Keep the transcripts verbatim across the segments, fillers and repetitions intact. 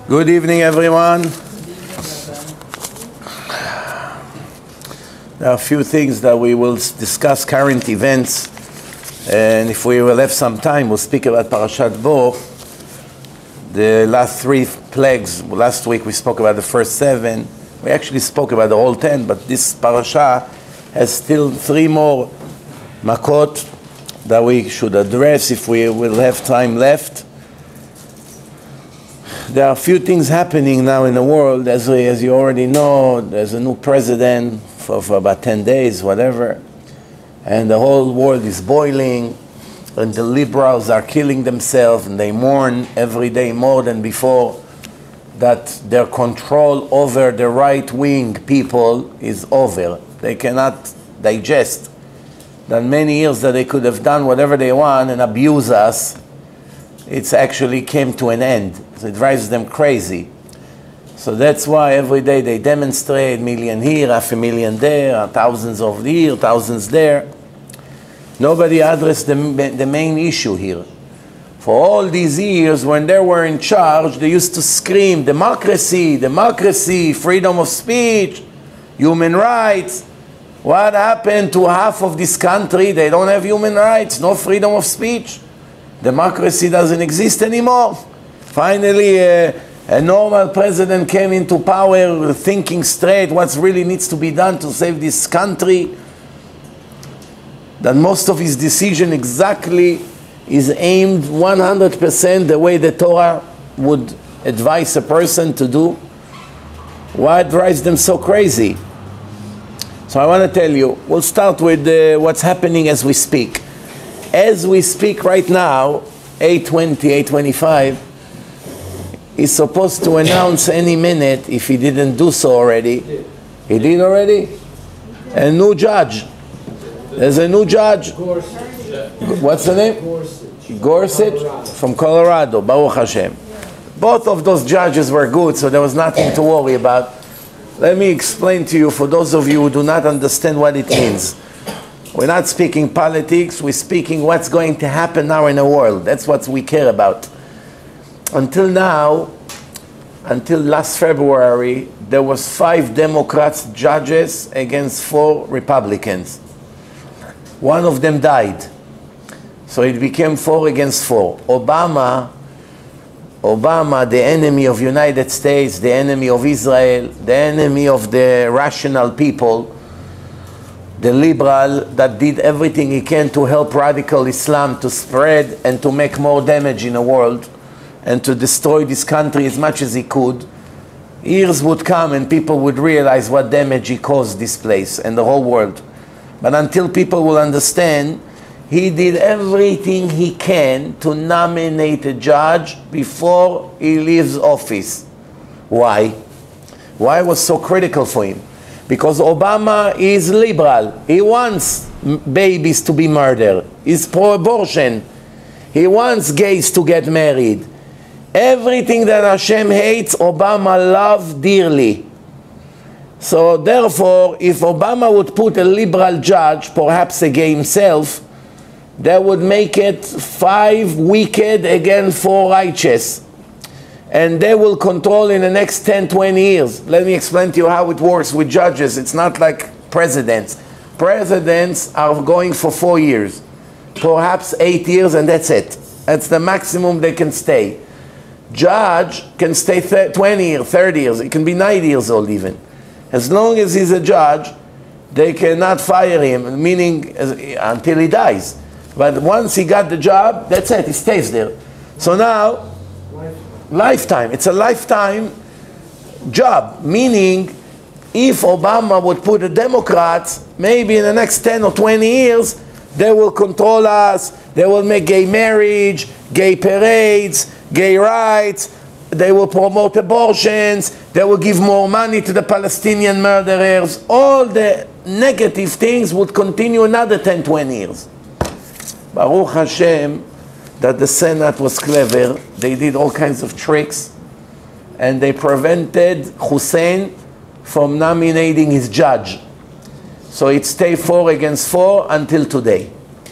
Good evening, everyone. There are a few things that we will discuss, current events, and if we will have some time, we'll speak about Parashat Bo. The last three plagues, last week we spoke about the first seven. We actually spoke about the whole ten, but this parasha has still three more makot that we should address if we will have time left. There are a few things happening now in the world. As, we, as you already know, there's a new president for, for about ten days, whatever. And the whole world is boiling. And the liberals are killing themselves. And they mourn every day more than before that their control over the right-wing people is over. They cannot digest that many years that they could have done whatever they want and abuse us. It's actually came to an end. So it drives them crazy. So that's why every day they demonstrate, million here, half a million there, thousands of here, thousands there. Nobody addressed the, the main issue here. For all these years, when they were in charge, they used to scream, democracy, democracy, freedom of speech, human rights. What happened to half of this country? They don't have human rights, no freedom of speech. Democracy doesn't exist anymore. Finally, uh, a normal president came into power thinking straight what really needs to be done to save this country. That most of his decision exactly is aimed one hundred percent the way the Torah would advise a person to do. What drives them so crazy? So I want to tell you, we'll start with uh, what's happening as we speak. As we speak right now, eight twenty, eight twenty-five, he's supposed to announce any minute, if he didn't do so already. He did already? A new judge. There's a new judge. What's the name? Gorsuch. Gorsuch from Colorado, Baruch Hashem. Both of those judges were good, so there was nothing to worry about. Let me explain to you, for those of you who do not understand what it means. We're not speaking politics, we're speaking what's going to happen now in the world. That's what we care about. Until now, until last February, there was five Democrats judges against four Republicans. One of them died. So it became four against four. Obama, Obama, the enemy of the United States, the enemy of Israel, the enemy of the rational people, the liberal that did everything he can to help radical Islam to spread and to make more damage in the world and to destroy this country as much as he could, years would come and people would realize what damage he caused this place and the whole world. But until people will understand, he did everything he can to nominate a judge before he leaves office. Why? Why was so critical for him? Because Obama is liberal. He wants babies to be murdered. He's pro-abortion. He wants gays to get married. Everything that Hashem hates, Obama loves dearly. So therefore, if Obama would put a liberal judge, perhaps a gay himself, that would make it five wicked against four righteous. And they will control in the next ten, twenty years. Let me explain to you how it works with judges. It's not like presidents. Presidents are going for four years, perhaps eight years, and that's it. That's the maximum they can stay. Judge can stay twenty years, thirty years. It can be ninety years old even. As long as he's a judge, they cannot fire him, meaning until he dies. But once he got the job, that's it. He stays there. So now, lifetime. It's a lifetime job, meaning if Obama would put the Democrats, maybe in the next ten or twenty years, they will control us, they will make gay marriage, gay parades, gay rights, they will promote abortions, they will give more money to the Palestinian murderers. All the negative things would continue another ten, twenty years. Baruch Hashem, that the Senate was clever. They did all kinds of tricks and they prevented Hussein from nominating his judge. So it stayed four against four until today.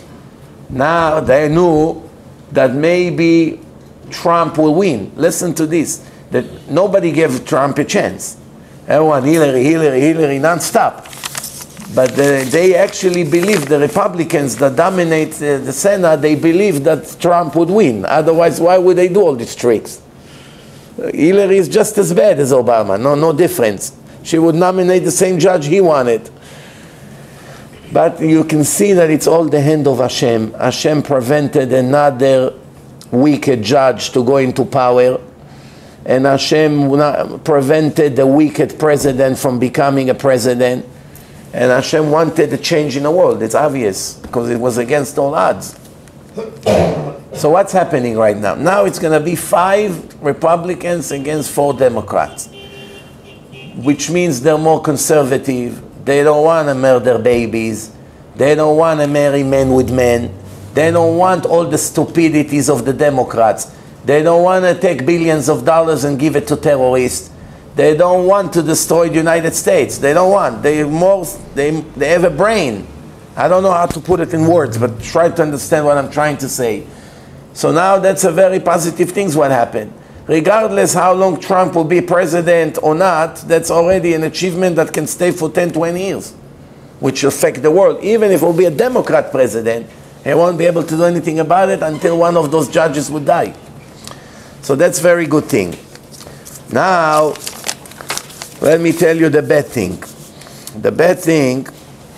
Now they knew that maybe Trump will win. Listen to this. that nobody gave Trump a chance. Everyone, Hillary, Hillary, Hillary, non-stop. But uh, they actually believe, the Republicans that dominate uh, the Senate, they believe that Trump would win. Otherwise, why would they do all these tricks? Uh, Hillary is just as bad as Obama, no, no difference. She would nominate the same judge he wanted. But you can see that it's all the hand of Hashem. Hashem prevented another wicked judge to go into power. And Hashem prevented the wicked president from becoming a president. And Hashem wanted a change in the world. It's obvious, because it was against all odds. So what's happening right now? Now it's going to be five Republicans against four Democrats, which means they're more conservative. They don't want to murder babies. They don't want to marry men with men. They don't want all the stupidities of the Democrats. They don't want to take billions of dollars and give it to terrorists. They don't want to destroy the United States. They don't want. They, most, they, they have a brain. I don't know how to put it in words, but try to understand what I'm trying to say. So now that's a very positive thing what happened. Regardless how long Trump will be president or not, that's already an achievement that can stay for ten, twenty years, which will affect the world. Even if it will be a Democrat president, he won't be able to do anything about it until one of those judges would die. So that's a very good thing. Now, let me tell you the bad thing. The bad thing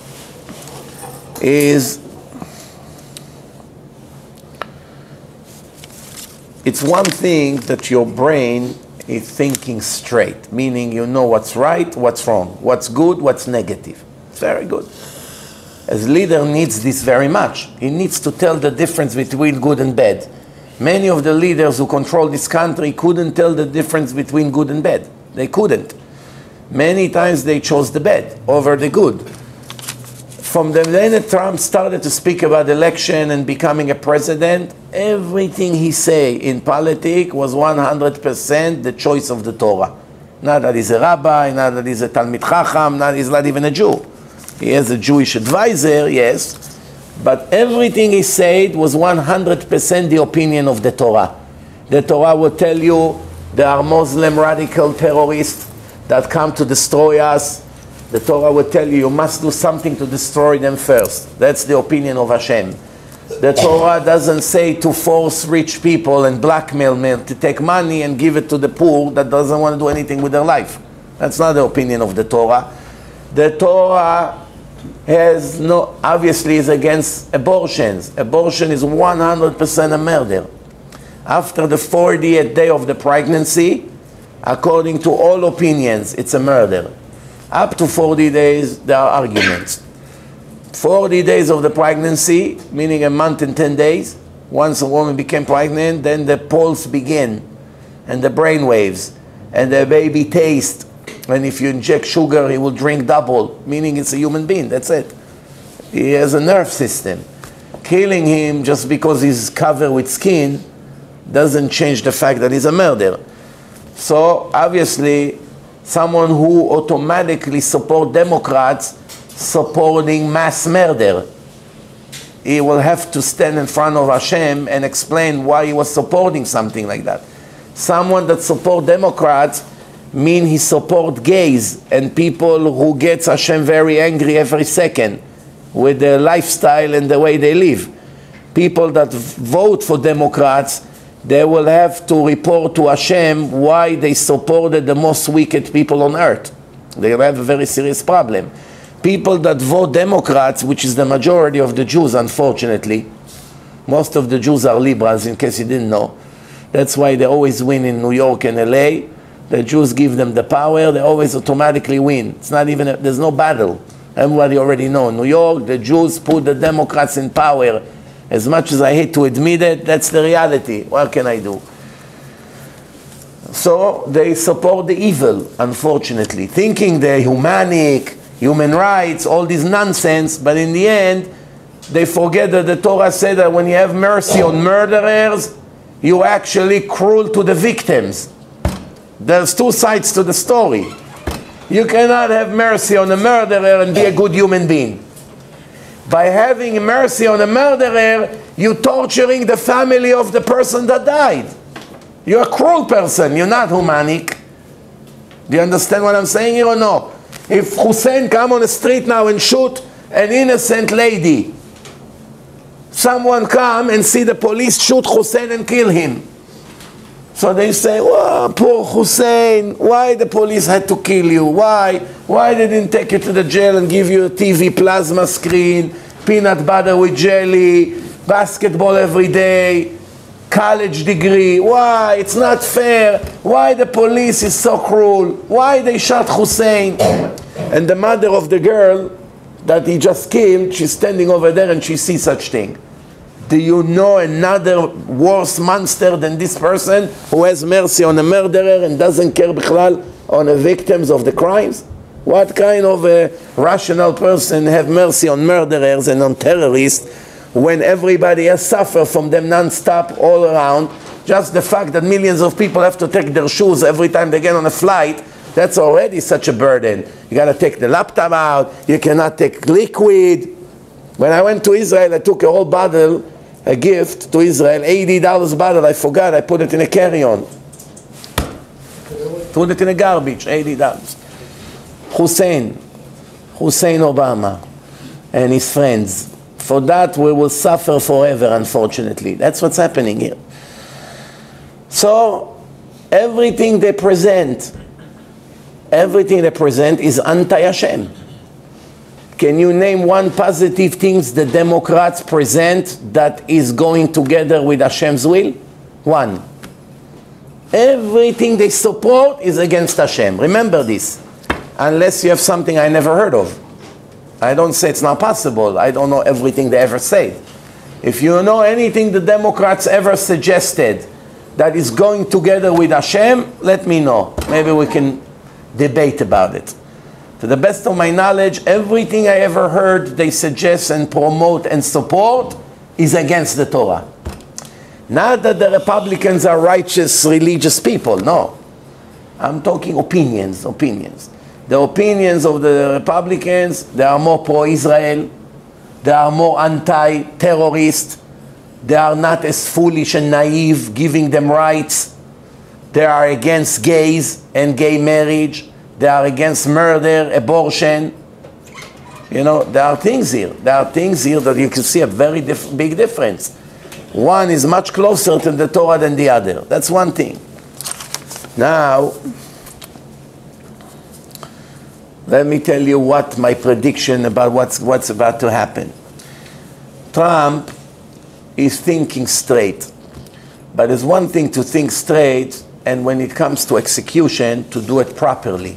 is, it's one thing that your brain is thinking straight, meaning you know what's right, what's wrong, what's good, what's negative. It's very good. As leader needs this very much. He needs to tell the difference between good and bad. Many of the leaders who control this country couldn't tell the difference between good and bad. They couldn't. Many times they chose the bad over the good. From the minute Trump started to speak about election and becoming a president, everything he say in politics was one hundred percent the choice of the Torah. Not that he's a rabbi, not that he's a Talmid Chacham, not he's not even a Jew. He has a Jewish advisor, yes, but everything he said was one hundred percent the opinion of the Torah. The Torah will tell you there are Muslim radical terrorists that come to destroy us. The Torah will tell you you must do something to destroy them first. That's the opinion of Hashem. The Torah doesn't say to force rich people and blackmail them to take money and give it to the poor that doesn't want to do anything with their life. That's not the opinion of the Torah. The Torah has no, obviously is against abortions. Abortion is one hundred percent a murder. After the fortieth day of the pregnancy, according to all opinions, it's a murder. Up to forty days, there are arguments. forty days of the pregnancy, meaning a month and ten days. Once a woman became pregnant, then the pulse begin, and the brain waves, and the baby tastes. And if you inject sugar, he will drink double, meaning it's a human being, that's it. He has a nerve system. Killing him just because he's covered with skin doesn't change the fact that he's a murderer. So, obviously, someone who automatically supports Democrats supporting mass murder, he will have to stand in front of Hashem and explain why he was supporting something like that. Someone that supports Democrats mean he supports gays and people who gets Hashem very angry every second with their lifestyle and the way they live. People that vote for Democrats, they will have to report to Hashem why they supported the most wicked people on earth. They will have a very serious problem. People that vote Democrats, which is the majority of the Jews, unfortunately, most of the Jews are liberals, in case you didn't know. That's why they always win in New York and L A. The Jews give them the power, they always automatically win. It's not even, a, there's no battle. Everybody already know. In New York, the Jews put the Democrats in power. As much as I hate to admit it, that's the reality. What can I do? So they support the evil, unfortunately, thinking they're humanic, human rights, all this nonsense, but in the end, they forget that the Torah said that when you have mercy on murderers, you're actually cruel to the victims. There's two sides to the story. You cannot have mercy on a murderer and be a good human being. By having mercy on a murderer, you're torturing the family of the person that died. You're a cruel person. You're not humanic. Do you understand what I'm saying here or no? If Hussein come on the street now and shoot an innocent lady, someone come and see the police shoot Hussein and kill him. So they say, oh, poor Hussein, why the police had to kill you? Why? Why they didn't take you to the jail and give you a T V plasma screen, peanut butter with jelly, basketball every day, college degree? Why? It's not fair. Why the police is so cruel? Why they shot Hussein? And the mother of the girl that he just killed, she's standing over there and she sees such thing. Do you know another worse monster than this person who has mercy on a murderer and doesn't care bichlal on the victims of the crimes? What kind of a rational person have mercy on murderers and on terrorists when everybody else suffers from them non-stop all around? Just the fact that millions of people have to take their shoes every time they get on a flight, that's already such a burden. You got to take the laptop out, you cannot take liquid. When I went to Israel, I took a whole bottle, a gift to Israel, eighty dollars bottle, I forgot, I put it in a carry-on. Put it in a garbage, eighty dollars. Hussein, Hussein Obama and his friends, for that we will suffer forever, unfortunately. That's what's happening here. So, everything they present, everything they present is anti-Hashem. Can you name one positive things the Democrats present that is going together with Hashem's will? One. Everything they support is against Hashem. Remember this. Unless you have something I never heard of. I don't say it's not possible. I don't know everything they ever say. If you know anything the Democrats ever suggested that is going together with Hashem, let me know. Maybe we can debate about it. To the best of my knowledge, everything I ever heard they suggest and promote and support is against the Torah. Not that the Republicans are righteous, religious people, no. I'm talking opinions, opinions. The opinions of the Republicans, they are more pro-Israel, they are more anti-terrorist, they are not as foolish and naive, giving them rights. They are against gays and gay marriage. They are against murder, abortion. You know, there are things here. There are things here that you can see a very diff big difference. One is much closer to the Torah than the other. That's one thing. Now, let me tell you what my prediction about what's, what's about to happen. Trump is thinking straight. But there's one thing to think straight, and when it comes to execution, to do it properly.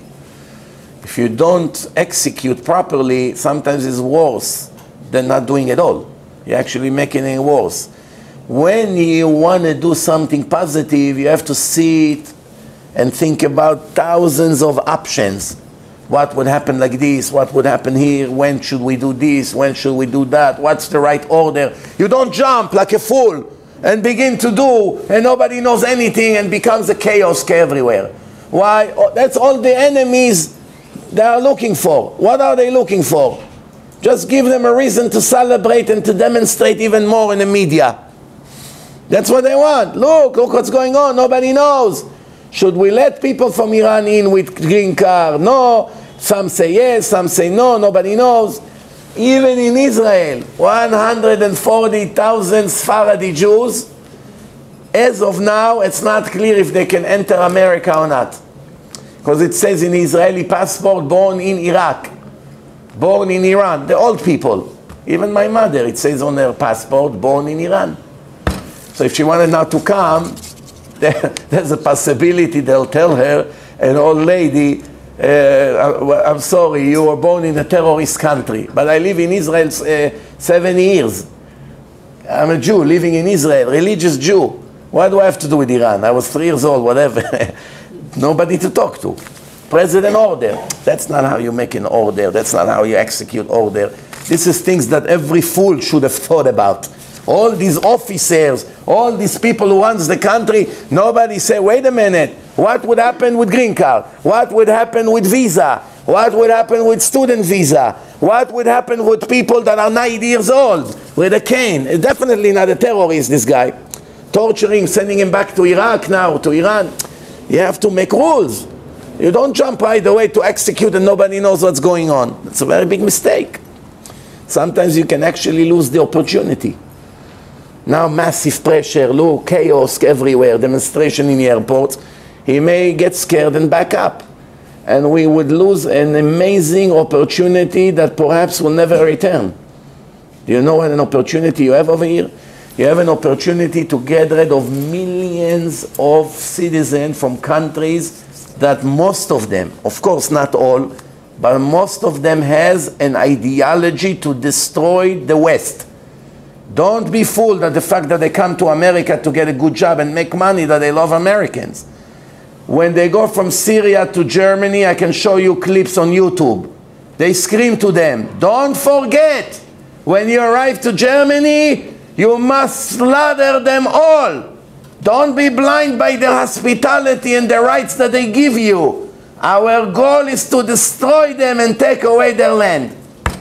If you don't execute properly, sometimes it's worse than not doing it all. You're actually making it worse. When you want to do something positive, you have to sit and think about thousands of options. What would happen like this? What would happen here? When should we do this? When should we do that? What's the right order? You don't jump like a fool and begin to do, and nobody knows anything and becomes a chaos everywhere. Why? That's all the enemies they are looking for. What are they looking for? Just give them a reason to celebrate and to demonstrate even more in the media. That's what they want. Look, look what's going on. Nobody knows. Should we let people from Iran in with green card? No. Some say yes, some say no. Nobody knows. Even in Israel, one hundred forty thousand Sephardi Jews, as of now, it's not clear if they can enter America or not. Because it says in Israeli passport, born in Iraq, born in Iran, the old people. Even my mother, it says on her passport, born in Iran. So if she wanted now to come, there, there's a possibility they'll tell her, an old lady, uh, I'm sorry, you were born in a terrorist country, but I live in Israel uh, seven years. I'm a Jew living in Israel, religious Jew. What do I have to do with Iran? I was three years old, whatever. Nobody to talk to. President order. That's not how you make an order. That's not how you execute order. This is things that every fool should have thought about. All these officers, all these people who runs the country, nobody say, wait a minute, what would happen with green card? What would happen with visa? What would happen with student visa? What would happen with people that are ninety years old with a cane? Definitely not a terrorist, this guy. torturing, sending him back to Iraq now, to Iran. You have to make rules. You don't jump right away to execute and nobody knows what's going on. It's a very big mistake. Sometimes you can actually lose the opportunity. Now massive pressure, look, chaos everywhere, demonstration in the airports. He may get scared and back up. And we would lose an amazing opportunity that perhaps will never return. Do you know what an opportunity you have over here? You have an opportunity to get rid of millions of citizens from countries that most of them, of course not all, but most of them has an ideology to destroy the West. Don't be fooled at the fact that they come to America to get a good job and make money that they love Americans. When they go from Syria to Germany, I can show you clips on YouTube. They scream to them, don't forget, when you arrive to Germany, you must slaughter them all. Don't be blind by their hospitality and the rights that they give you. Our goal is to destroy them and take away their land.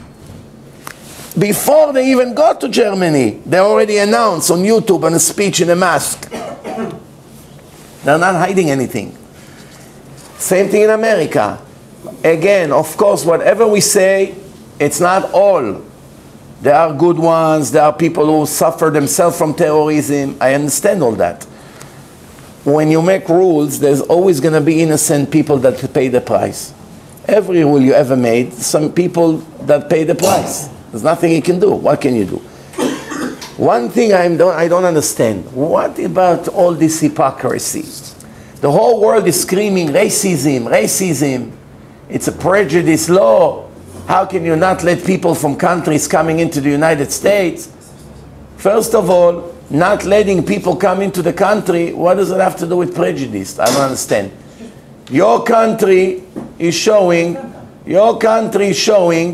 Before they even got to Germany, they already announced on YouTube on a speech in a mosque. They're not hiding anything. Same thing in America. Again, of course, whatever we say, it's not all. There are good ones, there are people who suffer themselves from terrorism. I understand all that. When you make rules, there's always going to be innocent people that pay the price. Every rule you ever made, some people that pay the price. There's nothing you can do. What can you do? One thing I don't, I don't understand. What about all this hypocrisy? The whole world is screaming racism, racism. It's a prejudice law. How can you not let people from countries coming into the United States? First of all, not letting people come into the country, what does it have to do with prejudice? I don't understand. Your country is showing, your country is showing,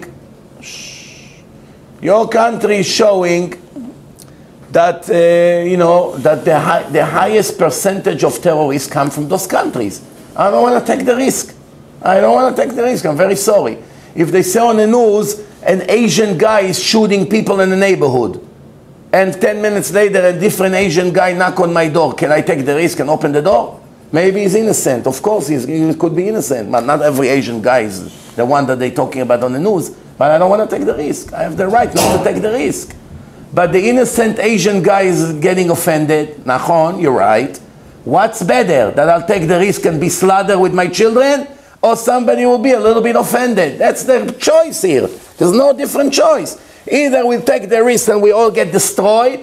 your country is showing that, uh, you know, that the, hi the highest percentage of terrorists come from those countries. I don't want to take the risk. I don't want to take the risk. I'm very sorry. If they say on the news, an Asian guy is shooting people in the neighborhood, and ten minutes later a different Asian guy knock on my door, can I take the risk and open the door? Maybe he's innocent. Of course he's, he could be innocent, but not every Asian guy is the one that they're talking about on the news. But I don't want to take the risk. I have the right not to take the risk. But the innocent Asian guy is getting offended. Nachon, you're right. What's better? That I'll take the risk and be slaughtered with my children? Or somebody will be a little bit offended? That's the choice here. There's no different choice. Either we take the risk and we all get destroyed,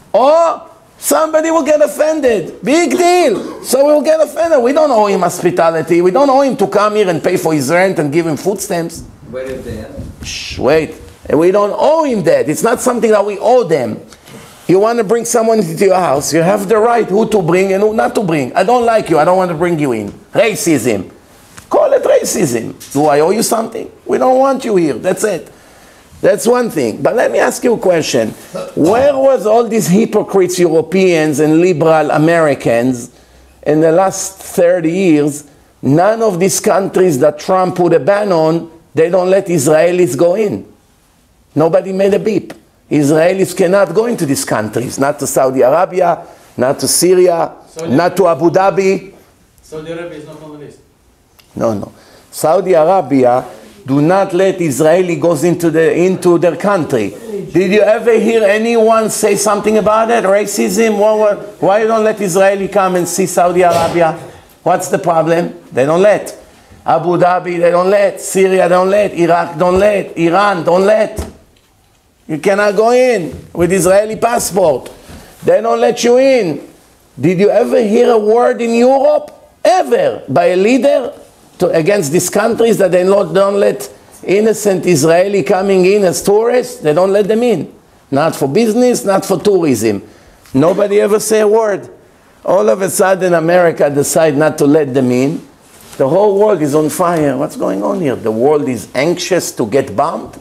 or somebody will get offended. Big deal. So we'll get offended. We don't owe him hospitality. We don't owe him to come here and pay for his rent and give him food stamps. Wait a minute. Shh, wait. And we don't owe him that. It's not something that we owe them. You want to bring someone into your house, you have the right who to bring and who not to bring. I don't like you. I don't want to bring you in. Racism. Call it racism. Do I owe you something? We don't want you here. That's it. That's one thing. But let me ask you a question. Where was all these hypocrites, Europeans and liberal Americans in the last thirty years? None of these countries that Trump put a ban on, they don't let Israelis go in. Nobody made a beep. Israelis cannot go into these countries. Not to Saudi Arabia, not to Syria, Saudi not to Abu Dhabi. Saudi Arabia is not on the list. No, no. Saudi Arabia do not let Israeli goes into, the, into their country. Did you ever hear anyone say something about it? Racism? Why, why you don't let Israeli come and see Saudi Arabia? What's the problem? They don't let. Abu Dhabi, they don't let. Syria, they don't let. Iraq, don't let. Iran, don't let. You cannot go in with Israeli passport. They don't let you in. Did you ever hear a word in Europe, ever, by a leader to, against these countries that they not, don't let innocent Israeli coming in as tourists? They don't let them in. Not for business, not for tourism. Nobody ever say a word. All of a sudden, America decide not to let them in. The whole world is on fire. What's going on here? The world is anxious to get bombed.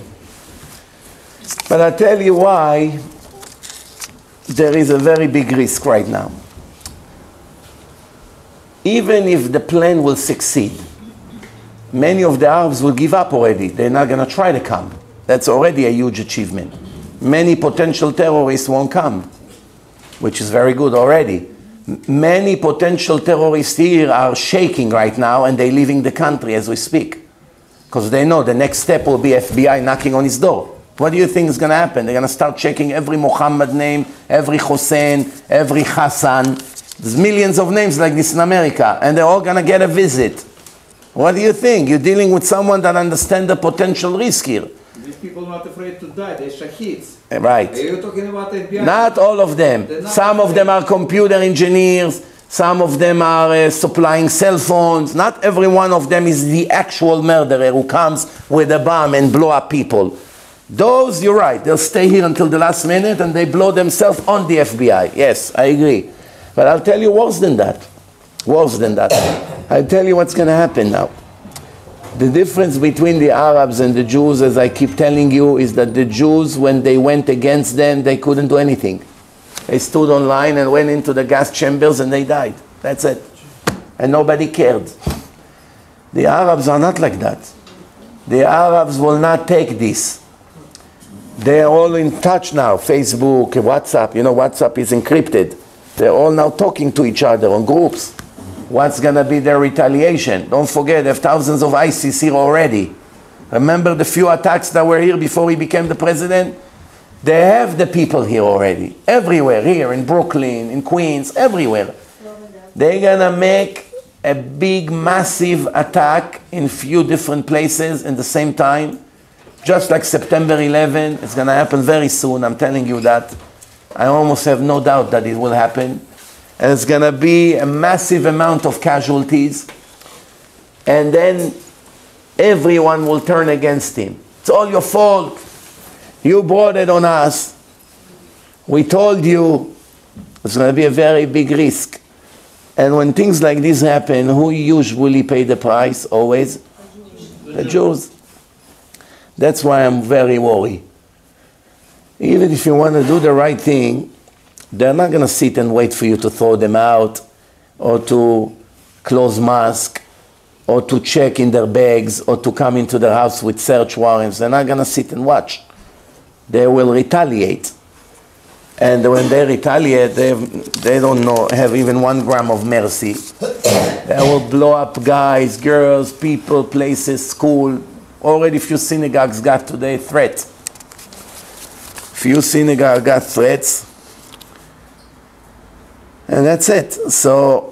But I'll tell you why there is a very big risk right now. Even if the plan will succeed, many of the Arabs will give up already. They're not going to try to come. That's already a huge achievement. Many potential terrorists won't come. which is very good already. M- Many potential terrorists here are shaking right now, and they're leaving the country as we speak. Because they know the next step will be F B I knocking on his door. What do you think is going to happen? They're going to start checking every Muhammad name, every Hussein, every Hassan. There's millions of names like this in America, and they're all going to get a visit. What do you think? You're dealing with someone that understands the potential risk here. These people are not afraid to die, they're shaheeds. Right. Are you talking about F B I? Not all of them. They're not Some of afraid. them are computer engineers. Some of them are uh, supplying cell phones. Not every one of them is the actual murderer who comes with a bomb and blow up people. Those, you're right, they'll stay here until the last minute and they blow themselves on the F B I. Yes, I agree. But I'll tell you worse than that. Worse than that. I'll tell you what's going to happen now. The difference between the Arabs and the Jews, as I keep telling you, is that the Jews, when they went against them, they couldn't do anything. They stood online and went into the gas chambers and they died. That's it. And nobody cared. The Arabs are not like that. The Arabs will not take this. They're all in touch now. Facebook, WhatsApp. You know, WhatsApp is encrypted. They're all now talking to each other on groups. What's going to be their retaliation? Don't forget, they have thousands of ISIS here already. Remember the few attacks that were here before he became the president? They have the people here already. Everywhere, here in Brooklyn, in Queens, everywhere. They're going to make a big, massive attack in few different places in the same time. Just like September eleventh, it's going to happen very soon, I'm telling you that. I almost have no doubt that it will happen. And it's going to be a massive amount of casualties. And then everyone will turn against him. It's all your fault. You brought it on us. We told you it's going to be a very big risk. And when things like this happen, who usually pay the price always? The Jews. That's why I'm very worried. Even if you want to do the right thing, they're not going to sit and wait for you to throw them out or to close mosque or to check in their bags or to come into their house with search warrants. They're not going to sit and watch. They will retaliate. And when they retaliate, they, have, they don't know, have even one gram of mercy. They will blow up guys, girls, people, places, school. Already few synagogues got today threats. Few synagogues got threats. And that's it. So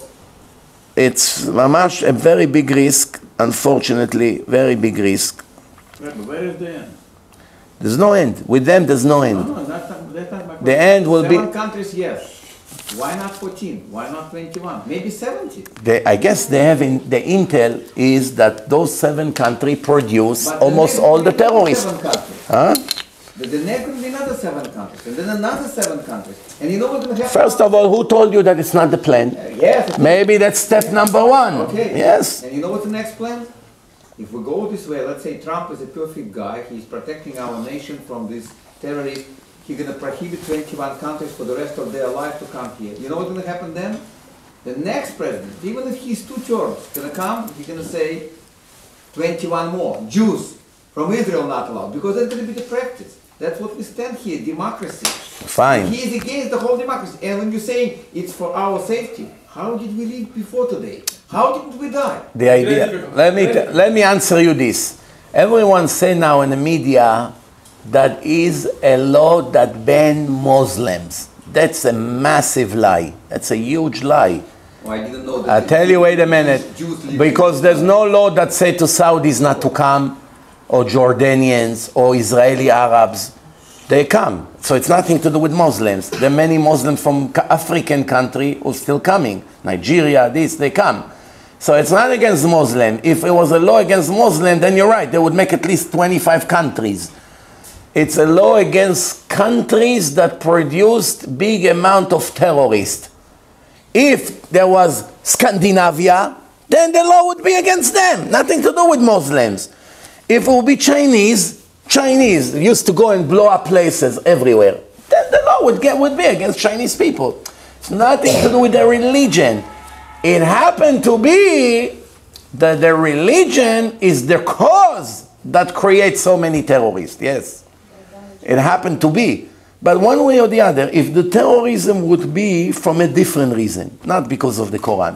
it's mamash a very big risk, unfortunately, very big risk. But where is the end? There's no end. With them, there's no end. No, no, that's not, that's not my question. The end will Seven be... countries, yes. Why not fourteen? Why not twenty-one? Maybe seventy. They, I guess they have in, the intel is that those seven countries produce But the almost next all will the be another terrorists. seven countries. Huh? But the next will be another seven countries, and then another seven countries. And you know what's going to happen? First of all, who told you that it's not the plan? Uh, yes. Maybe that's step number one. Okay. Yes. And you know what's the next plan? If we go this way, let's say Trump is a perfect guy, he's protecting our nation from these terrorists, he's going to prohibit twenty-one countries for the rest of their life to come here. You know what's going to happen then? The next president, even if he's two terms, going to come, he's going to say twenty-one more. Jews from Israel not allowed, because that's going to be the practice. That's what we stand here, democracy. Fine. He is against the whole democracy. And when you're saying it's for our safety, how did we live before today? How didn't we die? The idea. Let me t- let me answer you this. Everyone say now in the media that is a law that ban Muslims. That's a massive lie. That's a huge lie. Oh, I didn't know that. I tell you, wait a minute. Jews live Because in- there's no law that say to Saudis not to come, or Jordanians, or Israeli Arabs. They come. So it's nothing to do with Muslims. There are many Muslims from ca- African country who are still coming. Nigeria, this, they come. So it's not against Muslim. If it was a law against Muslim, then you're right. They would make at least twenty-five countries. It's a law against countries that produced big amount of terrorists. If there was Scandinavia, then the law would be against them. Nothing to do with Muslims. If it would be Chinese, Chinese used to go and blow up places everywhere. Then the law would, get, would be against Chinese people. It's nothing to do with their religion. It happened to be that their religion is the cause that creates so many terrorists. Yes. It happened to be. But one way or the other, if the terrorism would be from a different reason, not because of the Quran,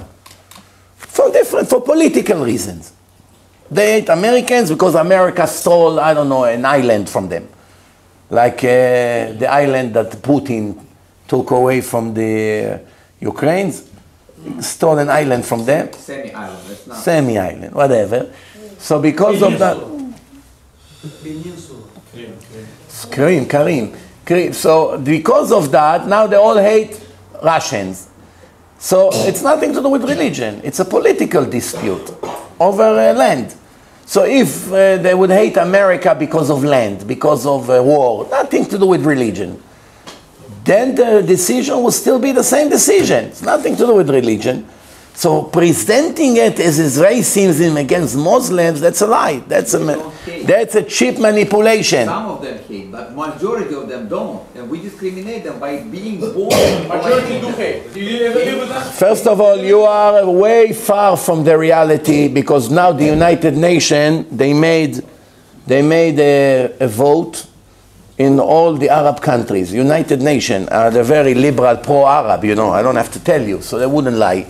for different, for political reasons. They hate Americans because America stole, I don't know, an island from them. Like uh, the island that Putin took away from the uh, Ukrainians, stole an island from them. Semi-island, that's not. Semi-island, whatever. So because of that... Peninsula. Karim, Karim, Karim. So because of that, now they all hate Russians. So it's nothing to do with religion. It's a political dispute over uh, land. So if uh, they would hate America because of land, because of uh, war, nothing to do with religion, then the decision will still be the same decision. It's nothing to do with religion. So presenting it as is racism against Muslims, that's a lie. That's a, that's a cheap manipulation. Some of them hate, but majority of them don't. And we discriminate them by being born. Majority do hate. Do you ever live with that? First of all, you are way far from the reality, because now the United Nations, they made, they made a, a vote in all the Arab countries. United Nations are the very liberal pro-Arab, you know, I don't have to tell you, so they wouldn't lie.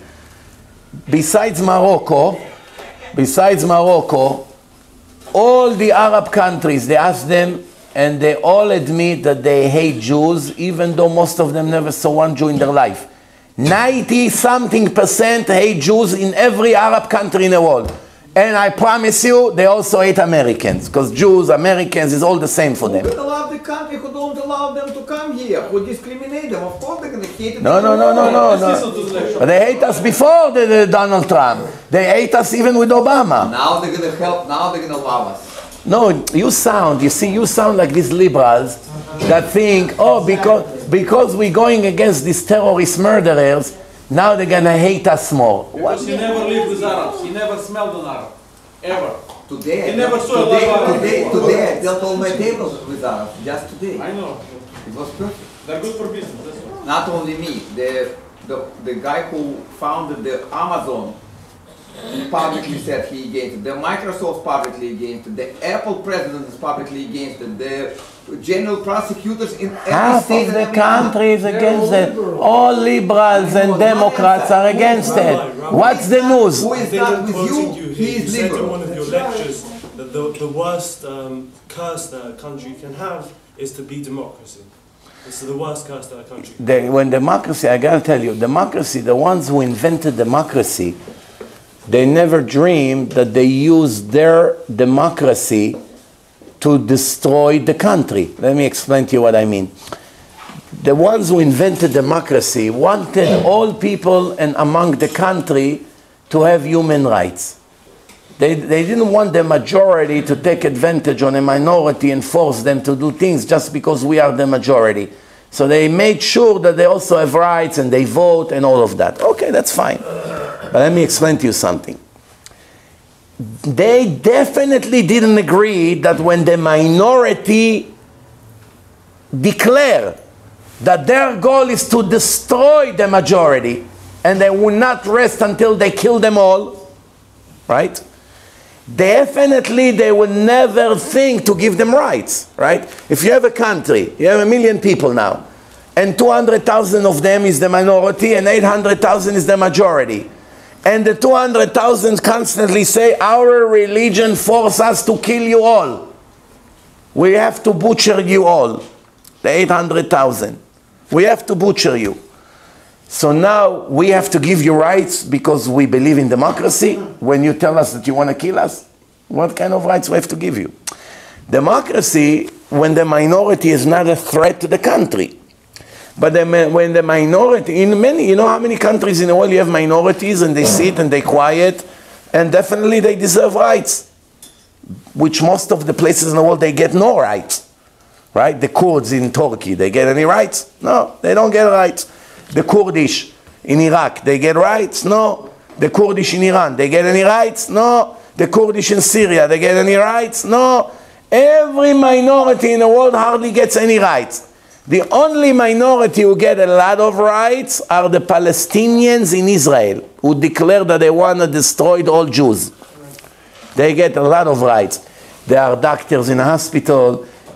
Besides Morocco, besides Morocco, all the Arab countries, they asked them, and they all admit that they hate Jews, even though most of them never saw one Jew in their life. ninety something percent hate Jews in every Arab country in the world. And I promise you, they also hate Americans, because Jews, Americans, is all the same for them. Who could allow the country who don't allow them to come here, who discriminate them? Of course they're going to hate it. No, no, no, no, no, no. But they hate us before the, the Donald Trump. They hate us even with Obama. Now they're going to help, now they're going to love us. No, you sound, you see, you sound like these liberals that think, oh, because, because we're going against these terrorist murderers, now they're going to hate us more. Because he never lived with Arabs. He never smelled an Arab. Ever. Today, He never saw a today, lot of today, Arabs. today, I dealt all my tables with Arabs, just today. I know. It was perfect. They're good for business, that's why. Not only me, the, the, the guy who founded the Amazon publicly said he against it. The Microsoft publicly against it. The Apple president is publicly against it. The general prosecutors in every Half state of the in country is against it. All liberals and Democrats are against it. What's the news? Who I is think not I'm with quoting you, you he here. You is said in liberal. one of your lectures that the, the worst um, curse that a country can have is to be democracy. It's the worst curse that a country can have. The, when democracy, I gotta tell you, democracy, the ones who invented democracy, they never dreamed that they used their democracy to destroy the country. Let me explain to you what I mean. The ones who invented democracy wanted all people and among the country to have human rights. They, they didn't want the majority to take advantage on a minority and force them to do things just because we are the majority. So they made sure that they also have rights and they vote and all of that. Okay, that's fine. But let me explain to you something. They definitely didn't agree that when the minority declare that their goal is to destroy the majority and they will not rest until they kill them all, right? Definitely they would never think to give them rights, right? If you have a country, you have a million people now, and two hundred thousand of them is the minority and eight hundred thousand is the majority. And the two hundred thousand constantly say, our religion forces us to kill you all. We have to butcher you all. The eight hundred thousand. We have to butcher you. So now we have to give you rights because we believe in democracy when you tell us that you want to kill us? What kind of rights we have to give you? Democracy, when the minority is not a threat to the country. But the, when the minority, in many, you know how many countries in the world you have minorities and they sit and they quiet, and definitely they deserve rights, which most of the places in the world they get no rights, right? The Kurds in Turkey, they get any rights? No, they don't get rights. The Kurdish in Iraq, they get rights? No. The Kurdish in Iran, they get any rights? No. The Kurdish in Syria, they get any rights? No. Every minority in the world hardly gets any rights. The only minority who get a lot of rights are the Palestinians in Israel, who declare that they want to destroy all Jews. They get a lot of rights. They are doctors in a hospital,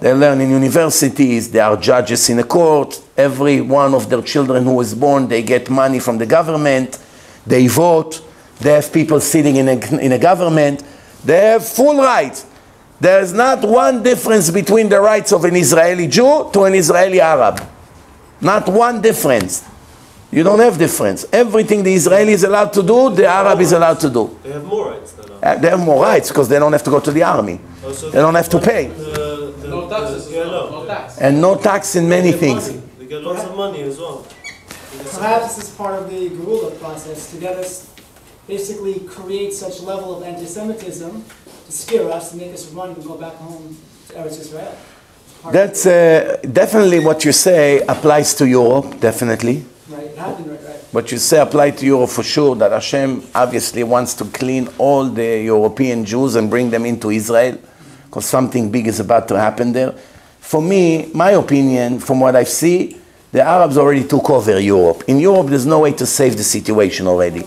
They learn in universities, they are judges in a court. Every one of their children who is born, they get money from the government. They vote. They have people sitting in a, in a government. They have full rights. There is not one difference between the rights of an Israeli Jew to an Israeli Arab. Not one difference. You don't have difference. Everything the Israeli is allowed to do, the Arab is allowed to do. They have more rights than us. Uh, they have more rights because they don't have to go to the army. Oh, so they don't have to pay. The, the, No taxes, the, yeah, no, no. no tax. And no tax in many They get things. money. They get lots of money as well. Perhaps this is part of the Geula process to get us, basically create such level of anti-Semitism to scare us and make us run and go back home to Eretz Israel. Part That's of it. uh, definitely what you say applies to Europe, definitely. Right, it happened, right, right. What you say applies to Europe for sure, that Hashem obviously wants to clean all the European Jews and bring them into Israel, because something big is about to happen there. For me, my opinion, from what I see, the Arabs already took over Europe. In Europe, there's no way to save the situation already.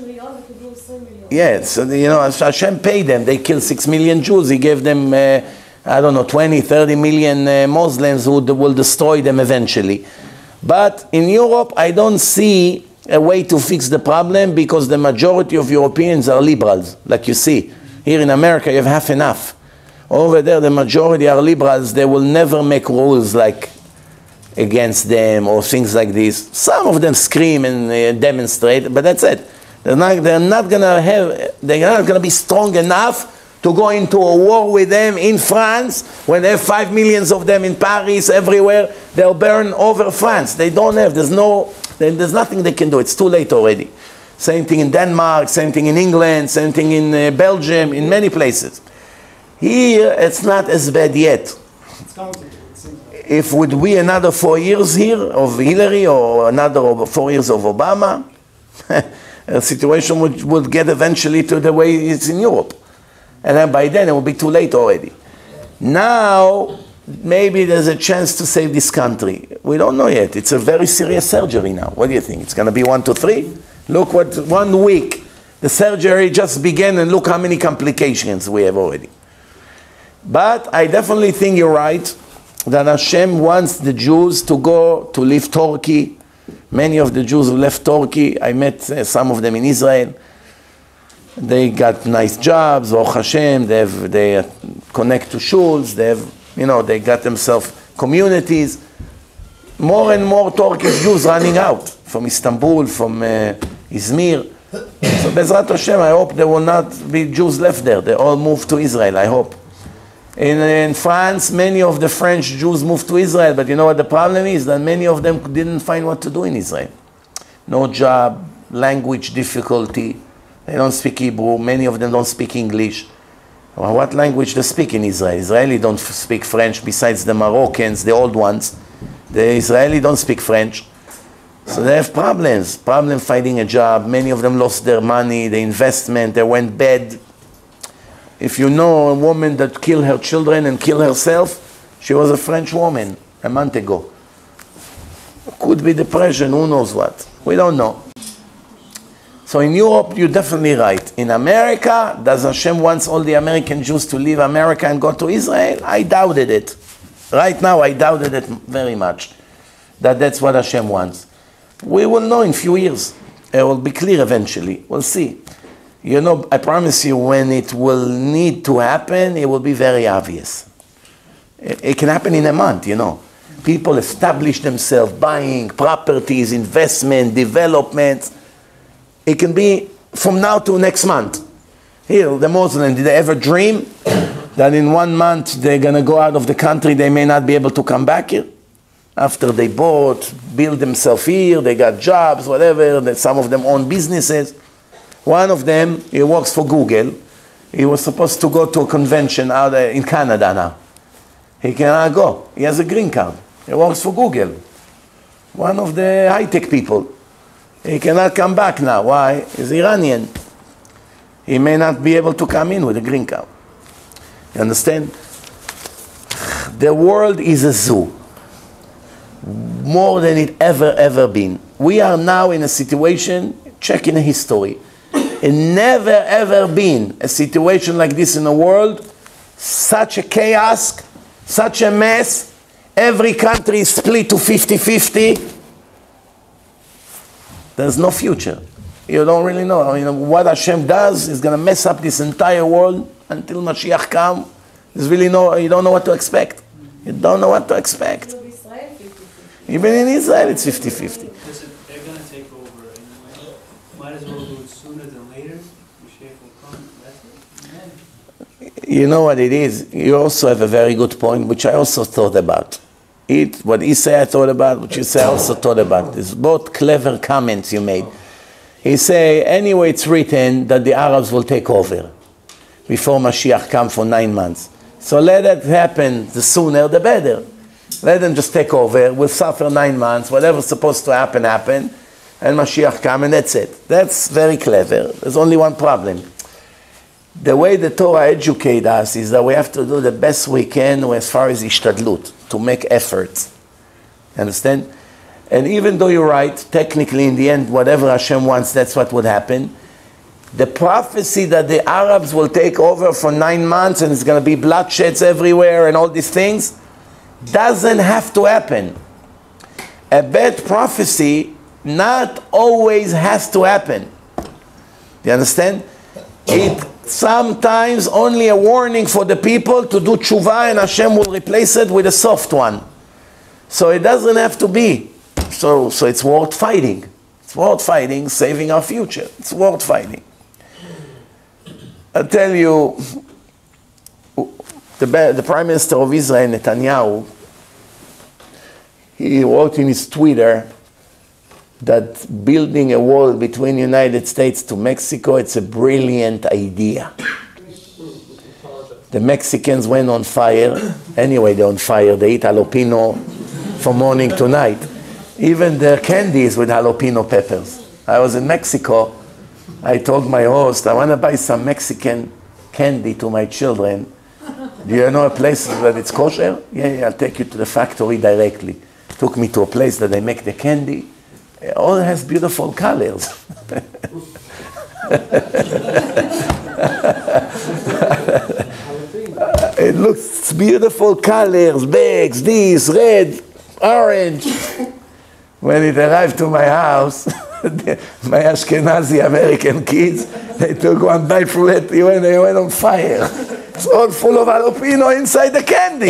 Yeah, so you know, Hashem paid them. They killed six million Jews. He gave them, uh, I don't know, twenty, thirty million uh, Muslims who will destroy them eventually. But in Europe, I don't see a way to fix the problem because the majority of Europeans are liberals, like you see. Here in America, you have half enough. Over there, the majority are liberals. They will never make rules like against them or things like this. Some of them scream and uh, demonstrate, but that's it. They're not, they're not gonna have, they're not gonna be strong enough to go into a war with them in France when they have five millions of them in Paris, everywhere. They'll burn over France. They don't have, there's no, there's nothing they can do. It's too late already. Same thing in Denmark, same thing in England, same thing in uh, Belgium, in many places. Here, it's not as bad yet. It's going to be, it seems like. If would be another four years here of Hillary or another four years of Obama, the situation would, would get eventually to the way it's in Europe. And then by then it will be too late already. Now, maybe there's a chance to save this country. We don't know yet. It's a very serious surgery now. What do you think? It's going to be one, two, three? Look what, one week, the surgery just began and look how many complications we have already. But I definitely think you're right, that Hashem wants the Jews to go to leave Turkey. Many of the Jews who left Turkey, I met uh, some of them in Israel. They got nice jobs, Baruch Hashem, they, have, they connect to shuls, they have, you know, they got themselves communities. More and more Turkish Jews running out from Istanbul, from uh, Izmir. So Bezrat Hashem, I hope there will not be Jews left there. They all move to Israel, I hope. In, in France, many of the French Jews moved to Israel, but you know what the problem is? That many of them didn't find what to do in Israel. No job, language difficulty, they don't speak Hebrew, many of them don't speak English. Well, what language they speak in Israel? Israeli don't speak French, besides the Moroccans, the old ones. The Israeli don't speak French. So they have problems, problem finding a job. Many of them lost their money, the investment, they went bad. If you know a woman that killed her children and killed herself, she was a French woman a month ago. Could be depression, who knows what. We don't know. So in Europe, you're definitely right. In America, does Hashem wants all the American Jews to leave America and go to Israel? I doubted it. Right now, I doubted it very much, that that's what Hashem wants. We will know in a few years. It will be clear eventually. We'll see. You know, I promise you, when it will need to happen, it will be very obvious. It, it can happen in a month, you know. People establish themselves, buying properties, investment, development. It can be from now to next month. Here, the Muslims, did they ever dream that in one month they're going to go out of the country, they may not be able to come back here? After they bought, built themselves here, they got jobs, whatever, that some of them own businesses. One of them, he works for Google. He was supposed to go to a convention out in Canada now. He cannot go. He has a green card. He works for Google. One of the high-tech people. He cannot come back now. Why? He's Iranian. He may not be able to come in with a green card. You understand? The world is a zoo. More than it ever, ever been. We are now in a situation, check in history. It never, ever been a situation like this in the world. Such a chaos such a mess, every country is split to fifty fifty, there's no future. You don't really know. You know what Hashem does is going to mess up this entire world until Mashiach comes. There's really no, you don't know what to expect. You don't know what to expect. Even in Israel, it's fifty fifty. Listen, they're going to take over anyway. Might as well do it sooner than later. Mashiach will come. That's it. You know what it is? You also have a very good point, which I also thought about. It, what he said I thought about, what you say I also thought about. It's both clever comments you made. He say, anyway, it's written that the Arabs will take over before Mashiach comes for nine months. So let it happen, the sooner the better. Let them just take over, we'll suffer nine months, whatever's supposed to happen, happen, and Mashiach come, and that's it. That's very clever. There's only one problem. The way the Torah educates us is that we have to do the best we can as far as ishtadlut, to make efforts. Understand? And even though you're right, technically in the end, whatever Hashem wants, that's what would happen. The prophecy that the Arabs will take over for nine months and it's going to be bloodsheds everywhere and all these things, doesn't have to happen. A bad prophecy not always has to happen. Do you understand? It sometimes only a warning for the people to do tshuva, and Hashem will replace it with a soft one. So it doesn't have to be. So, so it's worth fighting. It's worth fighting, saving our future. It's worth fighting. I'll tell you, the, the Prime Minister of Israel, Netanyahu, he wrote in his Twitter that building a wall between the United States to Mexico, it's a brilliant idea. The Mexicans went on fire. Anyway, they're on fire. They eat jalapeno from morning to night. Even their candies with jalapeno peppers. I was in Mexico. I told my host, I want to buy some Mexican candy to my children. Do you know a place that it's kosher? Yeah, yeah, I'll take you to the factory directly. Took me to a place that they make the candy. It all has beautiful colors. It looks beautiful colors, bags, this, red, orange. When it arrived to my house, my Ashkenazi American kids, they took one bite from it and they went on fire. It's all full of jalapeno inside the candy.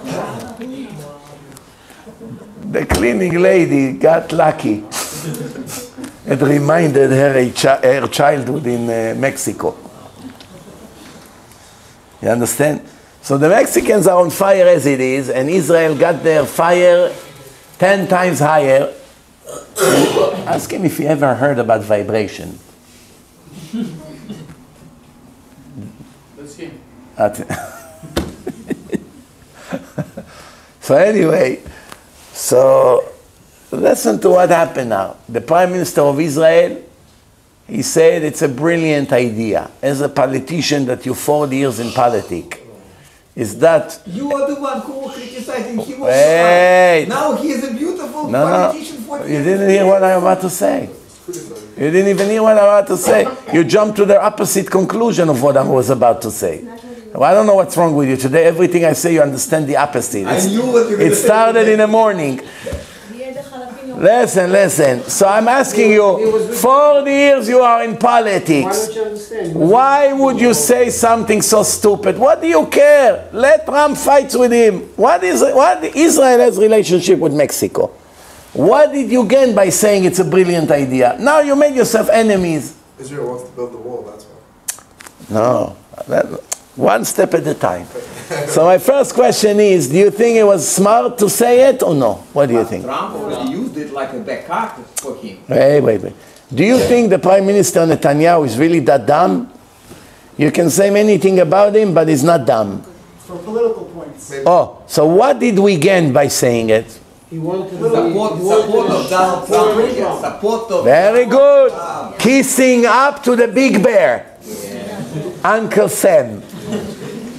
The cleaning lady got lucky. It reminded her of her childhood in uh, Mexico. You understand? So the Mexicans are on fire as it is, and Israel got their fire ten times higher. Ask him if he ever heard about vibration. Let's see. So anyway, so listen to what happened now. The Prime Minister of Israel, he said it's a brilliant idea. As a politician that you're forty years in politics, is that... You are the one who was criticizing him. Wait. Now he is a beautiful No, politician. no, for you didn't hear what I'm about to say. You didn't even hear what I'm about to say. You jumped to the opposite conclusion of what I was about to say. Well, I don't know what's wrong with you today. Everything I say, you understand the opposite. I It's, knew what you were it going to say. started in the morning. Listen, listen. So I'm asking you, forty years you are in politics. Why don't you understand? Why would you say something so stupid? What do you care? Let Trump fight with him. What is what Israel has relationship with Mexico? What did you gain by saying it's a brilliant idea? Now you made yourself enemies. Israel wants to build the wall, that's why. No, that, one step at a time. So my first question is, do you think it was smart to say it or no? What do you think? Trump already used it like a backup for him. Wait, wait, wait. Do you think the Prime Minister Netanyahu is really that dumb? You can say anything about him, but he's not dumb. For political points. Oh, so what did we gain by saying it? He wanted to Support, support of Donald Trump. Yes, support of Very good. Kissing up to the big bear. Uncle Sam.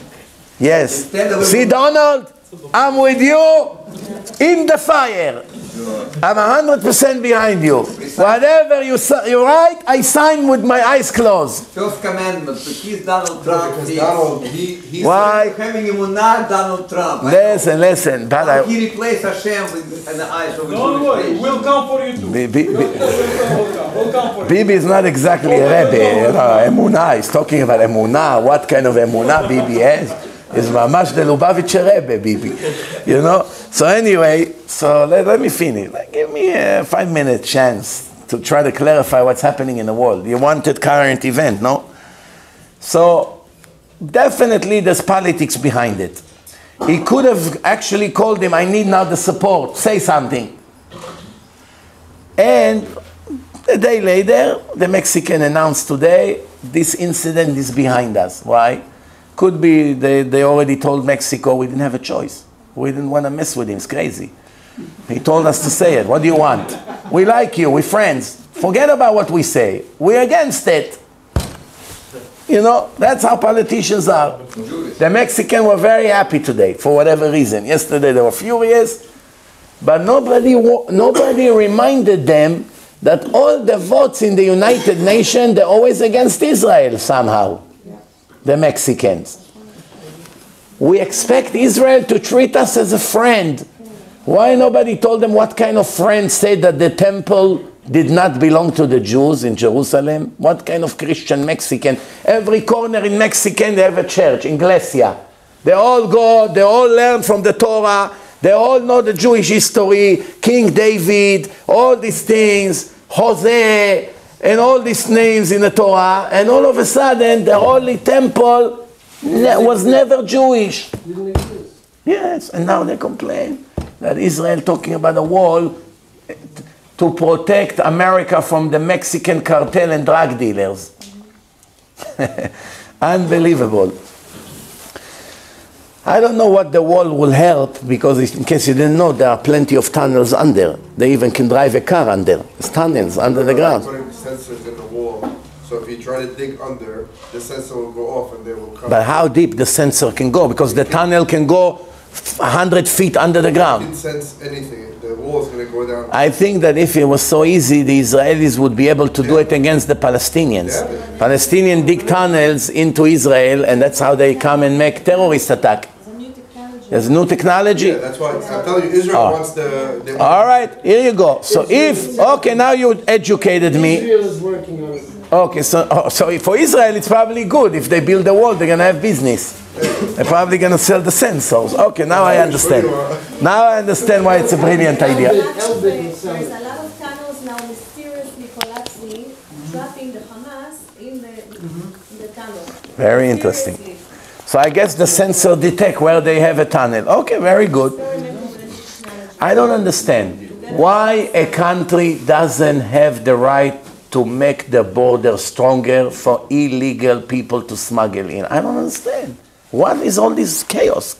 Yes. See, Donald, I'm with you in the fire. I'm one hundred percent behind you. Whatever you, you write, I sign with my eyes closed. First commandment, to kiss Donald Trump. Because Donald, he, he Why? Having emunah Donald Trump. Listen, listen. But I, He replaced Hashem with, in the eyes of the Don't Jewish worry, nation. we'll come for you too. Bi- Bi- Bi- We'll come, we'll come for you. Bibi is not exactly a Rebbe. You know, emunah. He's talking about emunah. What kind of emunah Bibi has? It's mamash the Lubavitcher Rebbe, Bibi. You know? So anyway, so let, let me finish. Like, give me a five-minute chance to try to clarify what's happening in the world. You wanted current event, no? So definitely there's politics behind it. He could have actually called him, I need now the support, say something. And a day later, the Mexican announced today, this incident is behind us. Why? Could be they, they already told Mexico we didn't have a choice. We didn't want to mess with him. It's crazy. He told us to say it. What do you want? We like you. We're friends. Forget about what we say. We're against it. You know, that's how politicians are. The Mexicans were very happy today for whatever reason. Yesterday they were furious. But nobody, nobody reminded them that all the votes in the United Nations, they're always against Israel somehow. The Mexicans. We expect Israel to treat us as a friend. Why nobody told them what kind of friend said that the temple did not belong to the Jews in Jerusalem? What kind of Christian Mexican? Every corner in Mexican they have a church, Iglesia. They all go, they all learn from the Torah, they all know the Jewish history, King David, all these things, Jose, and all these names in the Torah, and all of a sudden the holy temple ne was never Jewish. Yes, and now they complain that Israel talking about a wall to protect America from the Mexican cartel and drug dealers. Unbelievable. I don't know what the wall will help, because in case you didn't know, there are plenty of tunnels under. They even can drive a car under. There's tunnels under the ground. Putting sensors in the wall, so if you try to dig under, the sensor will go off and they will come. But how deep the sensor can go? Because the tunnel can go one hundred feet under the You ground. can sense anything. The wall is going to go down. I think that if it was so easy, the Israelis would be able to do it against the Palestinians. Yeah. Palestinians dig tunnels into Israel, and that's how they come and make terrorist attack. There's new technology. Yeah, that's why I'm telling you, Israel Oh. wants the. They want All right, here you go. So if, okay, now you educated me. Israel is working on it. Okay, so, oh, so for Israel, it's probably good. If they build a wall, they're going to have business. They're probably going to sell the sensors. Okay, now I understand. Now I understand why it's a brilliant idea. There's a lot of tunnels now mysteriously collapsing, trapping the Hamas in the, in the tunnel. Very interesting. Seriously. So I guess the sensor detect where they have a tunnel. Okay, very good. I don't understand why a country doesn't have the right to make the border stronger for illegal people to smuggle in. I don't understand. What is all this chaos?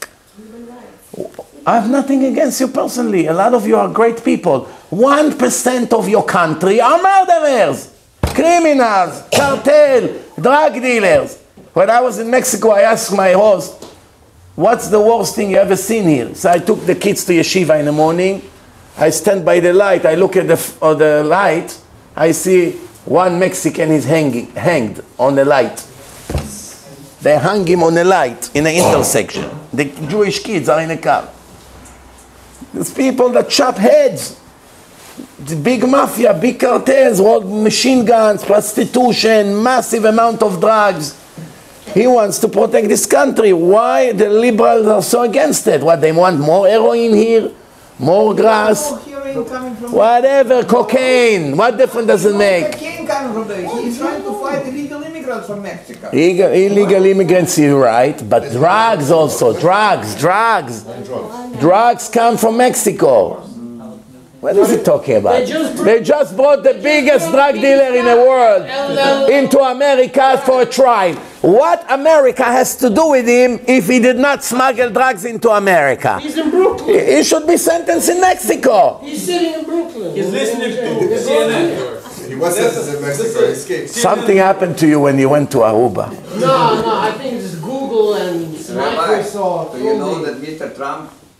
I have nothing against you personally. A lot of you are great people. One percent of your country are murderers, criminals, cartel, drug dealers. When I was in Mexico, I asked my host, what's the worst thing you ever seen here? So I took the kids to yeshiva in the morning. I stand by the light. I look at the, uh, the light. I see one Mexican is hanging, hanged on the light. They hung him on the light in an intersection. The Jewish kids are in a car. There's people that chop heads. The big mafia, big cartels, all machine guns, prostitution, massive amount of drugs. He wants to protect this country. Why the liberals are so against it? What, they want more heroin here? More grass? Whatever, cocaine. What difference does it make? Cocaine coming from there. He's trying to fight illegal immigrants from Mexico. Illegal, illegal immigrants, you're right, but drugs also, drugs, drugs. Drugs come from Mexico. What is he talking about? They just brought- They just brought the biggest drug dealer in the world into America for a trial. What America has to do with him if he did not smuggle drugs into America? He's in Brooklyn. He should be sentenced in Mexico. He's sitting in Brooklyn. He's listening to C N N. He was sentenced in Mexico. He escaped. Something happened to you when you went to Aruba. No, no, I think it's Google and Rabbi, Microsoft. do you know only. that Mister Trump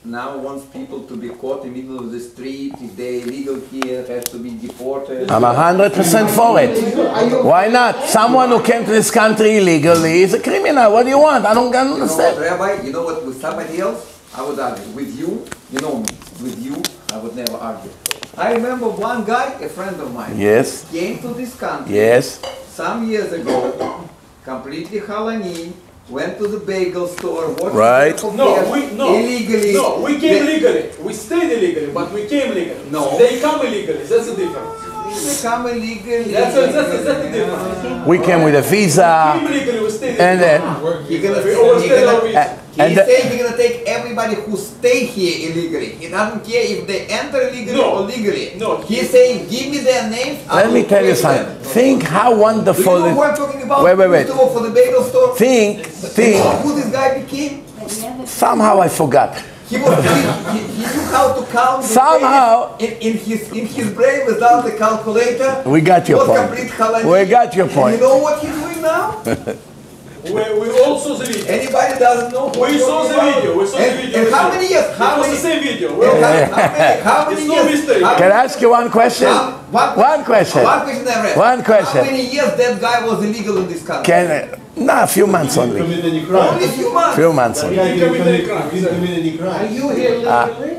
now wants people to be caught in the middle of the street. If they're illegal here, has to be deported. I'm a hundred percent for it. Why not? Someone who came to this country illegally is a criminal. What do you want? I don't You know what, understand. Rabbi? You know what? With somebody else, I would argue. With you, you know me. With you, I would never argue. I remember one guy, a friend of mine, Yes. came to this country Yes. some years ago, completely halani, went to the bagel store, watched Right. the No, we no. illegally. No, we came They- legally. We stayed illegally, but we came legally. No. They come illegally. That's the difference. They come illegally. That's a, that's a, that's the difference. We came with a visa, Came legally, we stayed and illegally. then You're gonna, We you're overstayed our gonna, visa. and he's the- saying he's gonna take everybody who stay here illegally. He doesn't care if they enter illegally No. or legally. No. He's saying, give me their names. I let me will tell you pay something. them." Think how Do you wonderful know who it. I'm talking about? Wait, wait, Who wait. used to work for the bagel store? Think, You know think. who this guy became? Somehow I forgot. He was he, he, he knew how to count the Somehow- pennies in, in his in his brain without the calculator. We got your was point. complete halani. We got your And point. you know what he's doing now? We, we all saw the video. Anybody doesn't know who We I'm saw talking the about? video. We saw and, the video. And how with many you. years? It How was many? the same video. and We're all- how, how many? How many It's no years? mistake. how- Can I ask you one question? how- one, One question. One question I read. One question. How many years that guy was illegal in this country? Can nah, a few months only. Commit any crime. Only few months. Few months He only. didn't commit any crime. He didn't commit any crime. Are you here legally?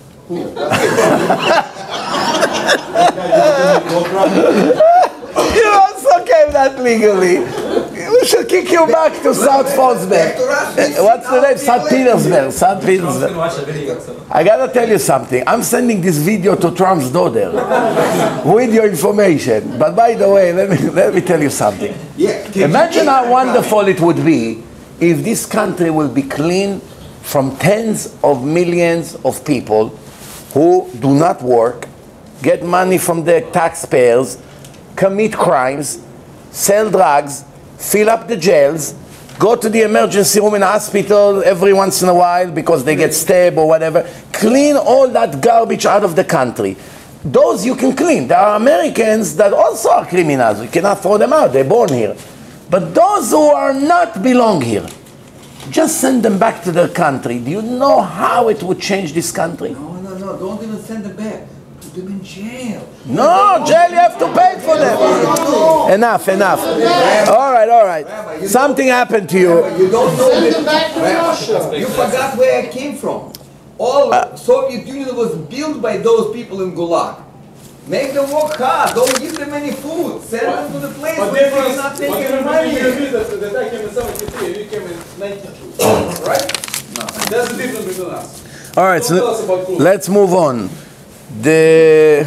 You also came that legally. We should kick you back to South Fallsburg. Back to Russia. What's the name? Saint Petersburg. Saint Petersburg. I gotta tell you something. I'm sending this video to Trump's daughter with your information. But by the way, let me let me tell you something. Yeah. Can you Imagine take how that wonderful it would be if this country will be clean from tens of millions of people who do not work, get money from the taxpayers, commit crimes, sell drugs, fill up the jails, go to the emergency room in a hospital every once in a while because they get stabbed or whatever. Clean all that garbage out of the country. Those you can clean. There are Americans that also are criminals. We cannot throw them out. They're born here. But those who are not belong here, just send them back to their country. Do you know how it would change this country? No, no, no. Don't even send them back. Put them in jail. No, jail, you have to pay for them. Enough, enough. All right, all right. Something happened to you. You don't know Send that. them back to Russia. You forgot where I came from. All Uh, Soviet Union was built by those people in Gulag. Make them work hard. Don't give them any food. Send them to the place But where they difference, cannot but take any difference money. between you that, that I came in seventy-three and you came in ninety-two. Right? No. That's the difference between us. All right, Don't tell us so about food. let's move on. The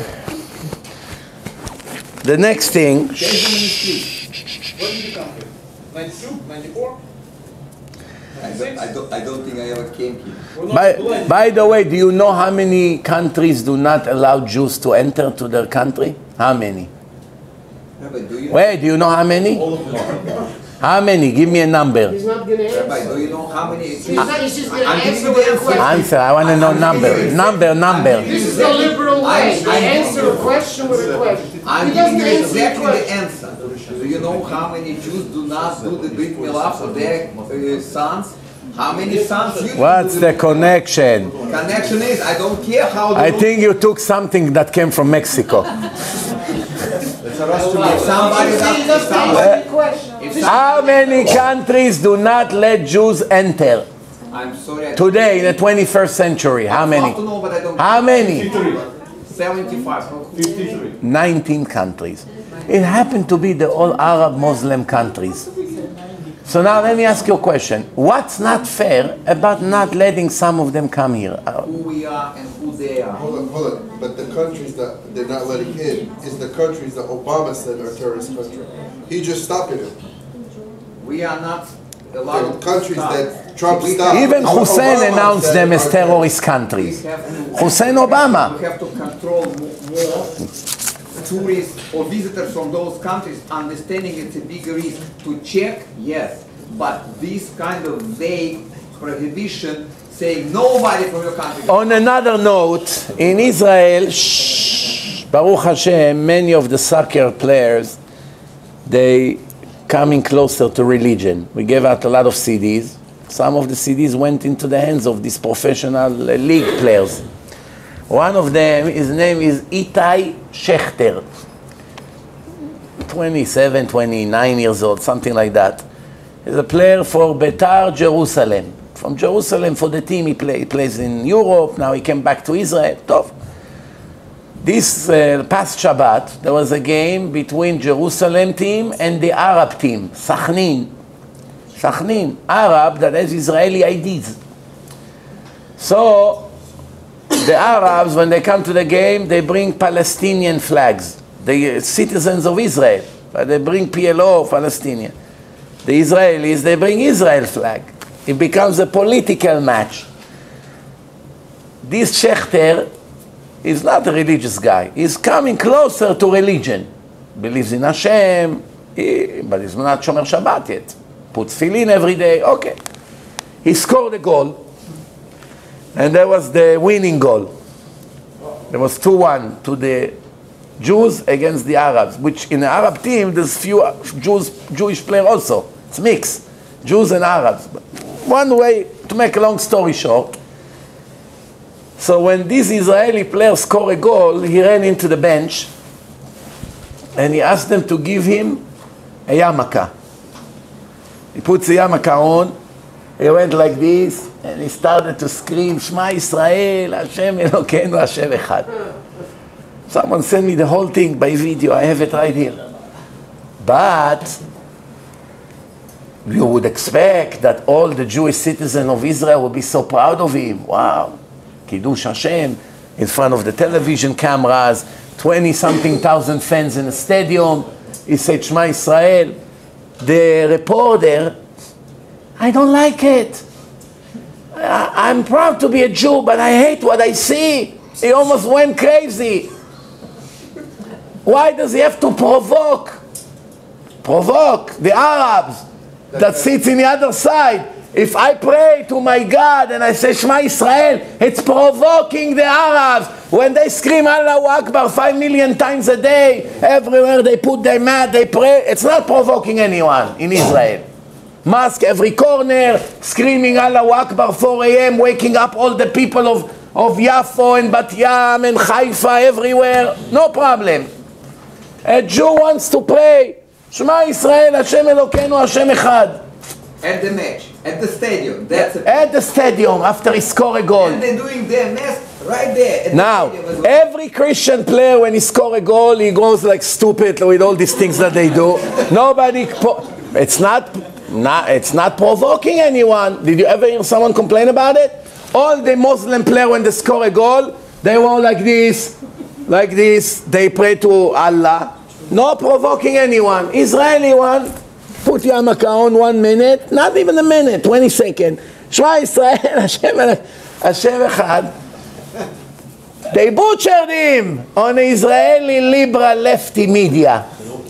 the next thing. When did you come here? ninety-two? ninety-four? I don't, I, don't, I don't think I ever came here. We're not By, blind. by the way, do you know how many countries do not allow Jews to enter to their country? How many? Rabbi, do you, Wait, do you know how many? How many? Give me a number. He's not gonna Rabbi, answer. do you know how many? He's not, he's just gonna I'm giving answer you with the a answer. question. Answer. I want to know number. Number, number. This is the liberal way. I- I- They answer a question with a question. I'm He giving doesn't you answer the exactly the question. answer. Do you know how many Jews do not do the Brit Milah for their uh, sons? How many sons you What's do the connection? connection is? I don't care how I they think you took something that came from Mexico. if somebody He does, if doesn't somebody, answer the question. if some- How many countries do not let Jews enter I'm sorry. I today in the twenty-first century? How I'd many? love to know, but I don't. How many? seventy-five. fifty-three. nineteen countries. It happened to be the all Arab Muslim countries. So now let me ask you a question. What's not fair about not letting some of them come here? Uh, Who we are and who they are. Hold on, hold on. But the countries that they're not letting in is the countries that Obama said are terrorist countries. He just stopped it. We are not The allowed to countries stop. that Trump We stopped. Even Obama Hussein said announced them as are terrorist We countries. have to, Hussein Obama. we have to control mo- more tourists or visitors from those countries, understanding it's a big risk. To check, yes, but this kind of vague prohibition saying nobody from your country. On another note, in Israel, shh, Baruch Hashem, many of the soccer players, they coming closer to religion. We gave out a lot of C Ds Some of the C Ds went into the hands of these professional uh, league players. One of them, his name is Itai Schechter. twenty-seven, twenty-nine years old, something like that. He's a player for Betar Jerusalem. From Jerusalem for the team, he, play, he plays in Europe. Now he came back to Israel. Tov. This uh, past Shabbat, there was a game between Jerusalem team and the Arab team, Sachnin. Sachnin, Arab that has Israeli I Ds. So, the Arabs, when they come to the game, they bring Palestinian flags. The citizens of Israel, but they bring P L O, Palestinian. The Israelis, they bring Israel flag. It becomes a political match. This Schechter is not a religious guy. He's coming closer to religion. Believes in Hashem, he, but he's not Shomer Shabbat yet. Puts tefillin every day, okay. He scored a goal, and that was the winning goal. There was two one to the Jews against the Arabs, which in the Arab team, there's few Jews, Jewish players also. It's mixed, Jews and Arabs. But one way, to make a long story short, so when this Israeli player scored a goal, he ran into the bench, and he asked them to give him a yarmulke. He puts the yarmulke on, he went like this, and he started to scream, Shema Yisrael, Hashem Elokeinu, Hashem Echad. Someone sent me the whole thing by video, I have it right here. But you would expect that all the Jewish citizens of Israel would be so proud of him. Wow, Kiddush Hashem, in front of the television cameras, twenty-something thousand fans in the stadium. He said, Shema Yisrael. The reporter, I don't like it. I, I'm proud to be a Jew, but I hate what I see. He almost went crazy. Why does he have to provoke? Provoke the Arabs that sits in the other side. If I pray to my God and I say Shema Yisrael, it's provoking the Arabs. When they scream Allahu Akbar five million times a day, everywhere they put their mat, they pray, it's not provoking anyone in Israel. Mosque every corner, screaming Allahu Akbar four A M, waking up all the people of, of Yafo and Bat Yam and Haifa everywhere, no problem. A Jew wants to pray, Shema Yisrael, Hashem Elokeinu, Hashem Echad. At the match, at the stadium. That's a at the stadium, after he scored a goal. And they're doing their mess right there. At now, the stadium. every Christian player, when he scores a goal, he goes like stupid with all these things that they do. Nobody, it's not, not, it's not provoking anyone. Did you ever hear someone complain about it? All the Muslim players, when they score a goal, they go like this, like this. They pray to Allah. No provoking anyone. Israeli one. Put yarmulke on one minute, not even a minute, twenty seconds. Shema Yisrael, Hashem, Hashem Echad. They butchered him on Israeli liberal lefty media.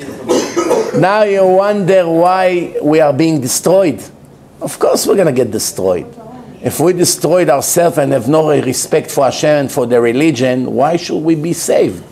Now you wonder why we are being destroyed. Of course we're going to get destroyed. If we destroyed ourselves and have no respect for Hashem and for the religion, why should we be saved?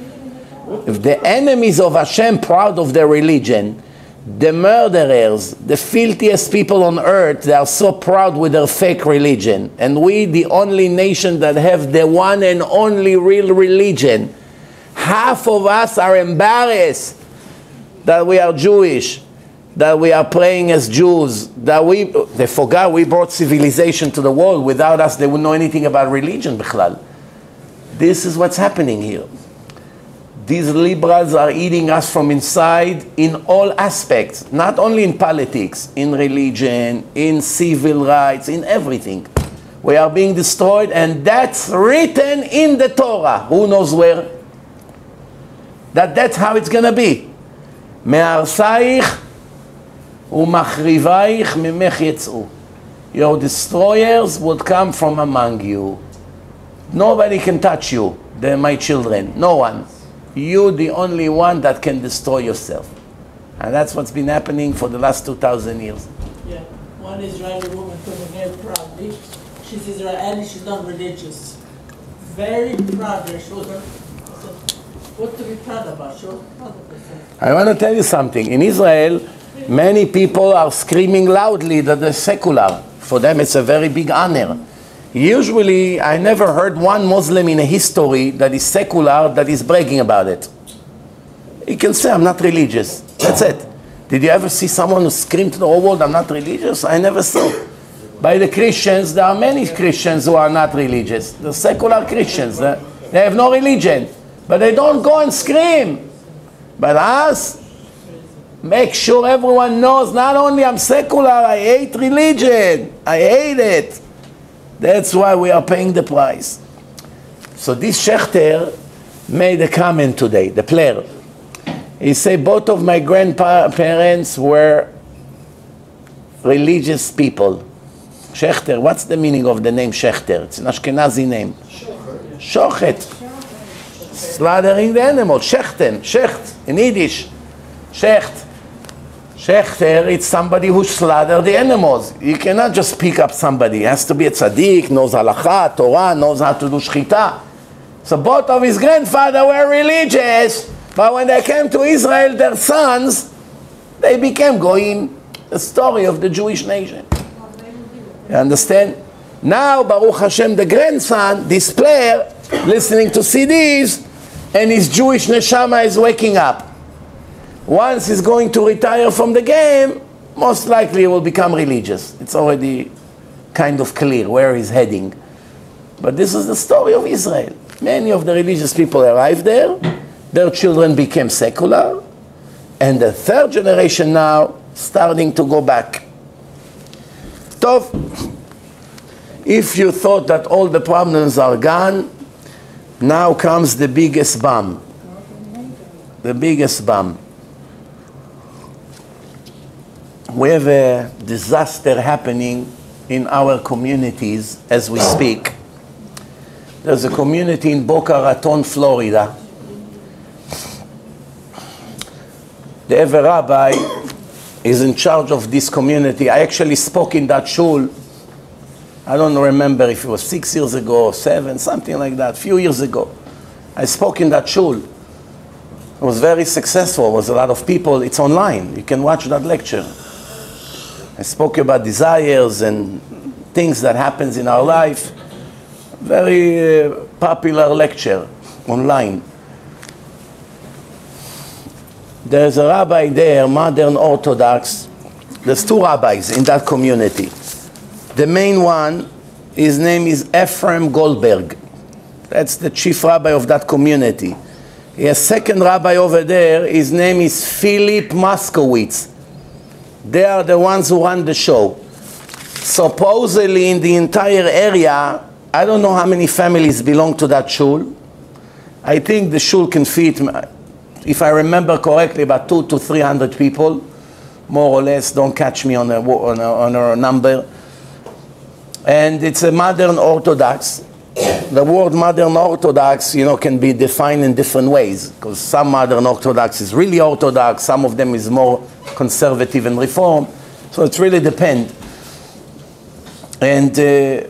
If the enemies of Hashem proud of their religion, the murderers, the filthiest people on earth, they are so proud with their fake religion. And we, the only nation that have the one and only real religion, half of us are embarrassed that we are Jewish, that we are praying as Jews, that we, they forgot we brought civilization to the world. Without us, they wouldn't know anything about religion, bichlal. This is what's happening here. These liberals are eating us from inside in all aspects, not only in politics, in religion, in civil rights, in everything. We are being destroyed, and that's written in the Torah. Who knows where? That that's how it's going to be. Me'arsaich u'machrivaich mimech yetz'u. Your destroyers would come from among you. Nobody can touch you. They're my children. No one. You the only one that can destroy yourself. And that's what's been happening for the last two thousand years. Yeah, one Israeli woman told me very proudly. She's Israeli, she's not religious. Very proud. They showed her. I said, what to be proud about? She was proud of herself. I want to tell you something. In Israel, many people are screaming loudly that they're secular. For them, it's a very big honor. Usually, I never heard one Muslim in a history that is secular that is bragging about it. He can say, I'm not religious. That's it. Did you ever see someone who screamed to the whole world, I'm not religious? I never saw. By the Christians, there are many Christians who are not religious. The secular Christians, they have no religion. But they don't go and scream. But us, make sure everyone knows, not only I'm secular, I hate religion. I hate it. That's why we are paying the price. So this Schechter made a comment today, the player. He said, both of my grandparents were religious people. Schechter, what's the meaning of the name Schechter? It's an Ashkenazi name. Shochet. Slaughtering the animal. Shechten. Shecht in Yiddish. Shecht. Schechter, it's somebody who slaughtered the animals. You cannot just pick up somebody. He has to be a tzaddik, knows halakha, Torah, knows how to do shchita. So both of his grandfather were religious, but when they came to Israel, their sons, they became goyim. The story of the Jewish nation. You understand? Now, Baruch Hashem, the grandson, this player, listening to C Ds, and his Jewish neshama is waking up. Once he's going to retire from the game, most likely he will become religious. It's already kind of clear where he's heading. But this is the story of Israel. Many of the religious people arrived there, their children became secular, and the third generation now starting to go back. Tov, if you thought that all the problems are gone, now comes the biggest bomb. The biggest bomb. We have a disaster happening in our communities as we speak. There's a community in Boca Raton, Florida. The Ever Rabbi is in charge of this community. I actually spoke in that shul. I don't remember if it was six years ago or seven, something like that, a few years ago. I spoke in that shul. It was very successful. There was a lot of people. It's online. You can watch that lecture. I spoke about desires and things that happens in our life. Very uh, popular lecture online. There's a rabbi there, modern Orthodox. There's two rabbis in that community. The main one, his name is Ephraim Goldberg. That's the chief rabbi of that community. He has a second rabbi over there. His name is Philip Moskowitz. They are the ones who run the show. Supposedly in the entire area, I don't know how many families belong to that shul. I think the shul can fit, if I remember correctly, about two to three hundred people, more or less. Don't catch me on a, on a, on a number. And it's a modern Orthodox. The word modern Orthodox, you know, can be defined in different ways, because some modern Orthodox is really Orthodox, some of them is more conservative and reform. So it really depends. And uh,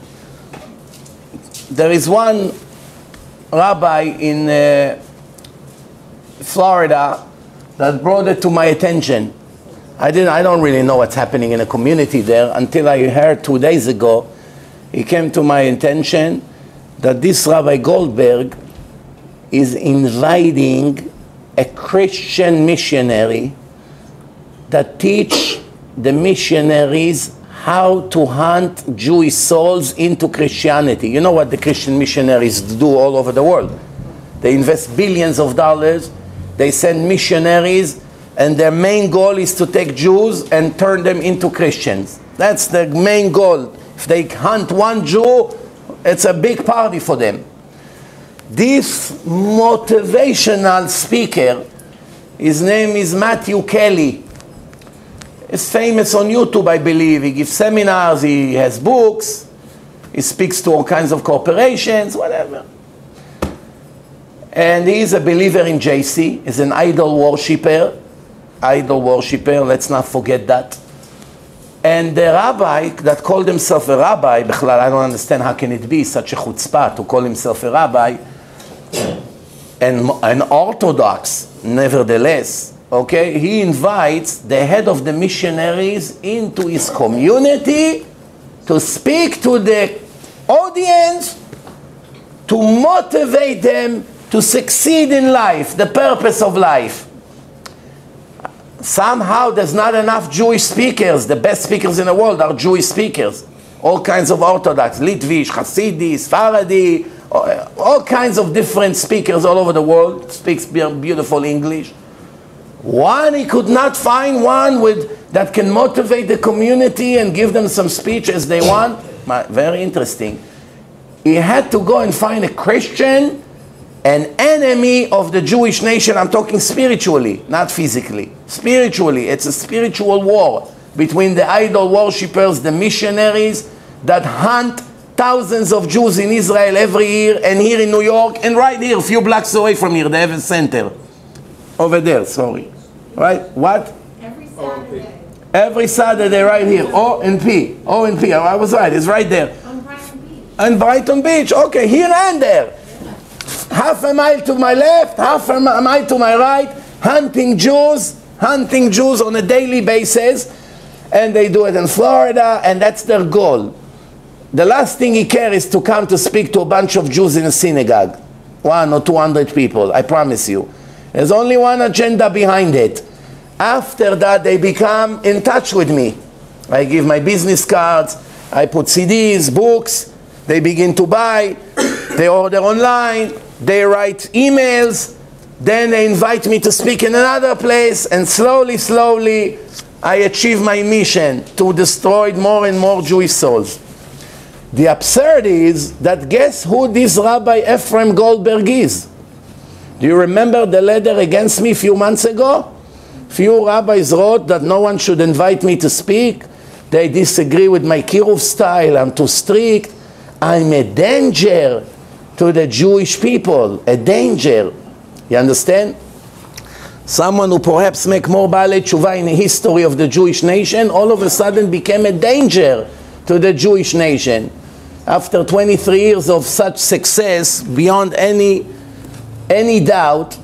there is one rabbi in uh, Florida that brought it to my attention. I didn't. I don't really know what's happening in a community there until I heard two days ago. It came to my attention that this Rabbi Goldberg is inviting a Christian missionary that teach the missionaries how to hunt Jewish souls into Christianity. You know what the Christian missionaries do all over the world? They invest billions of dollars, they send missionaries, and their main goal is to take Jews and turn them into Christians. That's the main goal. If they hunt one Jew, it's a big party for them. This motivational speaker, his name is Matthew Kelly. He's famous on YouTube, I believe. He gives seminars, he has books, he speaks to all kinds of corporations, whatever. And he's a believer in J C. He's an idol worshipper. Idol worshipper, let's not forget that. And the rabbi that called himself a rabbi, I don't understand how can it be such a chutzpah to call himself a rabbi, and an Orthodox, nevertheless, okay, he invites the head of the missionaries into his community to speak to the audience, to motivate them to succeed in life, the purpose of life. Somehow there's not enough Jewish speakers. The best speakers in the world are Jewish speakers. All kinds of Orthodox, Litvish, Hasidic, Sfaradi, all kinds of different speakers all over the world, speaks beautiful English. One, he could not find one with, that can motivate the community and give them some speech as they want. Very interesting. He had to go and find a Christian, an enemy of the Jewish nation. I'm talking spiritually, not physically. Spiritually, it's a spiritual war between the idol worshippers, the missionaries that hunt thousands of Jews in Israel every year, and here in New York, and right here, a few blocks away from here, they have a center. Over there, sorry. Right? What? Every Saturday. Every Saturday right here. O and P. O and P. I was right. It's right there. On Brighton Beach. On Brighton Beach. Okay, here and there. Half a mile to my left, half a mile to my right, hunting Jews, hunting Jews on a daily basis, and they do it in Florida, and that's their goal. The last thing he cares is to come to speak to a bunch of Jews in a synagogue. One or two hundred people, I promise you. There's only one agenda behind it. After that, they become in touch with me. I give my business cards, I put C Ds, books, they begin to buy, they order online, they write emails, then they invite me to speak in another place, and slowly, slowly, I achieve my mission to destroy more and more Jewish souls. The absurd is that guess who this Rabbi Ephraim Goldberg is? Do you remember the letter against me a few months ago? Few rabbis wrote that no one should invite me to speak. They disagree with my kiruv style. I'm too strict. I'm a danger to the Jewish people. A danger. You understand? Someone who perhaps make more Baalei Tshuva in the history of the Jewish nation, all of a sudden became a danger to the Jewish nation. After twenty-three years of such success, beyond any, any doubt,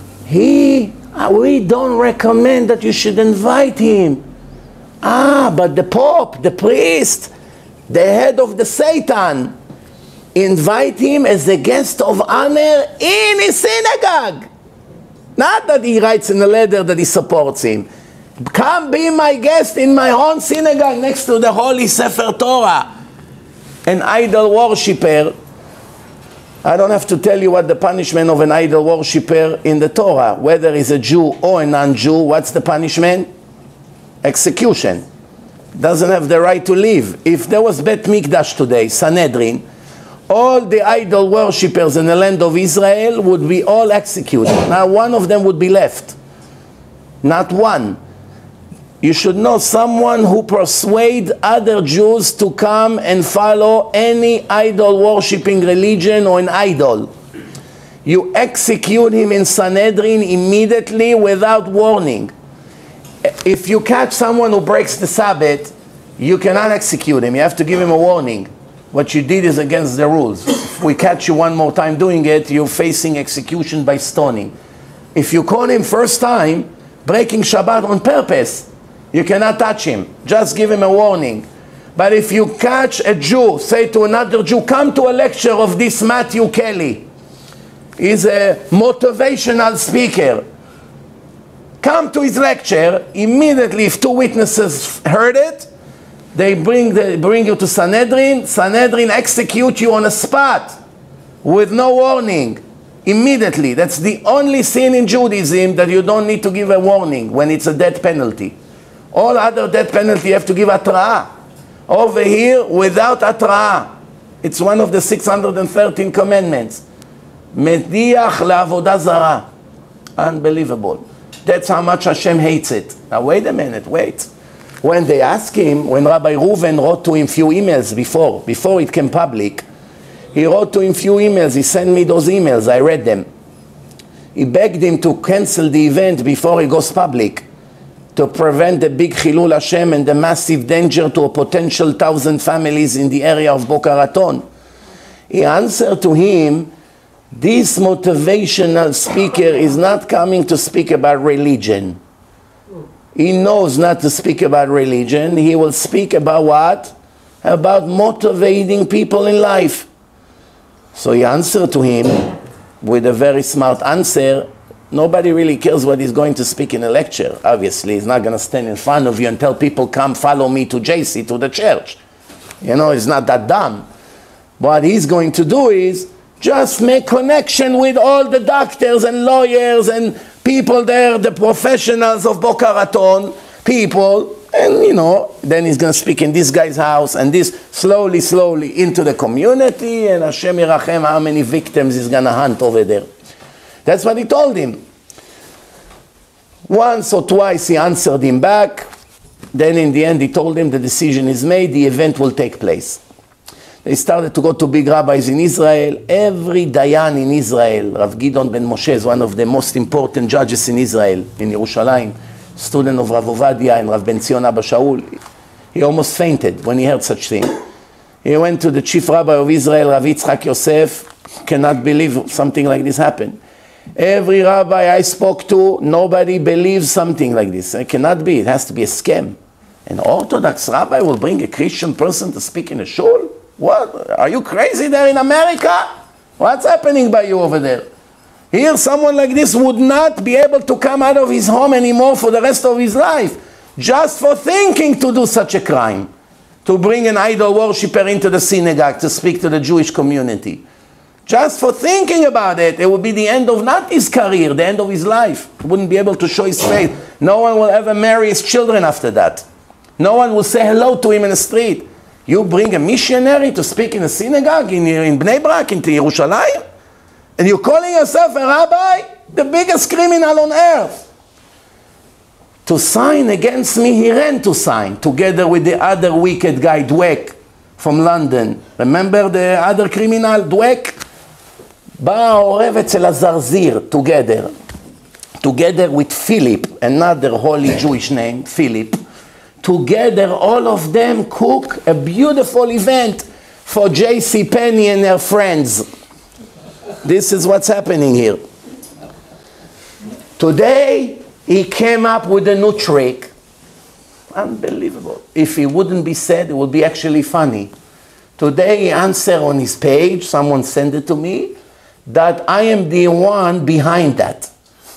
he, we don't recommend that you should invite him. Ah, but the Pope, the priest, the head of the Satan, invite him as a guest of honor in his synagogue. Not that he writes in a letter that he supports him. Come be my guest in my own synagogue next to the Holy Sefer Torah. An idol worshipper, I don't have to tell you what the punishment of an idol worshipper in the Torah, whether he's a Jew or a non-Jew. What's the punishment? Execution. Doesn't have the right to live. If there was Bet Mikdash today, Sanhedrin, all the idol worshippers in the land of Israel would be all executed. Now one of them would be left. Not one. You should know someone who persuades other Jews to come and follow any idol worshipping religion or an idol. You execute him in Sanhedrin immediately without warning. If you catch someone who breaks the Sabbath, you cannot execute him. You have to give him a warning. What you did is against the rules. If we catch you one more time doing it, you're facing execution by stoning. If you caught him first time, breaking Shabbat on purpose, you cannot touch him. Just give him a warning. But if you catch a Jew, say to another Jew, come to a lecture of this Matthew Kelly. He's a motivational speaker. Come to his lecture. Immediately, if two witnesses heard it, they bring, the, bring you to Sanhedrin. Sanhedrin execute you on a spot with no warning. Immediately. That's the only sin in Judaism that you don't need to give a warning when it's a death penalty. All other death penalty you have to give atra'ah. Over here, without atra'ah. It's one of the six hundred thirteen commandments. Mediach le'avodah zarah. Unbelievable. That's how much Hashem hates it. Now wait a minute, wait. When they asked him, when Rabbi Reuven wrote to him few emails before, before it came public, he wrote to him few emails, he sent me those emails, I read them. He begged him to cancel the event before it goes public, to prevent the big Chilul Hashem and the massive danger to a potential thousand families in the area of Boca Raton. He answered to him, this motivational speaker is not coming to speak about religion. He knows not to speak about religion. He will speak about what? about motivating people in life. So he answered to him with a very smart answer. Nobody really cares what he's going to speak in a lecture. Obviously, he's not going to stand in front of you and tell people, come follow me to J C, to the church. You know, he's not that dumb. What he's going to do is just make connection with all the doctors and lawyers and people there, the professionals of Boca Raton, people, and you know, then he's going to speak in this guy's house and this slowly, slowly into the community, and Hashem Yerachem how many victims he's going to hunt over there. That's what he told him. Once or twice he answered him back. Then in the end he told him the decision is made, the event will take place. They started to go to big rabbis in Israel. Every Dayan in Israel, Rav Gidon ben Moshe is one of the most important judges in Israel, in Yerushalayim, student of Rav Ovadia and Rav Ben Zion Abba Shaul. He almost fainted when he heard such thing. He went to the chief rabbi of Israel, Rav Yitzchak Yosef, cannot believe something like this happened. Every rabbi I spoke to, nobody believes something like this. It cannot be, it has to be a scam. An Orthodox rabbi will bring a Christian person to speak in a shul? What? Are you crazy there in America? What's happening by you over there? Here, someone like this would not be able to come out of his home anymore for the rest of his life, just for thinking to do such a crime, to bring an idol worshiper into the synagogue to speak to the Jewish community. Just for thinking about it, it would be the end of not his career, the end of his life. He wouldn't be able to show his faith. No one will ever marry his children after that. No one will say hello to him in the street. You bring a missionary to speak in a synagogue in, in Bnei Brak, in Yerushalayim? And you're calling yourself a rabbi? The biggest criminal on earth. To sign against me, he ran to sign, together with the other wicked guy, Dweck, from London. Remember the other criminal, Dweck? בא העורב אצל הזרזיר, together. Together with Philip, another holy Jewish name, Philip. Together, all of them cook a beautiful event for J C Penney and her friends. This is what's happening here. Today, he came up with a new trick. Unbelievable. If it wouldn't be said, it would be actually funny. Today, he answered on his page, someone sent it to me, that I am the one behind that.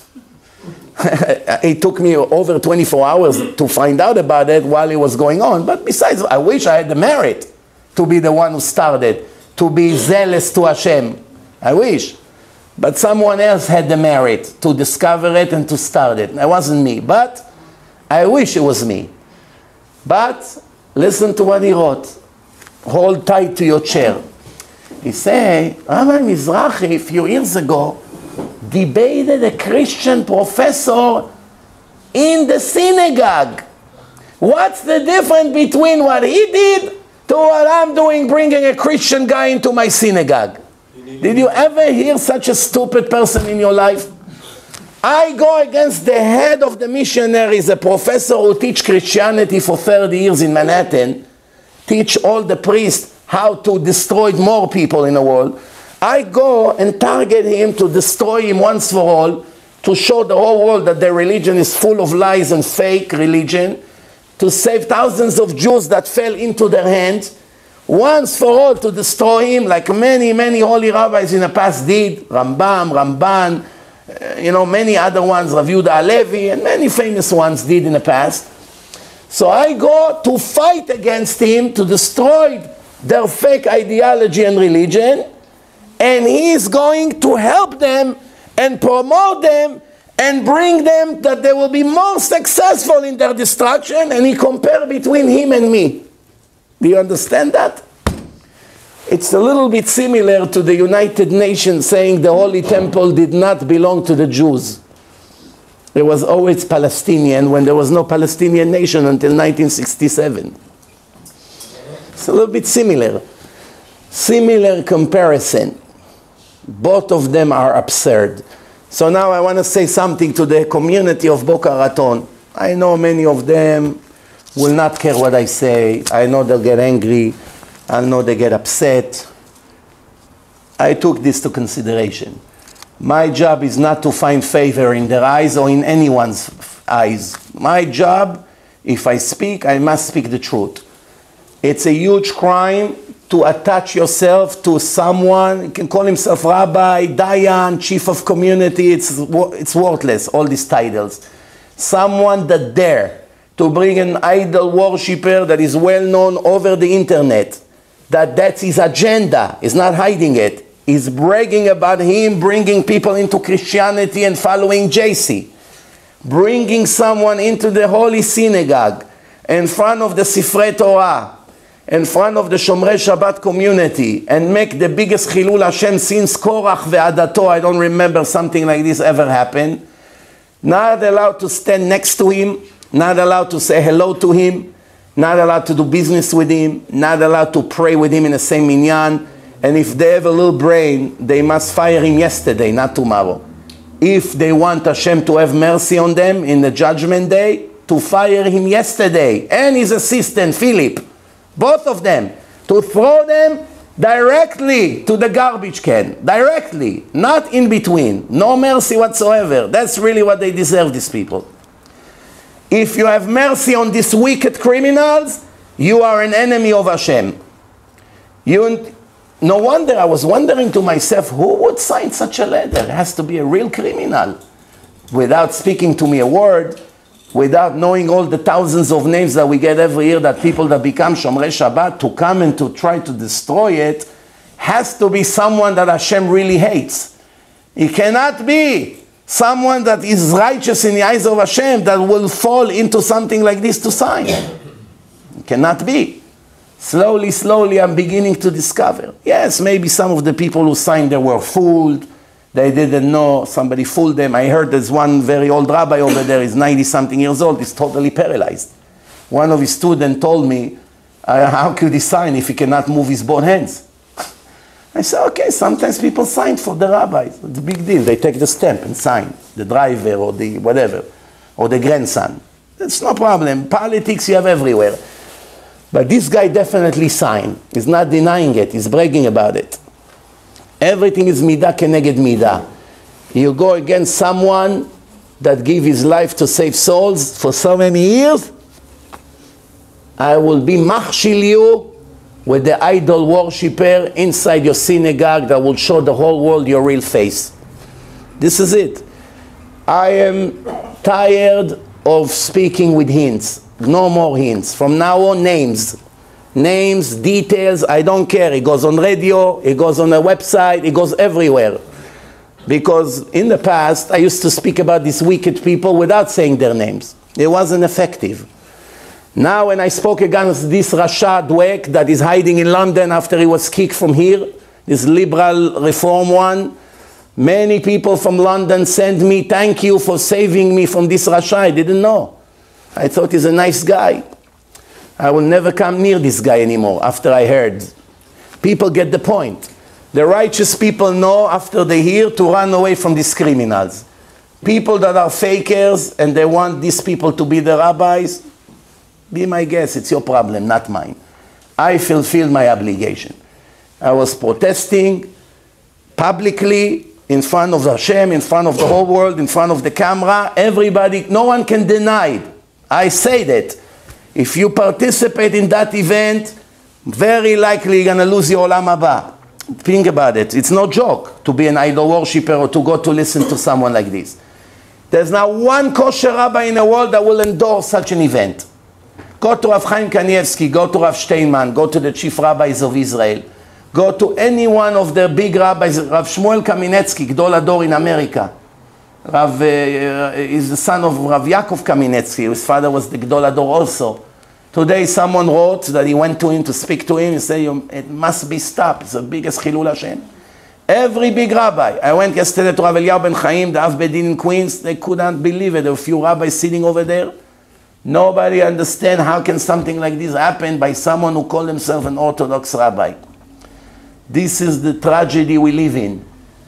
It took me over twenty-four hours to find out about it while it was going on. But besides, I wish I had the merit to be the one who started, to be zealous to Hashem. I wish. But someone else had the merit to discover it and to start it. It wasn't me. But I wish it was me. But listen to what he wrote. Hold tight to your chair. He said, Rabbi Mizrahi, a few years ago, debated a Christian professor in the synagogue. What's the difference between what he did to what I'm doing, bringing a Christian guy into my synagogue? Did you ever hear such a stupid person in your life? I go against the head of the missionaries, a professor who teach Christianity for thirty years in Manhattan, teach all the priests how to destroy more people in the world. I go and target him to destroy him once for all, to show the whole world that their religion is full of lies and fake religion, to save thousands of Jews that fell into their hands, once for all to destroy him, like many, many holy rabbis in the past did, Rambam, Ramban, uh, you know, many other ones, Rav Yehuda Halevi, and many famous ones did in the past. So I go to fight against him, to destroy their fake ideology and religion, and he is going to help them and promote them and bring them that they will be more successful in their destruction, and he compared between him and me. Do you understand that? It's a little bit similar to the United Nations saying the Holy Temple did not belong to the Jews. It was always Palestinian when there was no Palestinian nation until nineteen sixty-seven. It's a little bit similar. Similar comparison. Both of them are absurd. So now I want to say something to the community of Boca Raton. I know many of them will not care what I say. I know they'll get angry. I know they get upset. I took this to consideration. My job is not to find favor in their eyes or in anyone's eyes. My job, if I speak, I must speak the truth. It's a huge crime to attach yourself to someone. You can call himself rabbi, dayan, chief of community. It's, it's worthless, all these titles. Someone that dare to bring an idol worshiper that is well known over the internet, that that's his agenda, he's not hiding it. He's bragging about him bringing people into Christianity and following J C. Bringing someone into the holy synagogue in front of the Sifrei Torah, in front of the Shomrei Shabbat community, and make the biggest Chilul Hashem since Korach ve'adato. I don't remember something like this ever happened. Not allowed to stand next to him, not allowed to say hello to him, not allowed to do business with him, not allowed to pray with him in the same minyan. And if they have a little brain, they must fire him yesterday, not tomorrow. If they want Hashem to have mercy on them in the judgment day, to fire him yesterday, and his assistant, Philip, both of them, to throw them directly to the garbage can, directly, not in between, no mercy whatsoever. That's really what they deserve, these people. If you have mercy on these wicked criminals, you are an enemy of Hashem. You, no wonder, I was wondering to myself, who would sign such a letter? It has to be a real criminal. Without speaking to me a word, without knowing all the thousands of names that we get every year, that people that become Shomrei Shabbat, to come and to try to destroy it, has to be someone that Hashem really hates. It cannot be someone that is righteous in the eyes of Hashem that will fall into something like this to sign. It cannot be. Slowly, slowly, I'm beginning to discover. Yes, maybe some of the people who signed there were fooled. They didn't know. Somebody fooled them. I heard there's one very old rabbi over there. He's ninety-something years old. He's totally paralyzed. One of his students told me, uh, how could he sign if he cannot move his both hands? I said, okay, sometimes people sign for the rabbis. It's a big deal. They take the stamp and sign. The driver or the whatever. Or the grandson. It's no problem. Politics you have everywhere. But this guy definitely signed. He's not denying it. He's bragging about it. Everything is midah keneged midah. You go against someone that gave his life to save souls for so many years, I will be machshil you with the idol worshipper inside your synagogue that will show the whole world your real face. This is it. I am tired of speaking with hints. No more hints. From now on, names. Names, details, I don't care. It goes on radio, it goes on a website, it goes everywhere. Because in the past, I used to speak about these wicked people without saying their names. It wasn't effective. Now when I spoke against this Rasha Dweck that is hiding in London after he was kicked from here, this liberal reform one, many people from London sent me, thank you for saving me from this Rasha. I didn't know. I thought he's a nice guy. I will never come near this guy anymore after I heard. People get the point. The righteous people know after they hear to run away from these criminals. People that are fakers and they want these people to be the rabbis, be my guest, it's your problem, not mine. I fulfilled my obligation. I was protesting publicly in front of Hashem, in front of the whole world, in front of the camera. Everybody, no one can deny it. I say that. If you participate in that event, very likely you're going to lose your olam haba. Think about it. It's no joke to be an idol worshiper or to go to listen to someone like this. There's not one kosher rabbi in the world that will endorse such an event. Go to Rav Chaim Kanievsky, go to Rav Steinman, go to the chief rabbis of Israel, go to any one of the big rabbis, Rav Shmuel Kaminetsky, Gdol Ador in America. Rav uh, is the son of Rav Yaakov Kaminetsky. His father was the Gdol Ador also. Today someone wrote that he went to him to speak to him. He said, it must be stopped. It's the biggest Chilul Hashem. Every big rabbi. I went yesterday to Rav Eliyahu Ben Chaim, the Av Bedin in Queens. They couldn't believe it. There were a few rabbis sitting over there. Nobody understands how can something like this happen by someone who calls himself an Orthodox rabbi. This is the tragedy we live in.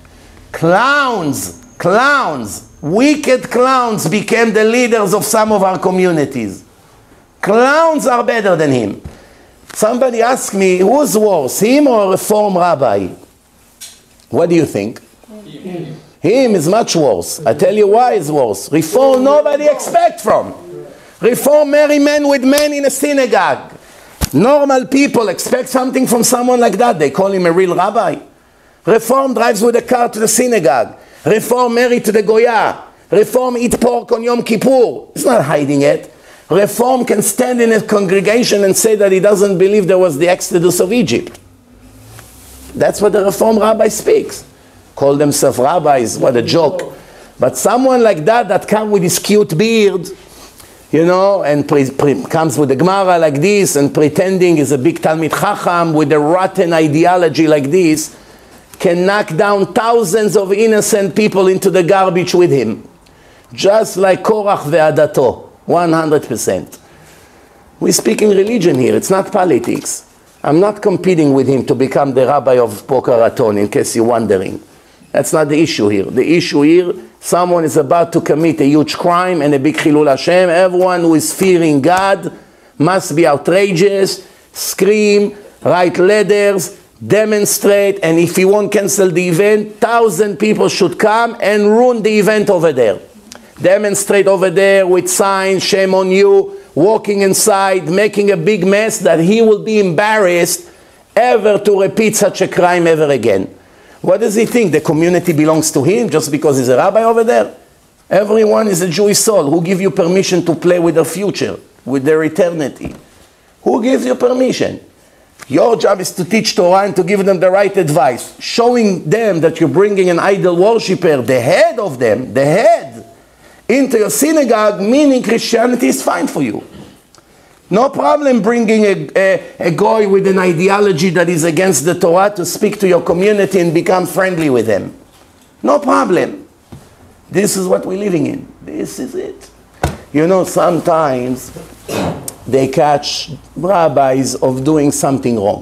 Clowns, clowns, wicked clowns became the leaders of some of our communities. Clowns are better than him. Somebody asked me, who's worse, him or a Reform rabbi? What do you think? Him. Him is much worse. I tell you why it's worse. Reform nobody expects from. Reform marry men with men in a synagogue. Normal people expect something from someone like that. They call him a real rabbi. Reform drives with a car to the synagogue. Reform married to the Goya. Reform eat pork on Yom Kippur. He's not hiding it. Reform can stand in a congregation and say that he doesn't believe there was the exodus of Egypt. That's what the Reform rabbi speaks. Call themselves rabbis, what a joke. But someone like that, that comes with his cute beard, you know, and pre pre comes with a Gemara like this, and pretending he's a big Talmid Chacham with a rotten ideology like this, can knock down thousands of innocent people into the garbage with him. Just like Korach ve'adato, one hundred percent. We're speaking religion here, it's not politics. I'm not competing with him to become the rabbi of Boca Raton, in case you're wondering. That's not the issue here. The issue here, someone is about to commit a huge crime and a big Chilul Hashem. Everyone who is fearing God must be outrageous, scream, write letters, demonstrate, and if he won't cancel the event, thousand people should come and ruin the event over there. Demonstrate over there with signs, shame on you, walking inside, making a big mess that he will be embarrassed ever to repeat such a crime ever again. What does he think? The community belongs to him just because he's a rabbi over there? Everyone is a Jewish soul. Who gives you permission to play with their future, with their eternity? Who gives you permission? Your job is to teach Torah and to give them the right advice, showing them that you're bringing an idol worshiper, the head of them, the head, into your synagogue, meaning Christianity is fine for you. No problem bringing a, a, a guy with an ideology that is against the Torah to speak to your community and become friendly with them. No problem. This is what we're living in. This is it. You know, sometimes they catch rabbis of doing something wrong.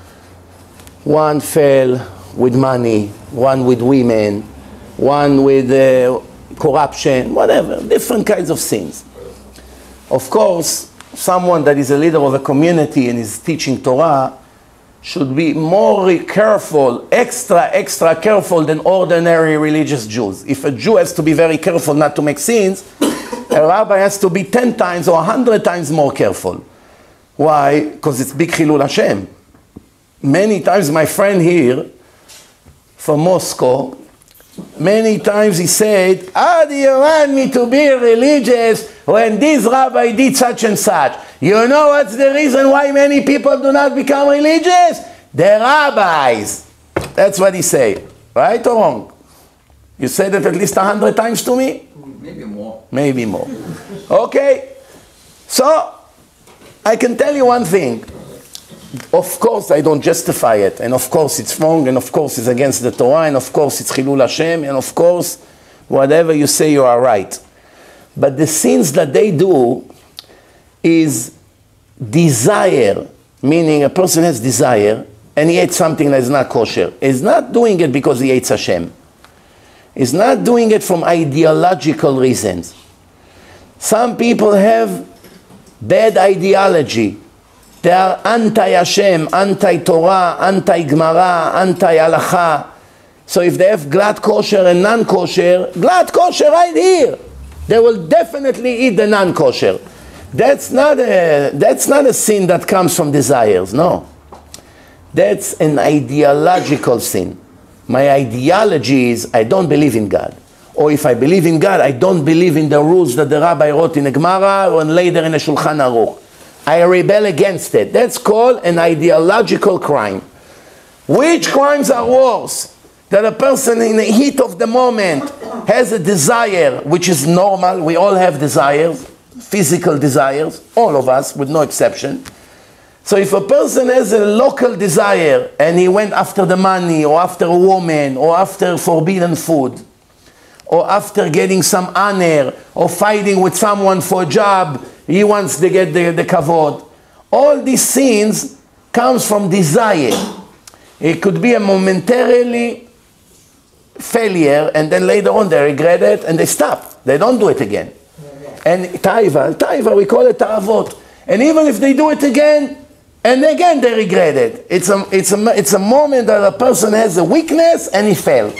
One fell with money, one with women, one with uh, corruption, whatever, different kinds of sins. Of course, someone that is a leader of a community and is teaching Torah should be more careful, extra, extra careful than ordinary religious Jews. If a Jew has to be very careful not to make sins, a rabbi has to be ten times or a hundred times more careful. Why? Because it's big Chilul Hashem. Many times my friend here from Moscow, many times he said, how do you want me to be religious when this rabbi did such and such? You know what's the reason why many people do not become religious? The rabbis. That's what he said. Right or wrong? You said it at least a hundred times to me? Maybe more. Maybe more. Okay. So, I can tell you one thing. Of course I don't justify it, and of course it's wrong, and of course it's against the Torah, and of course it's Chilul Hashem, and of course whatever you say you are right. But the sins that they do is desire, meaning a person has desire, and he ate something that is not kosher. He's not doing it because he hates Hashem. He's not doing it from ideological reasons. Some people have bad ideology. They are anti-Hashem, anti-Torah, anti-Gemara, anti-Halacha. So if they have glad kosher and non-kosher, glad kosher right here, they will definitely eat the non-kosher. That's not a, that's not a sin that comes from desires, no. That's an ideological sin. My ideology is I don't believe in God. Or if I believe in God, I don't believe in the rules that the rabbi wrote in the Gemara or later in the Shulchan Aruch. I rebel against it. That's called an ideological crime. Which crimes are worse? That a person in the heat of the moment has a desire, which is normal. We all have desires, physical desires, all of us, with no exception. So if a person has a local desire and he went after the money or after a woman or after forbidden food or after getting some honor or fighting with someone for a job, he wants to get the, the kavod. All these sins comes from desire. It could be a momentarily failure and then later on they regret it and they stop. They don't do it again. And taiva, taiva we call it ta'avot. And even if they do it again, and again they regret it. It's a, it's a, it's a moment that a person has a weakness and he failed.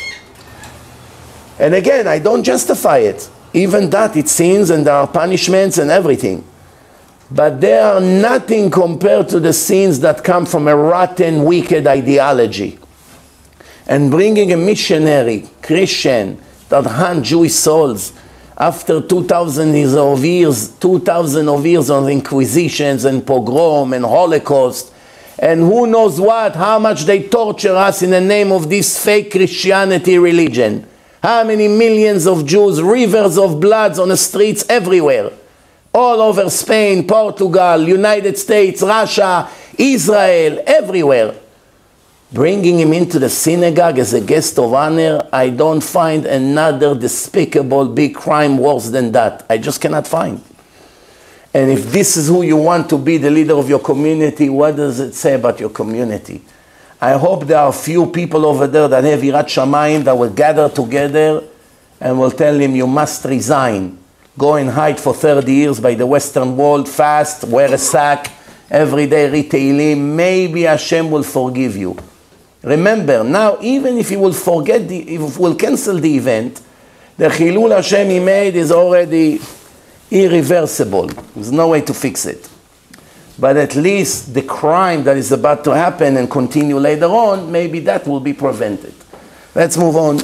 And again, I don't justify it. Even that, it sins and there are punishments and everything. but they are nothing compared to the sins that come from a rotten, wicked ideology. And bringing a missionary, Christian, that hunt Jewish souls after two thousand years of years, two thousand of years of inquisitions and pogrom and Holocaust, and who knows what, how much they torture us in the name of this fake Christianity religion. How many millions of Jews, rivers of blood on the streets everywhere, all over Spain, Portugal, United States, Russia, Israel, everywhere. Bringing him into the synagogue as a guest of honor, I don't find another despicable big crime worse than that. I just cannot find. And if this is who you want to be the leader of your community, what does it say about your community? I hope there are few people over there that have Yirat Shamayim that will gather together and will tell him, you must resign. Go and hide for thirty years by the Western world, fast, wear a sack, every day read Tehillim. Maybe Hashem will forgive you. Remember, now even if he will forget, the, if he will cancel the event, the Chilul Hashem he made is already irreversible. There's no way to fix it. But at least the crime that is about to happen and continue later on, maybe that will be prevented. Let's move on.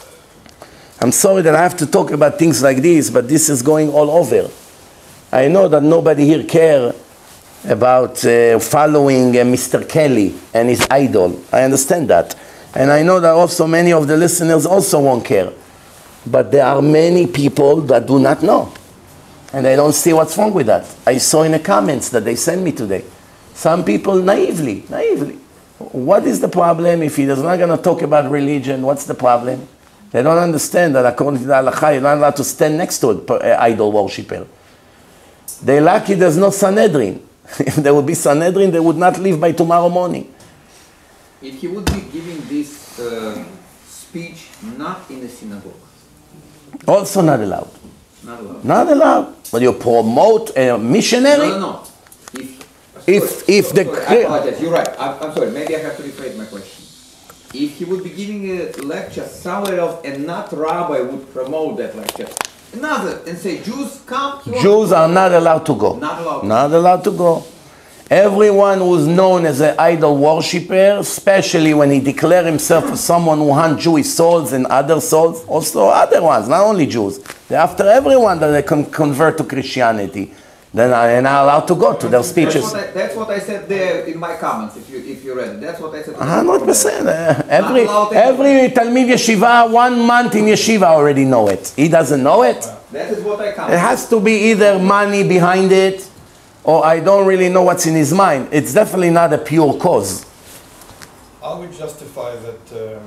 I'm sorry that I have to talk about things like this, but this is going all over. I know that nobody here cares about uh, following uh, Mister Kelly and his idol. I understand that. And I know that also many of the listeners also won't care. But there are many people that do not know. And I don't see what's wrong with that. I saw in the comments that they sent me today. Some people naively, naively. What is the problem if he is not going to talk about religion? What's the problem? They don't understand that according to the halakha, you're not allowed to stand next to an idol worshipper. They're lucky there's no Sanhedrin. If there would be Sanhedrin, they would not leave by tomorrow morning. If he would be giving this uh, speech not in a synagogue. Also not allowed. Not allowed. Not allowed. But you promote a missionary? No, no, no. If, if, sorry, if sorry, the... Sorry, I apologize. You're right. I'm, I'm sorry. Maybe I have to rephrase my question. If he would be giving a lecture somewhere else and not rabbi would promote that lecture, another, and say, Jews come... Jews are not allowed to go. Not allowed. Not allowed to go. Everyone who's known as an idol worshipper, especially when he declares himself as someone who hunts Jewish souls and other souls, also other ones, not only Jews. They're after everyone that they can convert to Christianity. Then they're not allowed to go to their speeches. That's what I, that's what I said there in my comments, if you, if you read it. That's what I said. one hundred percent. Uh, every every Talmid Yeshiva, one month in Yeshiva already know it. He doesn't know it. That is what I commented. It has to be either money behind it, or I don't really know what's in his mind. It's definitely not a pure cause. How we justify that, um,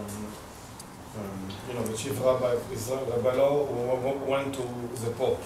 um, you know, the chief rabbi of Israel, Rabbi Lau, went to the Pope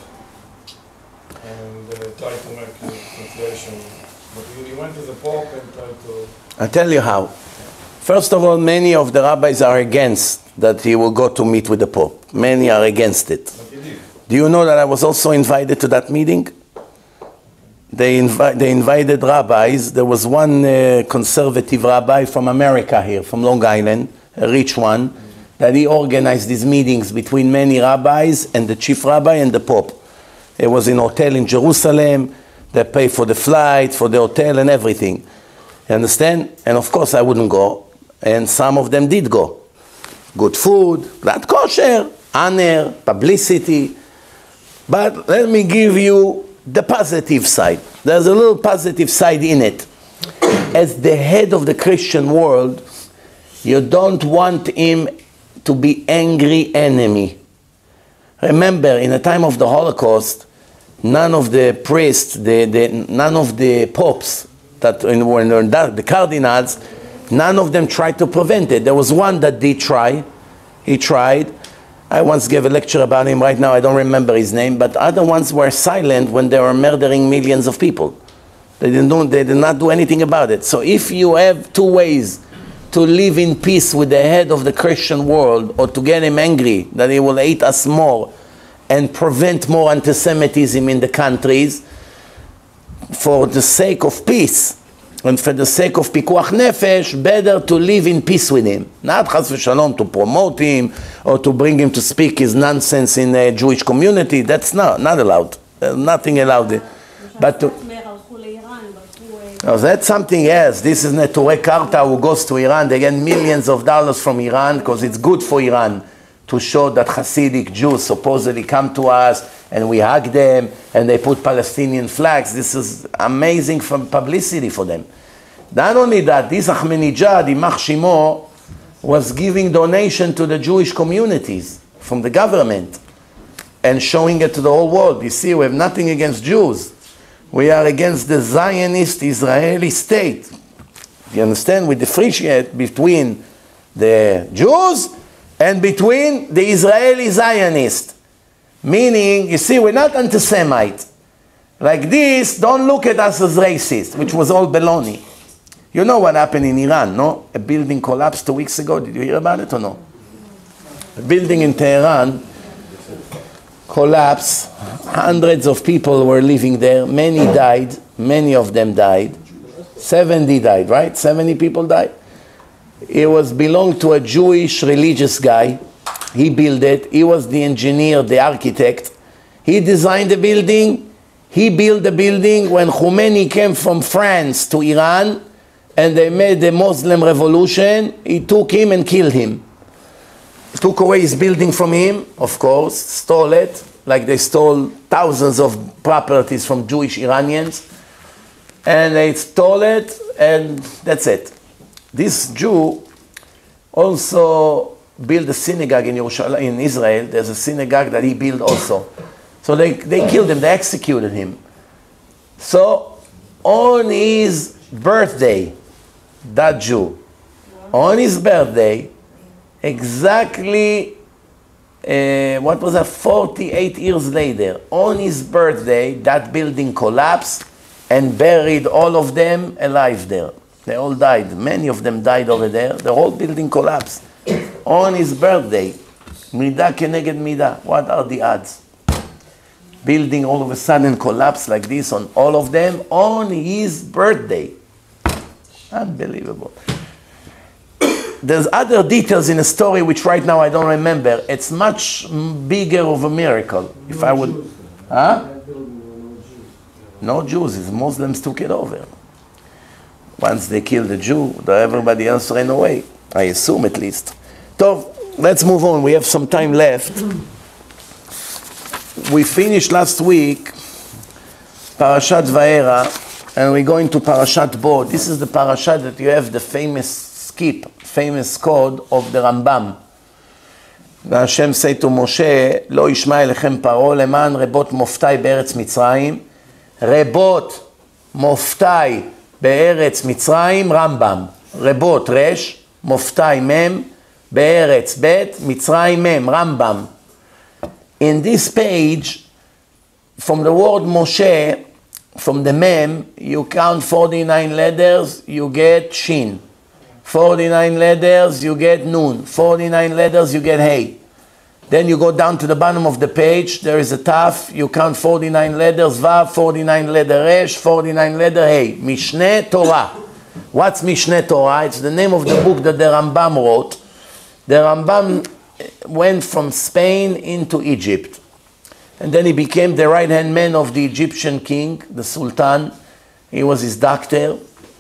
and uh, tried to make a translation. But he went to the Pope and tried to... I'll tell you how. First of all, many of the rabbis are against that he will go to meet with the Pope. Many are against it. But he did. Do you know that I was also invited to that meeting? They, invi they invited rabbis. There was one uh, conservative rabbi from America here, from Long Island, a rich one, mm-hmm. that he organized these meetings between many rabbis and the chief rabbi and the Pope. It was in a hotel in Jerusalem. They pay for the flight, for the hotel and everything. You understand? And of course I wouldn't go. And some of them did go. Good food, not kosher, honor, publicity. But let me give you the positive side. There's a little positive side in it. As the head of the Christian world, you don't want him to be angry enemy. Remember, in the time of the Holocaust, none of the priests, the, the, none of the popes, that were the cardinals, none of them tried to prevent it. There was one that did try. He tried. I once gave a lecture about him. Right now I don't remember his name, but other ones were silent when they were murdering millions of people. They didn't do, they did not do anything about it. So if you have two ways to live in peace with the head of the Christian world, or to get him angry that he will hate us more and prevent more anti-Semitism in the countries, for the sake of peace and for the sake of pikuach nefesh, better to live in peace with him. Not chas v'shalom to promote him or to bring him to speak his nonsense in a Jewish community. That's not, not allowed. There's nothing allowed. But to, Now that's something else. This is Neturei Karta who goes to Iran. They get millions of dollars from Iran because it's good for Iran to show that Hasidic Jews supposedly come to us and we hug them and they put Palestinian flags. This is amazing for publicity for them. Not only that, this Ahmadinejad, Ymach Shimo, was giving donation to the Jewish communities from the government and showing it to the whole world. You see, we have nothing against Jews. We are against the Zionist Israeli state. You understand? We differentiate between the Jews and between the Israeli Zionist. Meaning, you see, we're not anti-Semite. Like this, don't look at us as racist, which was all baloney. You know what happened in Iran, no? A building collapsed two weeks ago. Did you hear about it or no? A building in Tehran collapsed. Hundreds of people were living there. Many died. Many of them died. seventy died, right? seventy people died. It was belonged to a Jewish religious guy. He built it. He was the engineer, the architect. He designed the building. He built the building when Khomeini came from France to Iran and they made the Muslim revolution. He took him and killed him. Took away his building from him, of course, stole it, like they stole thousands of properties from Jewish Iranians. And they stole it, and that's it. This Jew also built a synagogue in Yerushalayim, in Israel. There's a synagogue that he built also. So they, they killed him, they executed him. So on his birthday, that Jew, on his birthday, exactly, uh, what was that, forty-eight years later, on his birthday, that building collapsed and buried all of them alive there. They all died. Many of them died over there. The whole building collapsed. On his birthday, Midah keneged midah. What are the odds? Building all of a sudden collapsed like this on all of them on his birthday. Unbelievable. There's other details in the story which right now I don't remember. It's much bigger of a miracle. If I would... Huh? No Jews. The Muslims took it over. Once they killed the Jew, everybody else ran away. I assume at least. So, let's move on. We have some time left. We finished last week Parashat Vayera, and we're going to Parashat Bo. This is the parashat that you have the famous skip, famous code of the Rambam. Hashem say to Moshe, Lo yishma elechem paro leman rebot moftai be'eretz Mitzrayim. Rebot moftai be'eretz Mitzrayim, Rambam. Rebot resh, moftai mem, be'eretz bet, Mitzrayim mem, Rambam. In this page, from the word Moshe, from the mem, you count forty-nine letters, you get shin. forty-nine letters, you get nun. forty-nine letters, you get hey. Then you go down to the bottom of the page, there is a taf, you count forty-nine letters, vav, forty-nine letter resh, forty-nine letter hey. Mishneh Torah. What's Mishneh Torah? It's the name of the book that the Rambam wrote. The Rambam went from Spain into Egypt. And then he became the right-hand man of the Egyptian king, the Sultan. He was his doctor.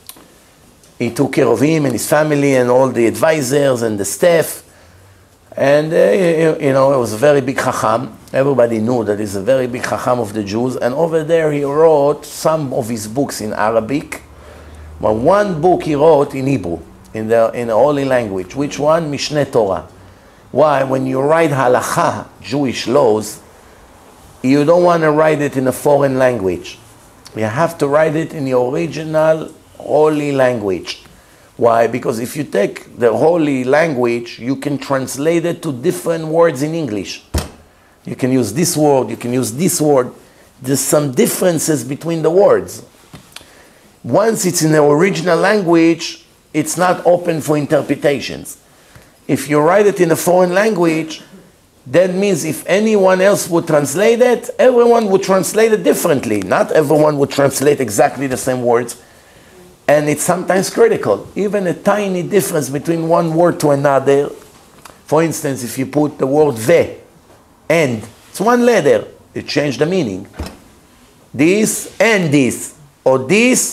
He took care of him and his family and all the advisors and the staff. And, uh, you know, it was a very big Chacham. Everybody knew that he's a very big Chacham of the Jews. And over there he wrote some of his books in Arabic. But one book he wrote in Hebrew, in the, in the holy language. Which one? Mishneh Torah. Why? When you write halakha, Jewish laws, you don't want to write it in a foreign language. You have to write it in the original holy language. Why? Because if you take the holy language, you can translate it to different words in English. You can use this word, you can use this word. There's some differences between the words. Once it's in the original language, it's not open for interpretations. If you write it in a foreign language, that means if anyone else would translate it, everyone would translate it differently. Not everyone would translate exactly the same words. And it's sometimes critical. Even a tiny difference between one word to another. For instance, if you put the word ve, and, it's one letter, it changed the meaning. This and this, or this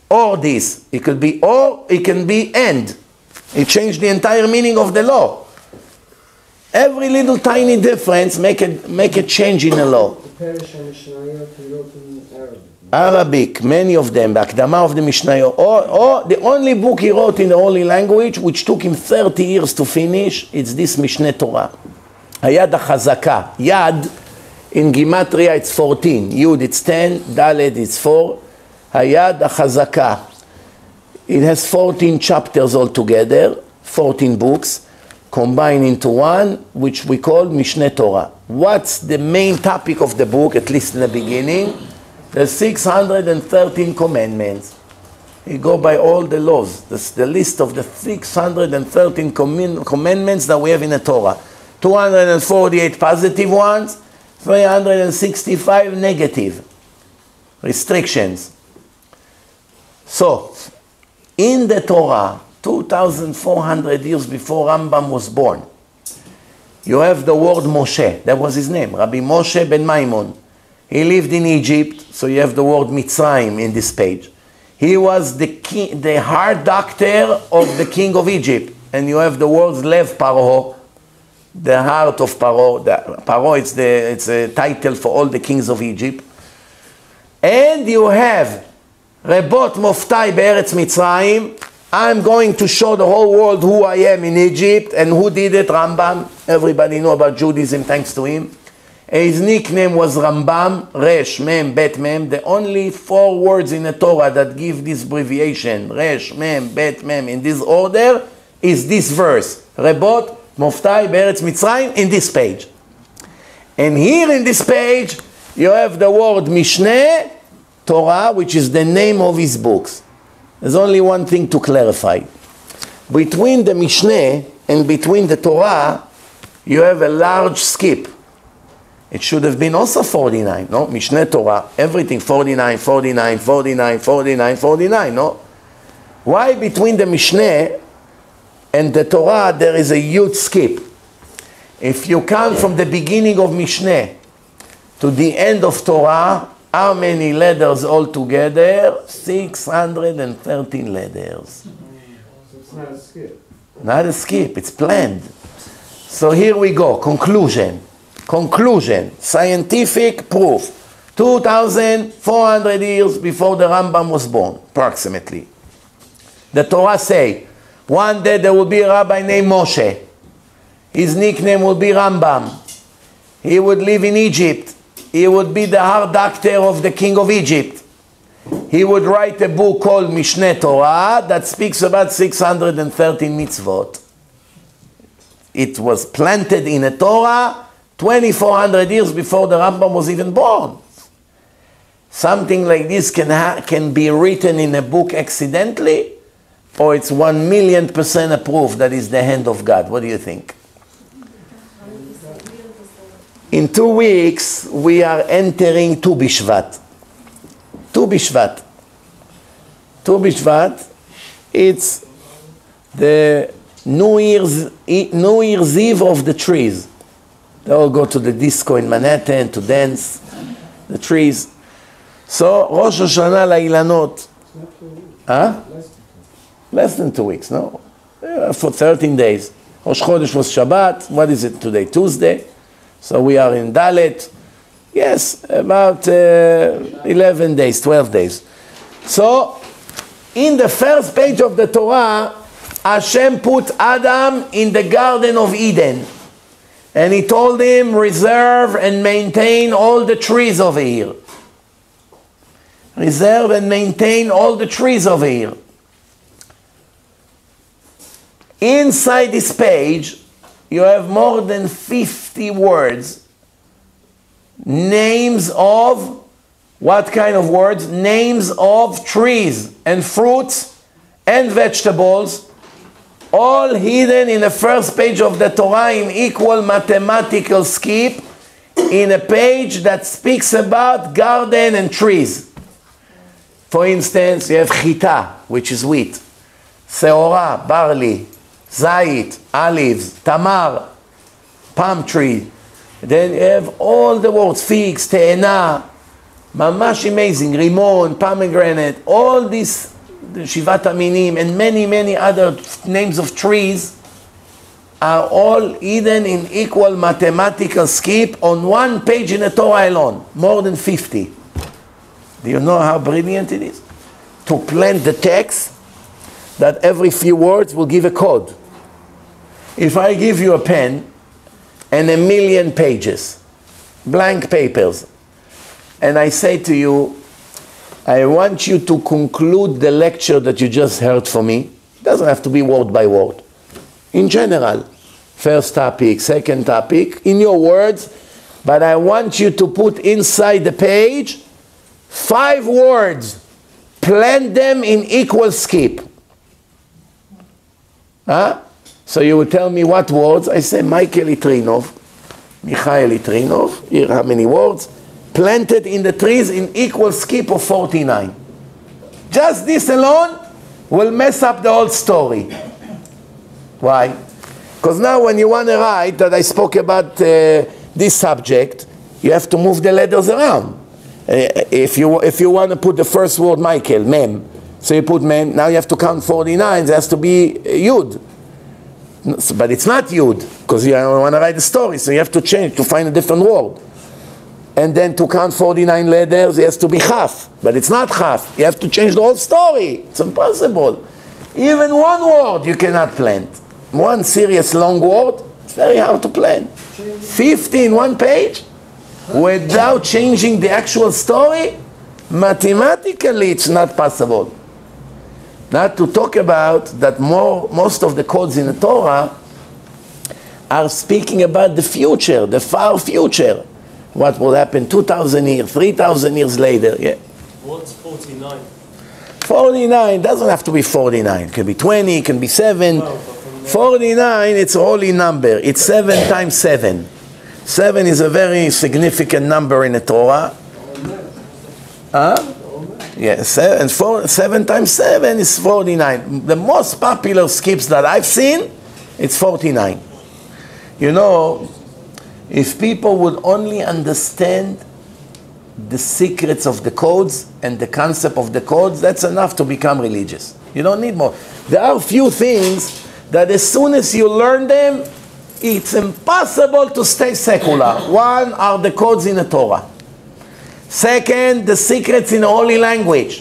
or this. It could be or, it can be and. It changed the entire meaning of the law. Every little tiny difference make a, make a change in the law. The Parish and Mishnayot he wrote in Arabic. Arabic, many of them, the Akdama of the Mishnayot, or, or the only book he wrote in the holy language, which took him thirty years to finish, it's this Mishneh Torah. Hayad HaChazaka. Yad, in Gematria it's fourteen. Yud it's ten, Daled it's four. Hayad HaChazaka. It has fourteen chapters altogether, fourteen books, combined into one, which we call Mishneh Torah. What's the main topic of the book, at least in the beginning? The six hundred thirteen commandments. You go by all the laws. That's the list of the six hundred thirteen com commandments that we have in the Torah. two hundred forty-eight positive ones, three hundred sixty-five negative restrictions. So, in the Torah, two thousand four hundred years before Rambam was born, you have the word Moshe. That was his name, Rabbi Moshe ben Maimon. He lived in Egypt, so you have the word Mitzrayim in this page. He was the king, the heart doctor of the king of Egypt. And you have the words Lev Paro, the heart of Paro. The, Paro, it's, the, it's a title for all the kings of Egypt. And you have Rebot Moftai Be'eretz Mitzrayim. I'm going to show the whole world who I am in Egypt. And who did it? Rambam. Everybody know about Judaism thanks to him. His nickname was Rambam, Resh, Mem, Bet, Mem. The only four words in the Torah that give this abbreviation, Resh, Mem, Bet, Mem, in this order, is this verse. Rebot, Moftai, Be'eretz Mitzrayim, in this page. And here in this page, you have the word Mishneh Torah, which is the name of his books. There's only one thing to clarify. Between the Mishneh and between the Torah, you have a large skip. It should have been also forty-nine, no? Mishneh Torah, everything, forty-nine, forty-nine, forty-nine, forty-nine, forty-nine, no? Why between the Mishneh and the Torah there is a huge skip? If you count from the beginning of Mishneh to the end of Torah, how many letters altogether? six hundred thirteen letters. So it's not a skip. Not a skip, it's planned. So here we go, conclusion. Conclusion, scientific proof. two thousand four hundred years before the Rambam was born, approximately. The Torah say, one day there will be a rabbi named Moshe. His nickname will be Rambam. He would live in Egypt. He would be the heart doctor of the king of Egypt. He would write a book called Mishneh Torah that speaks about six hundred thirteen mitzvot. It was planted in a Torah twenty-four hundred years before the Rambam was even born. Something like this can, ha can be written in a book accidentally, or it's one million percent a proof that is the hand of God. What do you think? In two weeks, we are entering Tu Bishvat. Tu Bishvat. Tu Bishvat, it's the New Year's, New Year's Eve of the trees. They all go to the disco in Manhattan to dance, the trees. So, Rosh Hashanah La'ilanot. Huh? Less than two weeks, no? Yeah, for thirteen days. Rosh Chodesh was Shabbat. What is it today? Tuesday. So we are in Dalet. Yes, about uh, eleven days, twelve days. So, in the first page of the Torah, Hashem put Adam in the Garden of Eden. And he told him, reserve and maintain all the trees over here. Reserve and maintain all the trees over here. Inside this page, you have more than fifty words. Names of, what kind of words? Names of trees and fruits and vegetables, all hidden in the first page of the Torah in equal mathematical skip, in a page that speaks about garden and trees. For instance, you have chita, which is wheat, seora, barley, zait, olives, tamar, palm tree. Then you have all the words, figs, te'ena, mamash amazing, rimon, pomegranate, all these the Shivat Aminim, and many, many other names of trees are all hidden in equal mathematical skip on one page in the Torah alone, more than fifty. Do you know how brilliant it is? To plant the text that every few words will give a code. If I give you a pen and a million pages, blank papers, and I say to you, I want you to conclude the lecture that you just heard from me. It doesn't have to be word by word. In general, first topic, second topic, in your words, but I want you to put inside the page five words. Plant them in equal skip. Huh? So you will tell me what words. I say Michael Litrinov, Mikhail Litrinov, here how many words? Planted in the trees in equal skip of forty-nine. Just this alone will mess up the whole story. Why? Because now when you want to write that I spoke about uh, this subject, you have to move the letters around. Uh, if you if you want to put the first word Michael, mem, so you put mem, now you have to count forty-nine, it has to be yud. But it's not yud, because you want to write the story, so you have to change, to find a different word. And then to count forty-nine letters, it has to be chaf, but it's not chaf. You have to change the whole story. It's impossible. Even one word you cannot plant. One serious long word, it's very hard to plant. fifty in one page, without changing the actual story, mathematically it's not possible. Not to talk about that more, most of the codes in the Torah are speaking about the future, the far future. What will happen two thousand years, three thousand years later. Yeah. What's forty-nine? forty-nine doesn't have to be forty-nine. It can be twenty, it can be seven. Well, forty-nine, it's a holy number. It's seven times seven. Seven is a very significant number in the Torah. Huh? Yes, seven, four, seven times seven is forty-nine. The most popular skips that I've seen, it's forty-nine. You know, if people would only understand the secrets of the codes and the concept of the codes, that's enough to become religious. You don't need more. There are few things that as soon as you learn them, it's impossible to stay secular. One are the codes in the Torah. Second, the secrets in the holy language.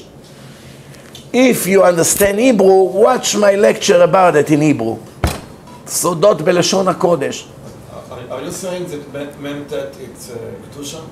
If you understand Hebrew, watch my lecture about it in Hebrew. Sodot Belashon HaKodesh. Are you saying that Memtet it's uh, Kedusha?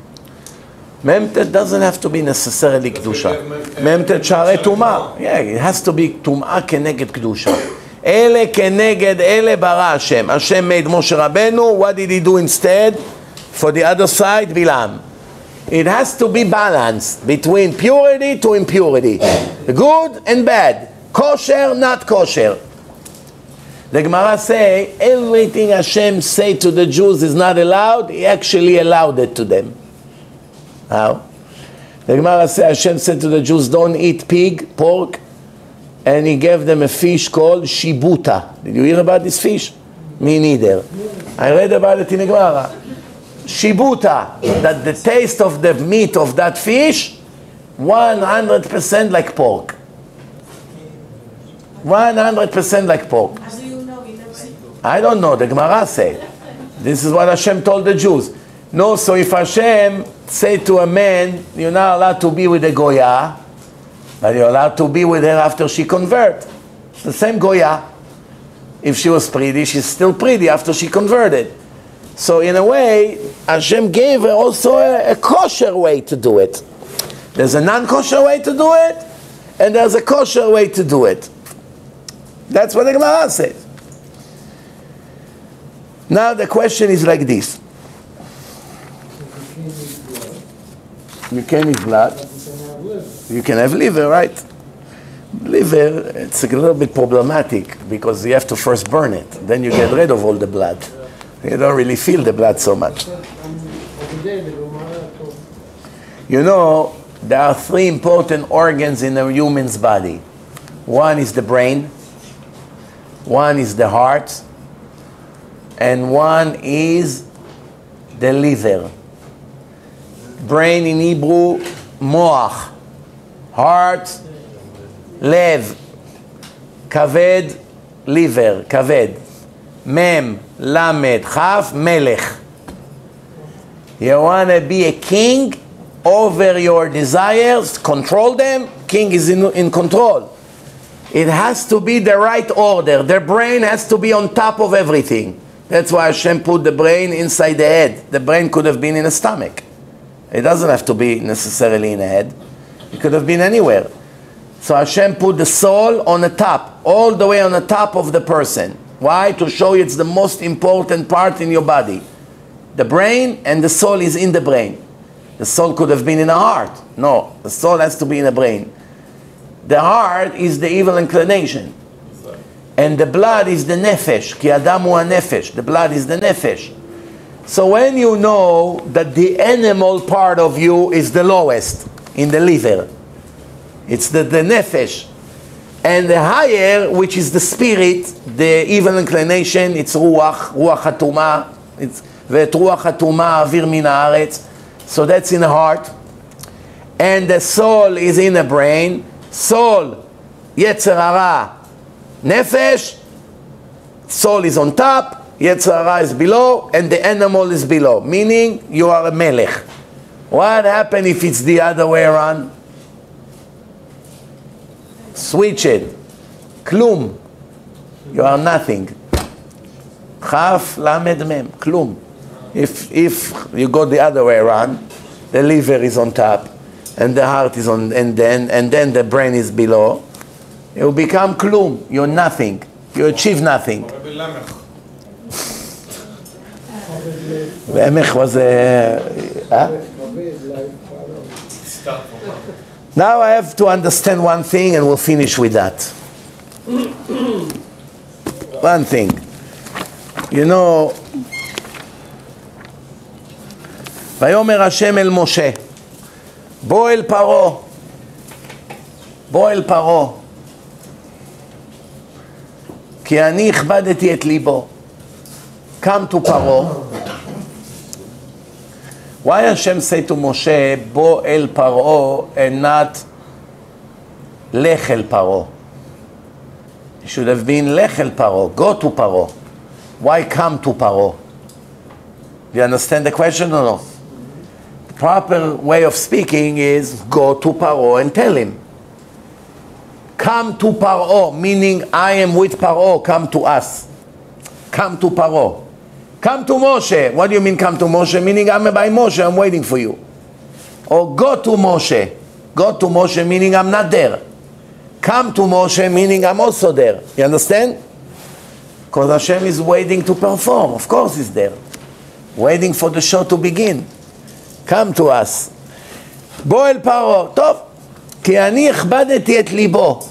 Memtet doesn't have to be necessarily Kedusha. Memtet Sha'arei Tumah. Yeah, it has to be Tumah keneged Kedusha. Ele keneged ele bara Hashem. Hashem made Moshe Rabbeinu. What did he do instead? For the other side, Bilam. It has to be balanced between purity to impurity. Good and bad. Kosher, not kosher. The Gemara say, everything Hashem say to the Jews is not allowed, He actually allowed it to them. How? The Gemara say, Hashem said to the Jews, don't eat pig, pork, and He gave them a fish called shibuta. Did you hear about this fish? Me neither. I read about it in the Gemara. Shibuta, that the taste of the meat of that fish, one hundred percent like pork. one hundred percent like pork. How do you know? I don't know, the Gemara say. This is what Hashem told the Jews. No, so if Hashem say to a man, you're not allowed to be with a Goya, but you're allowed to be with her after she convert. It's the same Goya. If she was pretty, she's still pretty after she converted. So in a way, Hashem gave her also a, a kosher way to do it. There's a non-kosher way to do it, and there's a kosher way to do it. That's what the Gemara says. Now the question is like this. You can eat blood. You can have liver, right? Liver, it's a little bit problematic because you have to first burn it. Then you get rid of all the blood. You don't really feel the blood so much. You know, there are three important organs in a human's body. One is the brain, one is the heart, and one is the liver. Brain in Hebrew, moach. Heart, Lev, Kaved, liver, Kaved. Mem, Lamed, Chaf, Melech. You want to be a king over your desires, control them. King is in, in control. It has to be the right order. The brain has to be on top of everything. That's why Hashem put the brain inside the head. The brain could have been in the stomach. It doesn't have to be necessarily in the head. It could have been anywhere. So Hashem put the soul on the top, all the way on the top of the person. Why? To show you it's the most important part in your body. The brain and the soul is in the brain. The soul could have been in the heart. No, the soul has to be in the brain. The heart is the evil inclination. And the blood is the nefesh. Ki adam hu nefesh. The blood is the nefesh. So when you know that the animal part of you is the lowest, in the liver, it's the, the nefesh. And the higher, which is the spirit, the evil inclination, it's ruach, ruach hatuma, it's ואת רוח התומה אוויר מן הארץ. So that's in the heart. And the soul is in the brain. Soul, יצר הרע, nefesh. Soul is on top, יצר הרע is below, and the animal is below. Meaning, you are a melech. What happens if it's the other way around? Switch it. Klum. You are nothing. Chaf, lamed, mem. Klum. If, if you go the other way around, the liver is on top, and the heart is on, and then, and then the brain is below, it will become klum. You're nothing. You achieve nothing. Lemech was a... Huh? Now I have to understand one thing, and we'll finish with that. One thing. You know, ויאמר השם אל משה, בוא אל פרעה, בוא אל פרעה, כי אני הכבדתי את ליבו. Come to פרעה. Why Hashem say to Moshe, בוא אל פרעה, and not לך אל פרעה? It should have been לך אל פרעה, go to פרעה. Why come to Paro? Do you understand the question or no? The proper way of speaking is go to Paro and tell him. Come to Paro, meaning I am with Paro, come to us. Come to Paro. Come to Moshe. What do you mean come to Moshe? Meaning I'm by Moshe, I'm waiting for you. Or go to Moshe. Go to Moshe, meaning I'm not there. Come to Moshe, meaning I'm also there. You understand? Because Hashem is waiting to perform. Of course he's there. Waiting for the show to begin. Come to us. בוא אל פרעה. טוב. כי אני הכבדתי את ליבו.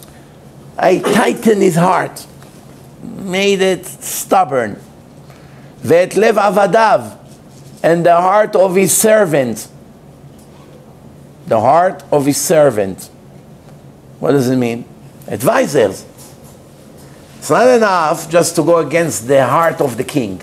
I tightened his heart. Made it stubborn. ואת לב עבדיו. And the heart of his servant. The heart of his servant. What does it mean? Advisors. It's not enough just to go against the heart of the king.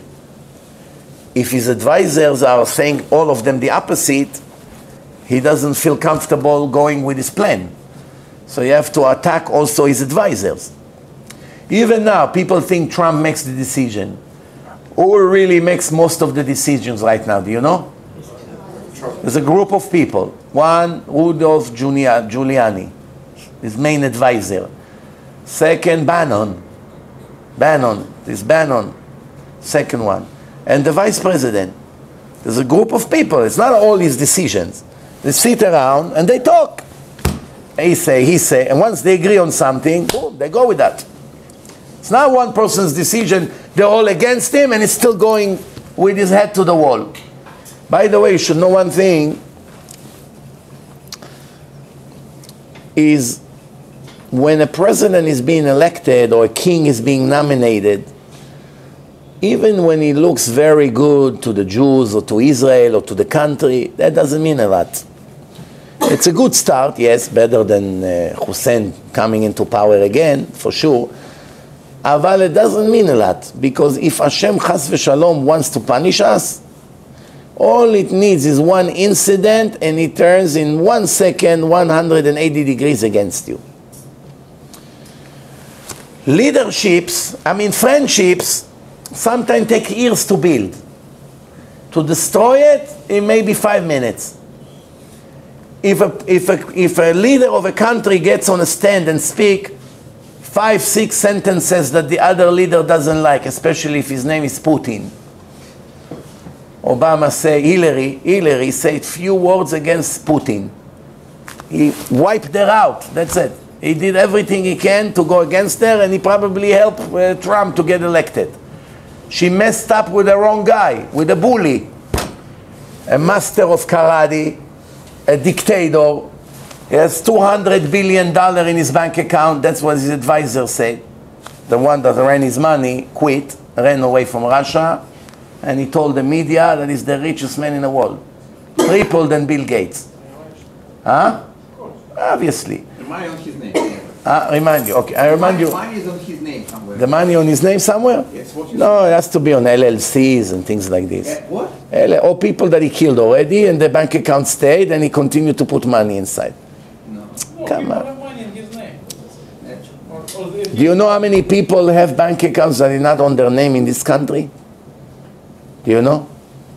If his advisors are saying all of them the opposite, he doesn't feel comfortable going with his plan. So you have to attack also his advisors. Even now, people think Trump makes the decision. Who really makes most of the decisions right now? Do you know? There's a group of people. One, Rudolph Giuliani, his main advisor. Second, Bannon. Bannon, this Bannon, second one. And the vice president. There's a group of people. It's not all his decisions. They sit around and they talk. He say, he say, and once they agree on something, boom, they go with that. It's not one person's decision, they're all against him and he's still going with his head to the wall. By the way, you should know one thing, is when a president is being elected or a king is being nominated, even when he looks very good to the Jews or to Israel or to the country, that doesn't mean a lot. It's a good start, yes, better than uh, Hussein coming into power again, for sure. But it doesn't mean a lot, because if Hashem Chas v'Shalom wants to punish us, all it needs is one incident and it turns in one second one hundred eighty degrees against you. Leaderships, I mean friendships, sometimes take years to build. To destroy it, it may be five minutes. If a, if, a, if a leader of a country gets on a stand and speak five, six sentences that the other leader doesn't like, especially if his name is Putin. Obama say Hillary, Hillary said few words against Putin. He wiped her out, that's it. He did everything he can to go against her, and he probably helped uh, Trump to get elected. She messed up with the wrong guy, with a bully. A master of karate, a dictator. He has two hundred billion dollars in his bank account. That's what his advisor said. The one that ran his money quit, ran away from Russia, and he told the media that he's the richest man in the world. Triple than Bill Gates. Huh? Obviously. The money on his name. Uh, remind you. Okay, I remind you. The money is on his name somewhere. The money on his name somewhere? Yes, what you No, it has to be on L L Cs and things like this. Uh, what? L- or people that he killed already, and the bank account stayed, and he continued to put money inside. No. Come on. Have money in his name. Or, or if Do you know how many people have bank accounts that are not on their name in this country? Do you know?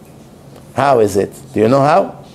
How is it? Do you know how?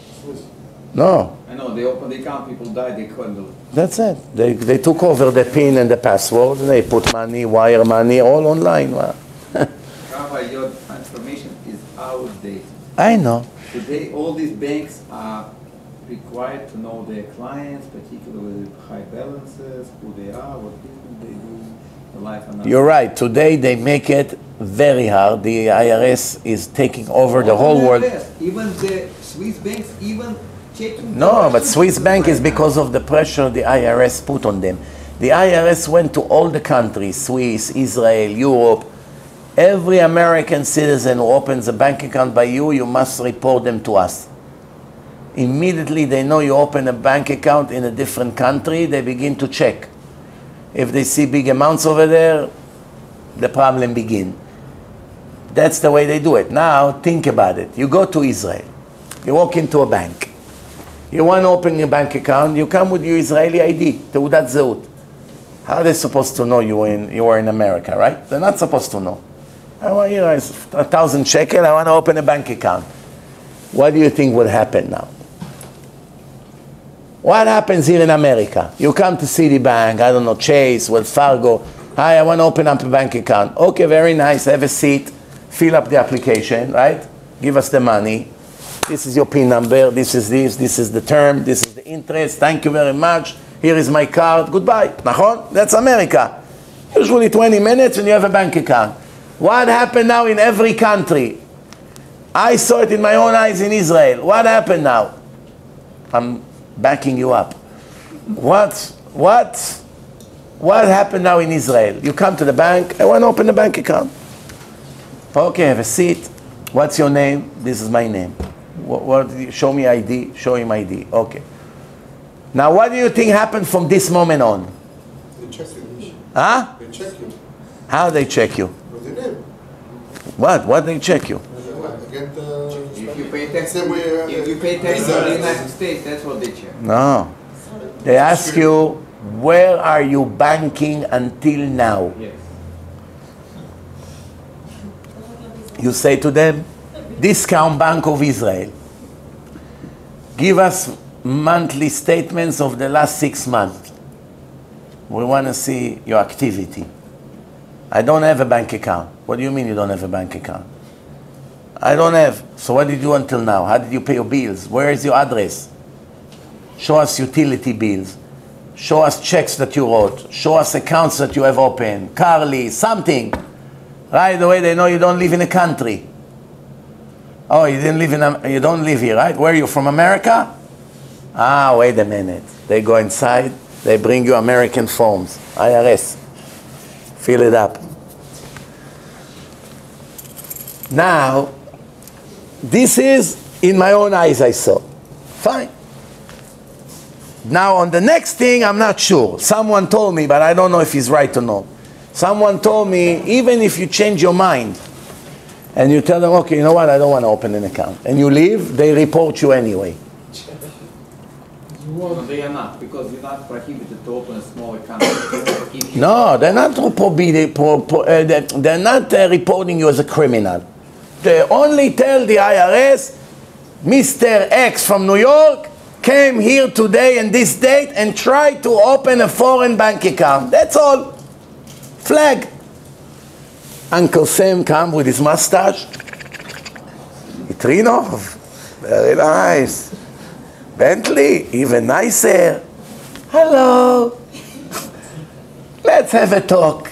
No. I know, they opened the account, people died, they couldn't do it. That's it. They, they took over the PIN and the password, and they put money, wire money, all online. Wow. Rabbi, your information is outdated. I know. Today, all these banks are required to know their clients, particularly with high balances, who they are, what business they do, the life and You're right. Today they make it very hard. The I R S is taking over the whole world. Even the Swiss banks, even checking. No, but Swiss bank is because of the pressure the I R S put on them. The I R S went to all the countries, Swiss, Israel, Europe. Every American citizen who opens a bank account by you, you must report them to us. Immediately they know you open a bank account in a different country, they begin to check. If they see big amounts over there, the problem begins. That's the way they do it. Now, think about it. You go to Israel. You walk into a bank. You want to open a bank account, you come with your Israeli I D, Teudat Zeut. How are they supposed to know you, in, you are in America, right? They're not supposed to know. I want here a thousand shekel, I want to open a bank account. What do you think would happen now? What happens here in America? You come to Citibank, I don't know, Chase, Wells Fargo. Hi, I want to open up a bank account. Okay, very nice, have a seat. Fill up the application, right? Give us the money. This is your PIN number, this is this, this is the term, this is the interest. Thank you very much. Here is my card. Goodbye. Nachon? That's America. Usually twenty minutes and you have a bank account. What happened now in every country? I saw it in my own eyes in Israel. What happened now? I'm backing you up. What, what, what happened now in Israel? You come to the bank, I want to open a bank account. Okay, have a seat. What's your name? This is my name. What, what, show me I D, show him I D. Okay. Now what do you think happened from this moment on? They check you. Huh? They check you. How they check you? With your name. What? What they check you? Get the, If you pay tax, Say we, uh, if you pay tax in the United States, that's what they check. No. They ask you, where are you banking until now? Yes. You say to them, Discount Bank of Israel. Give us monthly statements of the last six months. We want to see your activity. I don't have a bank account. What do you mean you don't have a bank account? I don't have. So what did you do until now? How did you pay your bills? Where is your address? Show us utility bills. Show us checks that you wrote. Show us accounts that you have opened. Carly, something. Right away they know you don't live in a country. Oh, you didn't live in a, you don't live here, right? Where are you, from America? Ah, wait a minute. They go inside, they bring you American forms, I R S. Fill it up. Now, this is in my own eyes I saw. Fine. Now on the next thing, I'm not sure. Someone told me, but I don't know if he's right or not. Someone told me, even if you change your mind, and you tell them, okay, you know what, I don't want to open an account, and you leave, they report you anyway. No, they are not, because you're not prohibited to open a small account. If you- No, they're not prohibited, pro, pro, uh, they're, they're not uh, reporting you as a criminal. They only tell the I R S, Mister X from New York came here today and this date and tried to open a foreign bank account. That's all. Flag. Uncle Sam come with his mustache. Trinov, very nice. Bentley, even nicer. Hello. Let's have a talk.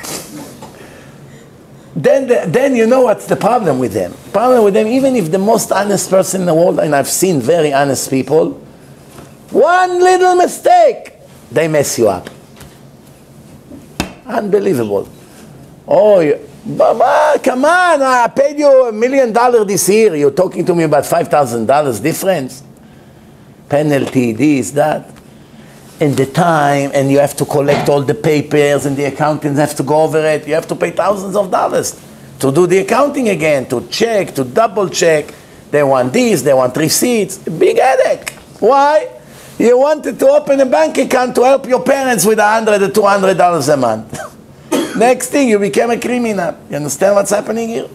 Then, the, then you know what's the problem with them. Problem with them, even if the most honest person in the world, and I've seen very honest people, one little mistake, they mess you up. Unbelievable. Oh, you, Baba, come on, I paid you a million dollars this year. You're talking to me about five thousand dollars difference. Penalty, this, that. And the time, and you have to collect all the papers, and the accountants have to go over it. You have to pay thousands of dollars to do the accounting again, to check, to double check. They want this, they want receipts. Big headache. Why? You wanted to open a bank account to help your parents with one hundred or two hundred dollars a month. Next thing, you became a criminal. You understand what's happening here?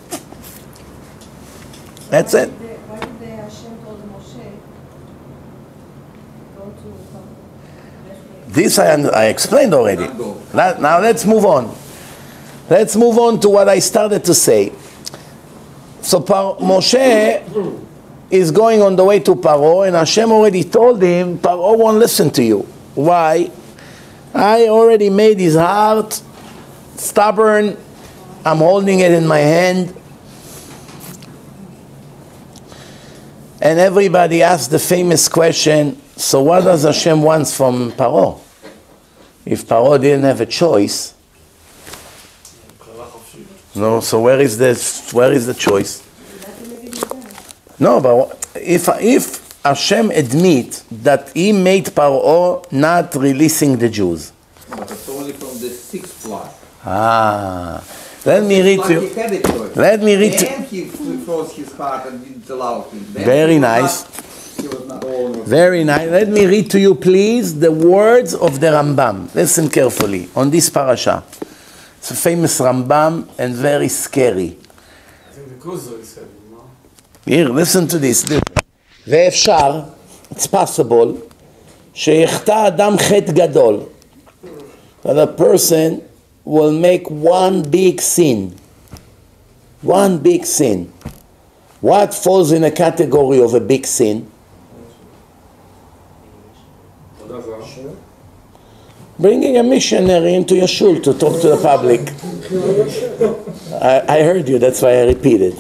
That's it. Why did the Hashem told Moshe go to This I, I explained already. Now, now let's move on. Let's move on to what I started to say. So Par- Moshe is going on the way to Paro, and Hashem already told him, Paro won't listen to you. Why? I already made his heart stubborn. I'm holding it in my hand. And everybody asks the famous question, so what does Hashem want from Paro? If Paro didn't have a choice, no, so where is the, where is the choice? No, but if, if Hashem admit that he made Paro not releasing the Jews. But it's only from the sixth plot. Ah, let me read to you. Let me read to And he froze his heart and didn't allow him. Then Very he was nice. not- he was not all of- Very nice. Let me read to you, please, the words of the Rambam. Listen carefully on this parasha. It's a famous Rambam and very scary. I think the Kuzari said it, no? Here, listen to this. ואפשר, it's possible, שיחטא אדם חטא גדול. That a person will make one big sin. One big sin. What falls in a category of a big sin? Bringing a missionary into your shul to talk to the public. I, I heard you, that's why I repeated.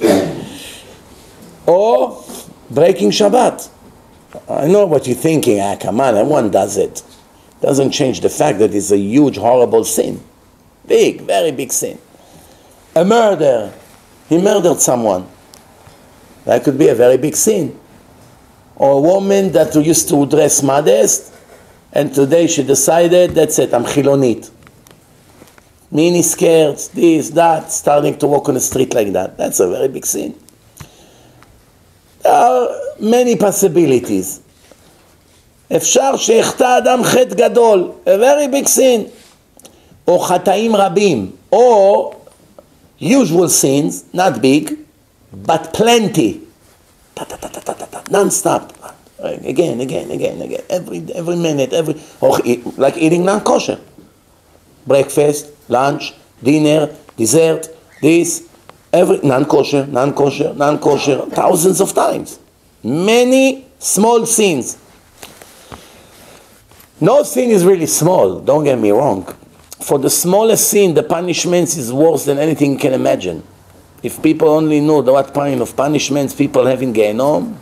Or breaking Shabbat. I know what you're thinking. Ah, come on, everyone does it. Doesn't change the fact that it's a huge, horrible sin. Big, very big sin. A murder. He murdered someone. That could be a very big sin. Or a woman that used to dress modest, and today she decided, that's it, I'm Chilonit. Mini skirts, this, that, starting to walk on the street like that. That's a very big sin. There are many possibilities. אפשר שיחטא אדם חטא גדול, a very big sin. או חטאים רבים, or usual sins, not big, but plenty. Ta, ta, ta, ta, ta, ta, ta, non-stop. Again, again, again, again. Every, every minute, every, or eat, like eating non-kosher. Breakfast, lunch, dinner, dessert, this, every, non-kosher, non-kosher, non-kosher, thousands of times. Many small sins. No sin is really small, don't get me wrong. For the smallest sin, the punishment is worse than anything you can imagine. If people only knew what kind of punishments people have in Gehenom,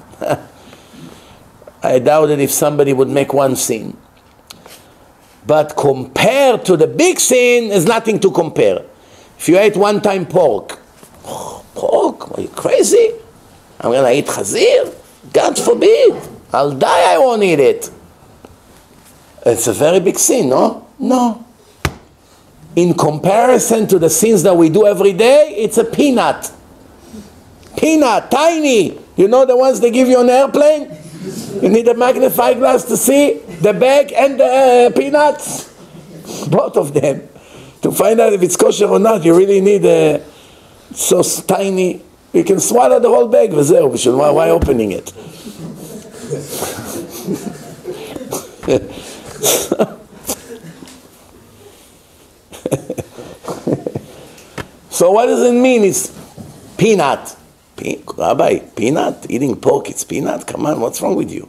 I doubt that if somebody would make one sin. But compared to the big sin, there's nothing to compare. If you ate one time pork, oh, pork, are you crazy? I'm going to eat chazir? God forbid. I'll die, I won't eat it. It's a very big sin, no? No. In comparison to the sins that we do every day, it's a peanut. Peanut, tiny. You know the ones they give you on an airplane? You need a magnifying glass to see? the bag and the uh, peanuts, both of them. To find out if it's kosher or not, you really need a so tiny. You can swallow the whole bag. Why, why opening it? So what does it mean? It's peanut. Pe- Rabbi, peanut? Eating pork, it's peanut? Come on, what's wrong with you?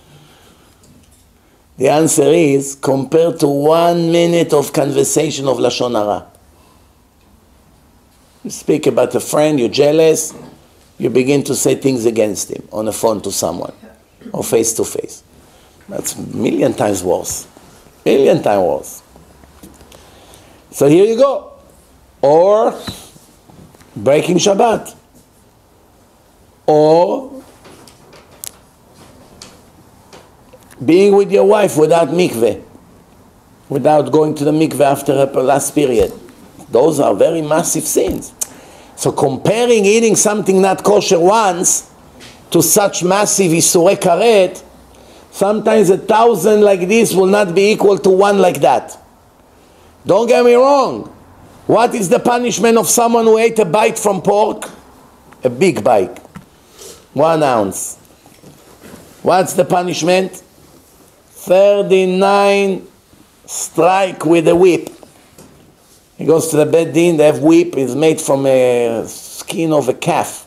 The answer is, compared to one minute of conversation of Lashon Hara. You speak about a friend, you're jealous, you begin to say things against him on the phone to someone, or face to face. That's a million times worse. Million times worse. So here you go. Or breaking Shabbat. Or being with your wife without mikveh, without going to the mikveh after her last period. Those are very massive sins. So comparing eating something not kosher once to such massive isurei karet, sometimes a thousand like this will not be equal to one like that. Don't get me wrong. What is the punishment of someone who ate a bite from pork? A big bite. One ounce. What's the punishment? thirty-nine strike with a whip. He goes to the Beit Din, they have whip, it's made from a skin of a calf.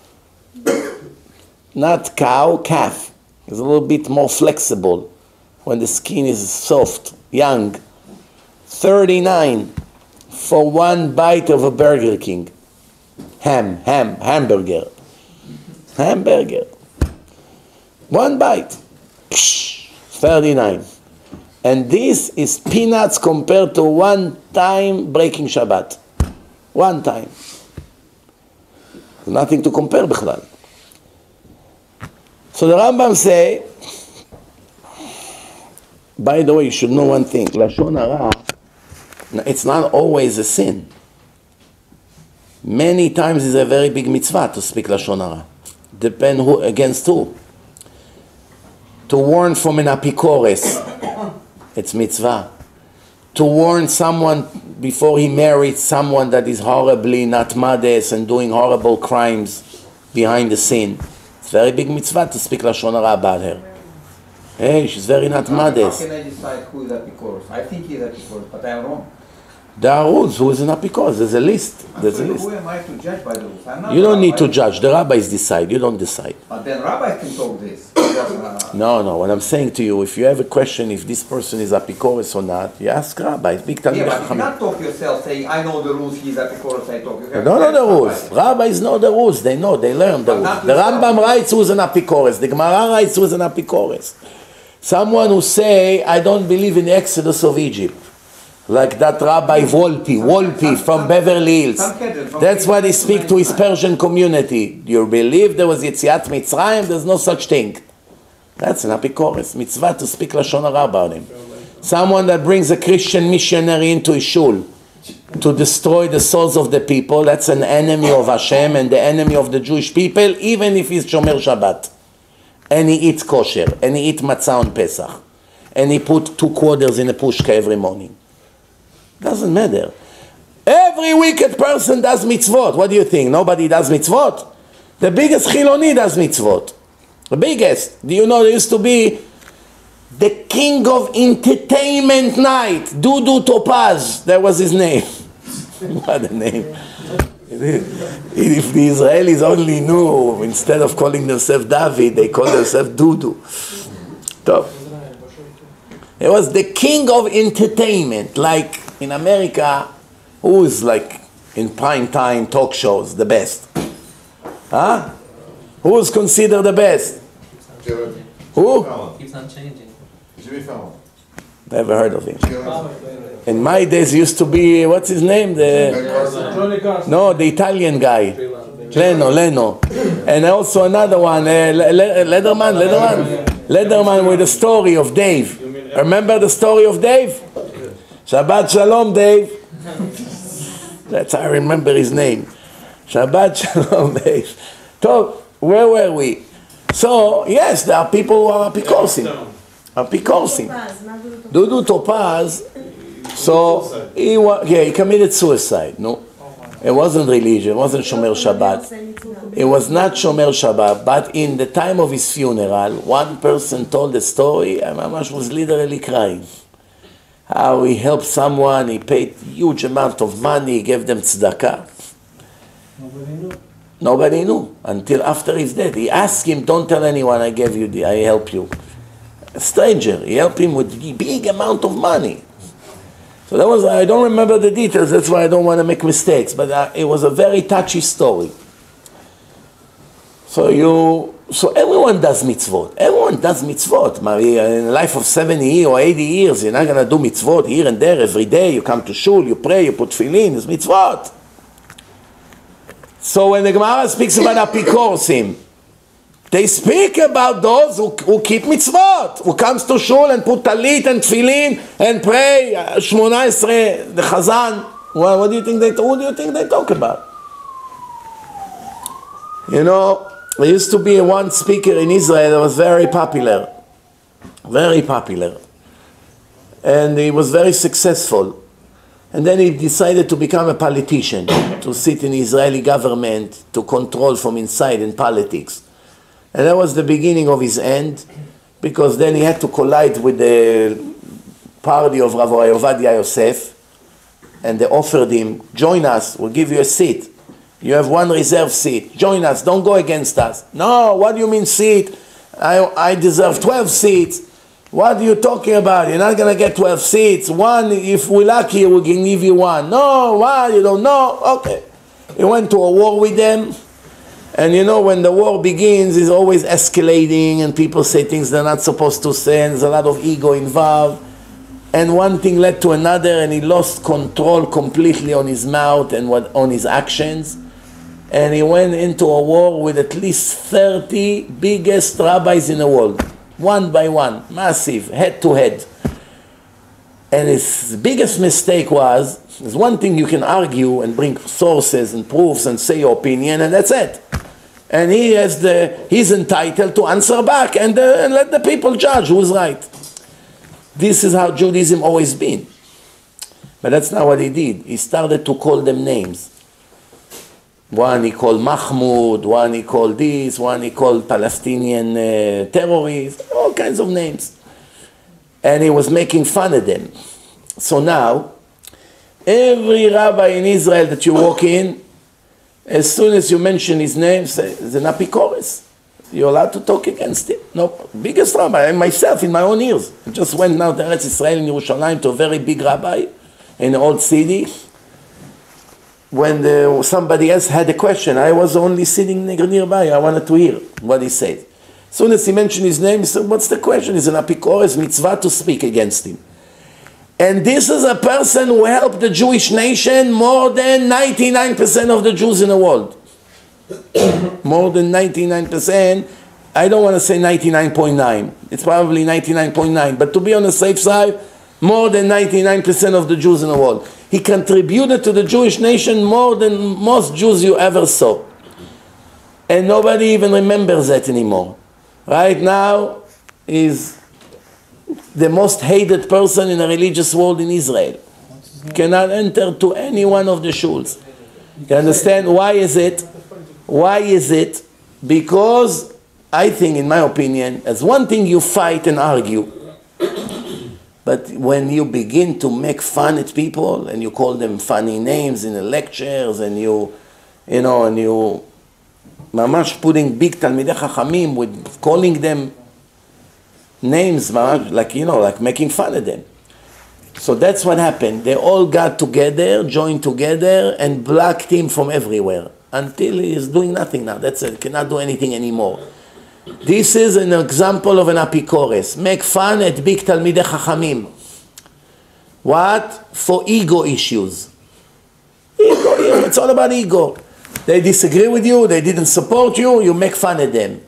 Not cow, calf. It's a little bit more flexible when the skin is soft, young. thirty-nine for one bite of a Burger King. Ham, ham, hamburger. Hamburger. One bite. Psh, thirty-nine. And this is peanuts compared to one time breaking Shabbat. One time. Nothing to compare bichlal. So the Rambam say, by the way, you should know one thing. Lashon Hara, it's not always a sin. Many times it's a very big mitzvah to speak Lashon Hara. Depend who against who. To warn from an apikores, it's mitzvah. To warn someone before he marries someone that is horribly not modest and doing horrible crimes behind the scene. It's very big mitzvah to speak Lashon Hara about her. Hey, she's very not modest. How can I decide who is apikoros? I think he's apikoros, but I'm wrong. There are rules. Who is an apikos? There's a list. There's so a list. Who am I to judge by the rules? I'm not You don't rabbi. need to judge. The rabbis decide. You don't decide. But then rabbis can talk this. uh, No, no. What I'm saying to you, if you have a question if this person is apikoros or not, you ask rabbis. Big yeah, but you cannot talk yourself saying, I know the rules, he's apikoros, I talk. You They have don't know to the ask rules. Rabbis know the rules. They know. They learn the But not rules. The yourself. Rambam writes who's an apikoros. The Gemara writes who's an apikoros. Someone who say, I don't believe in the Exodus of Egypt. Like that Rabbi Volpi, Volpi from Beverly Hills. That's why they speak to his Persian community. You believe there was Yetziat Mitzrayim? There's no such thing. That's an apikoros. Mitzvah to speak Lashon Hara about him. Someone that brings a Christian missionary into his shul to destroy the souls of the people, that's an enemy of Hashem and the enemy of the Jewish people, even if he's Shomer Shabbat. And he eats kosher, and he eats matzah on Pesach. And he put two quarters in a pushka every morning. Doesn't matter. Every wicked person does mitzvot. What do you think? Nobody does mitzvot? The biggest Chiloni does mitzvot. The biggest. Do you know there used to be the king of entertainment night, Dudu Topaz. That was his name. What a name. If the Israelis only knew, instead of calling themselves David, they call themselves Dudu. Top. It was the king of entertainment, like in America, who is like in prime time talk shows, the best? Huh? Who is considered the best? Who? Keeps on changing. Jimmy Fallon. Never heard of him. In my days used to be, what's his name? The, no, the Italian guy. Leno, Leno. And also another one, uh, Le- Le- Lederman, Lederman. Lederman with the story of Dave. Remember the story of Dave? Shabbat Shalom, Dave. That's how I remember his name. Shabbat Shalom, Dave. So, where were we? So, yes, there are people who are apikosim. אפיקורסים. טופז, מה דודו טופז? דודו טופז, so he wa- yeah, he committed suicide, no? It wasn't religion, it wasn't Shomer Shabbat. It was not Shomer Shabbat, but in the time of his funeral, one person told the story, and Mamash was literally crying. How he helped someone, he paid huge amount of money, he gave them tzedakah. Nobody knew. Nobody knew until after his death. He asked him, don't tell anyone I gave you, the, I help you. A stranger, he helped him with a big amount of money. So that was, I don't remember the details, that's why I don't want to make mistakes, but uh, it was a very touchy story. So you, so everyone does mitzvot. Everyone does mitzvot. Maria, in a life of seventy or eighty years, you're not going to do mitzvot here and there every day. You come to shul, you pray, you put tefillin, it's mitzvot. So when the Gemara speaks about apikorsim, they speak about those who, who keep mitzvot, who comes to shul and put talit and tefillin and pray, Shmona Esrei, the Chazan. Well, what do you think they, who do you think they talk about? You know, there used to be one speaker in Israel that was very popular, very popular, and he was very successful. And then he decided to become a politician, to sit in the Israeli government, to control from inside in politics. And that was the beginning of his end, because then he had to collide with the party of Rav Ovadia Yosef, and they offered him, join us, we'll give you a seat. You have one reserve seat. Join us, don't go against us. No, what do you mean seat? I, I deserve twelve seats. What are you talking about? You're not going to get twelve seats. One, if we're lucky, we can give you one. No, why? You don't know? Okay. He went to a war with them. And you know, when the war begins, it's always escalating and people say things they're not supposed to say, and there's a lot of ego involved. And one thing led to another, and he lost control completely on his mouth and what, on his actions. And he went into a war with at least thirty biggest rabbis in the world. One by one, massive, head to head. And his biggest mistake was, there's one thing you can argue and bring sources and proofs and say your opinion, and that's it. And he has the, he's entitled to answer back and, uh, and let the people judge who's right. This is how Judaism always been. But that's not what he did. He started to call them names. One he called Mahmoud, one he called this, one he called Palestinian uh, terrorists, all kinds of names. And he was making fun of them. So now, every rabbi in Israel that you walk in, as soon as you mention his name, say, it's an apikoros. You're allowed to talk against him. No, biggest rabbi, myself in my own ears. I just went now to Eretz Israel in Yerushalayim to a very big rabbi in an old city. When the, somebody else had a question, I was only sitting nearby. I wanted to hear what he said. As soon as he mentioned his name, he said, what's the question? It's an apikoros mitzvah to speak against him. And this is a person who helped the Jewish nation more than ninety-nine percent of the Jews in the world. More than ninety-nine percent. I don't want to say ninety-nine point nine. It's probably ninety-nine point nine. But to be on the safe side, more than ninety-nine percent of the Jews in the world. He contributed to the Jewish nation more than most Jews you ever saw. And nobody even remembers that anymore. Right now, he's the most hated person in the religious world in Israel. Cannot enter to any one of the shuls. You understand? Why is it? Why is it? Because I think, in my opinion, as one thing you fight and argue, but when you begin to make fun at people and you call them funny names in the lectures and you, you know, and you mamash putting big Talmidei Chachamim with calling them names, mamash, like, you know, like making fun of them. So that's what happened. They all got together, joined together, and blocked him from everywhere until he is doing nothing now. That's it. Cannot do anything anymore. This is an example of an apikoros. Make fun at big Talmidei Chachamim. What? For ego issues. Ego, it's all about ego. They disagree with you, they didn't support you, you make fun of them.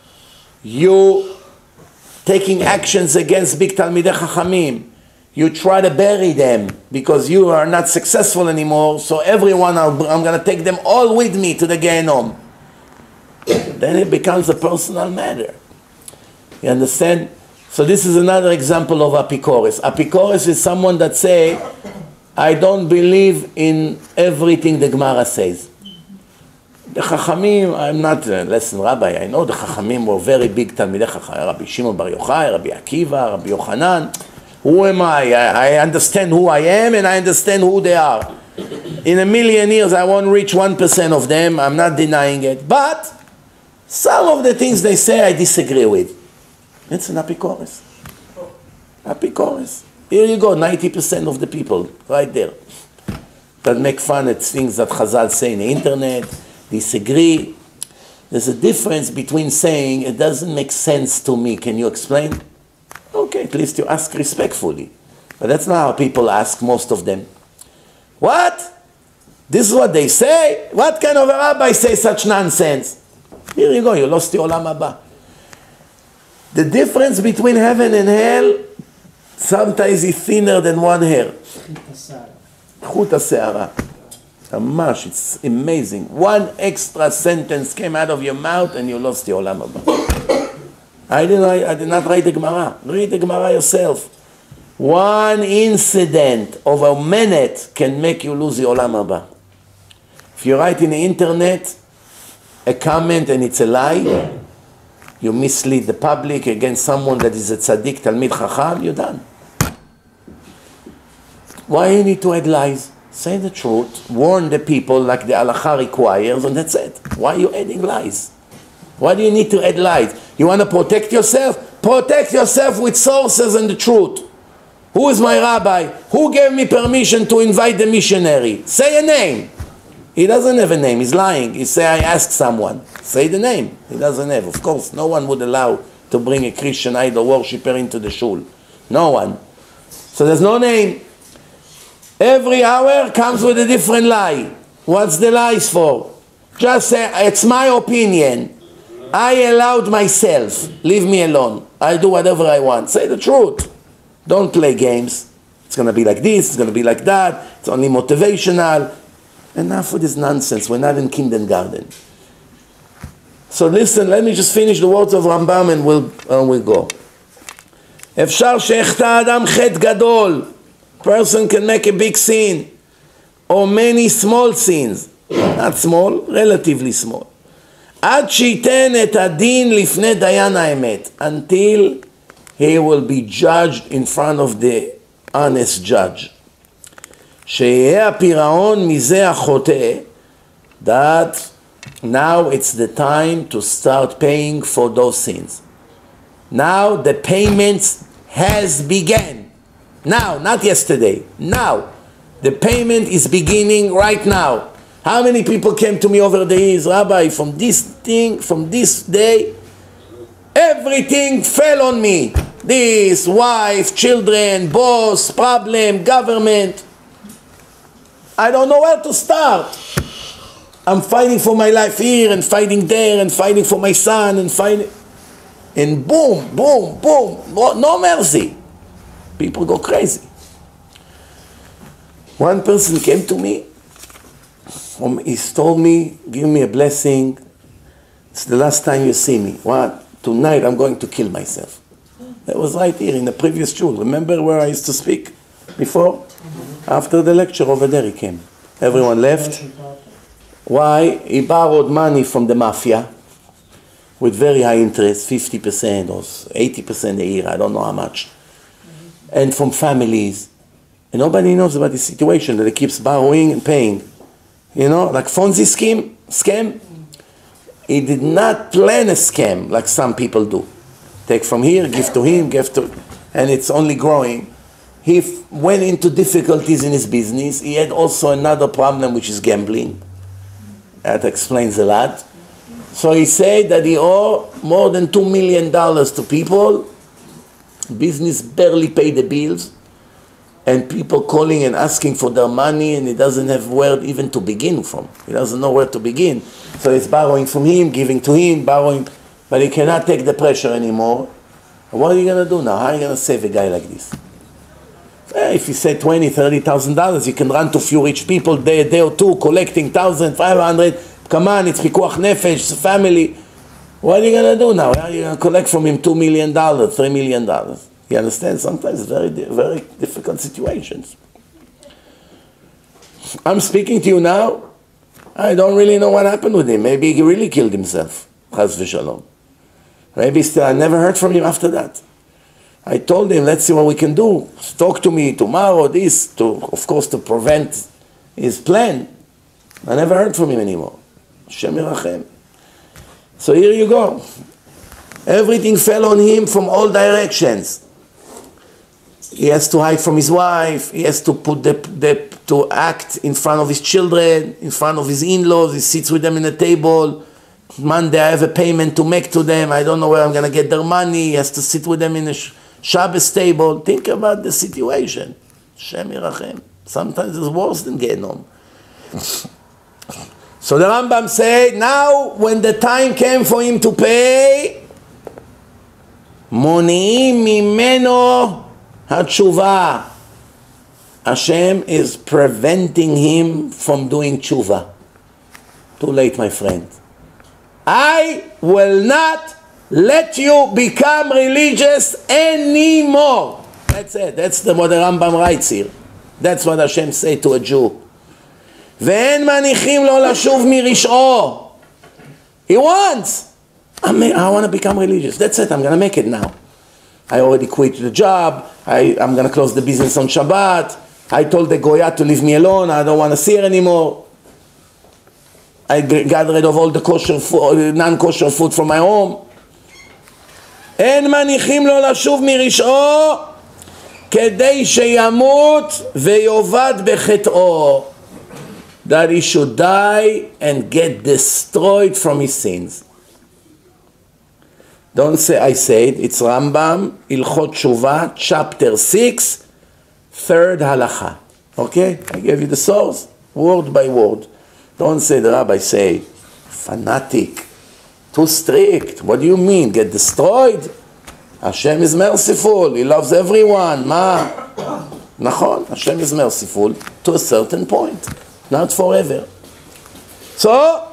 You taking actions against big Talmidei Chachamim. You try to bury them because you are not successful anymore, so everyone, I'm going to take them all with me to the Gehenom. Then it becomes a personal matter. You understand? So this is another example of apikoros. Apikoros is someone that say, I don't believe in everything the Gemara says. The Chachamim, I'm not a lesson rabbi, I know the Chachamim were very big Talmidei Chacham, Rabbi Shimon Bar Yochai, Rabbi Akiva, Rabbi Yochanan. Who am I? I? I understand who I am and I understand who they are. In a million years I won't reach one percent of them, I'm not denying it. But some of the things they say I disagree with. It's an apikoros. Apikoros. Here you go, ninety percent of the people, right there, that make fun at things that Chazal say in the internet, disagree. There's a difference between saying, it doesn't make sense to me, can you explain? Okay, at least you ask respectfully. But that's not how people ask, most of them. What? This is what they say? What kind of a rabbi say such nonsense? Here you go, you lost your olam haba. The difference between heaven and hell sometimes is thinner than one hair. Chut ha'se'ara. Amash, it's amazing. One extra sentence came out of your mouth and you lost your olam haba. I did, I, I did not write the Gemara. Read the Gemara yourself. One incident of a minute can make you lose your olam haba. If you write in the internet a comment and it's a lie, you mislead the public against someone that is a tzaddik, talmid chacham, you're done. Why you need to add lies? Say the truth, warn the people like the halakha requires, and that's it. Why are you adding lies? Why do you need to add lies? You want to protect yourself? Protect yourself with sources and the truth. Who is my rabbi? Who gave me permission to invite the missionary? Say a name. He doesn't have a name, he's lying. He say, I asked someone. Say the name. He doesn't have. Of course, no one would allow to bring a Christian idol worshipper into the shul. No one. So there's no name. Every hour comes with a different lie. What's the lies for? Just say, it's my opinion. I allowed myself. Leave me alone. I'll do whatever I want. Say the truth. Don't play games. It's going to be like this, it's going to be like that. It's only motivational. Enough with this nonsense. We're not in kindergarten. So listen, let me just finish the words of Rambam and we'll, uh, we'll go. אפשר שיחטא אדם חטא גדול. Person can make a big sin. Or many small sins. Not small, relatively small. עד שייתן את הדין לפני דיין האמת. Until he will be judged in front of the honest judge. שיהיה הפירעון מזה החוטא, that now it's the time to start paying for those sins. Now the payments has begun. Now, not yesterday. Now. The payment is beginning right now. How many people came to me over the years, Rabbi, from this thing, from this day, everything fell on me. This, wife, children, boss, problem, government. I don't know where to start. I'm fighting for my life here and fighting there and fighting for my son and fighting. And boom, boom, boom. No, no mercy. People go crazy. One person came to me. He told me, give me a blessing. It's the last time you see me. What? Tonight I'm going to kill myself. That was right here in the previous shul. Remember where I used to speak before? After the lecture over there he came. Everyone left. Why? He borrowed money from the mafia with very high interest, fifty percent or eighty percent a year, I don't know how much. And from families. And nobody knows about the situation that he keeps borrowing and paying. You know, like Fonzi scheme, scam. He did not plan a scam like some people do. Take from here, give to him, give to... And it's only growing. He f- went into difficulties in his business. He had also another problem, which is gambling. That explains a lot. So he said that he owed more than two million dollars to people. Business barely paid the bills. And people calling and asking for their money, and he doesn't have where even to begin from. He doesn't know where to begin. So he's borrowing from him, giving to him, borrowing. But he cannot take the pressure anymore. What are you going to do now? How are you going to save a guy like this? Eh, if you say twenty, thirty thousand dollars, you can run to a few rich people day, a day or two, collecting thousand, five hundred. Come on, it's pikuach nefesh, it's a family. What are you going to do now? Are you going to collect from him two million dollars, three million dollars? You understand? Sometimes it's very, very difficult situations. I'm speaking to you now. I don't really know what happened with him. Maybe he really killed himself. Chas v'shalom. Maybe still, I never heard from him after that. I told him, let's see what we can do. Talk to me tomorrow, this, to, of course, to prevent his plan. I never heard from him anymore. Hashem yirachem. So here you go. Everything fell on him from all directions. He has to hide from his wife. He has to put the, the to act in front of his children, in front of his in-laws. He sits with them in a table. Monday I have a payment to make to them. I don't know where I'm going to get their money. He has to sit with them in a Shabbos table. Think about the situation. Shem Yirachem. Sometimes it's worse than Gehenom. So the Rambam said, now when the time came for him to pay, Moni'im mimeno hatshuva. Hashem is preventing him from doing tshuva. Too late, my friend. I will not let you become religious anymore. That's it. That's the, what the Rambam writes here. That's what Hashem said to a Jew. ואין מניחים לו לשוב מרשעו. He wants. I, mean, I want to become religious. That's it. I'm going to make it now. I already quit the job. I, I'm going to close the business on Shabbat. I told the Goya to leave me alone. I don't want to see her anymore. I got rid of all the kosher food, non-kosher food from my home. אין מניחים לו לשוב מרשעו כדי שימות ויובד בחטאו. That he should die and get destroyed from his sins. Don't say I said. It's Rambam, Ilchot Tshuva, chapter six, third halacha. Okay? I gave you the source, word by word. Don't say the rabbi say, fanatic, too strict. What do you mean? Get destroyed? Hashem is merciful. He loves everyone. Ma? Nachon, Hashem is merciful to a certain point. Not forever. So,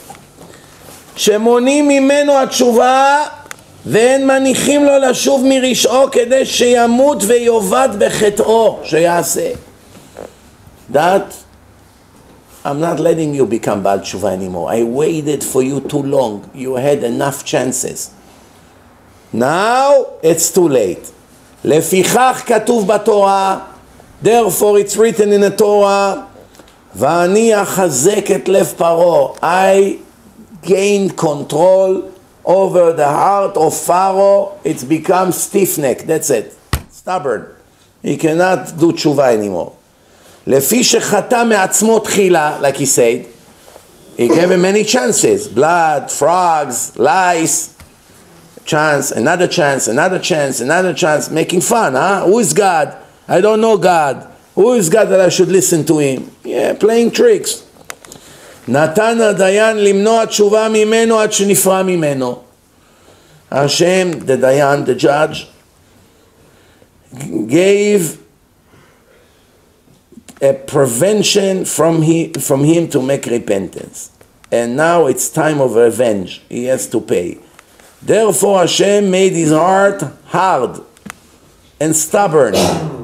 שמונים ממנו התשובה ואין מניחים לו לשוב מרשעו כדי שימות ויובד בחטאו שיעשה. That I'm not letting you become בעל תשובה anymore. I waited for you too long. You had enough chances. Now it's too late. לפיכך כתוב בתורה, therefore it's written in the Torah, ואני אחזק את לב פרעה. I gained control over the heart of Pharaoh. It's become stiff-necked. That's it. Stubborn. He cannot do tshuva anymore. לפי שחטא מעצמו תחילה, like he said, he gave him many chances. Blood, frogs, lice, chance, another chance, another chance, another chance, making fun, huh? Who is God? I don't know God. Who is God that I should listen to him? Yeah, playing tricks. נתן הדיין למנוע תשובה ממנו עד שנפרע ממנו. Hashem, the Dayan, the judge, gave a prevention from, he, from him to make repentance. And now it's time of revenge. He has to pay. Therefore Hashem made his heart hard and stubborn.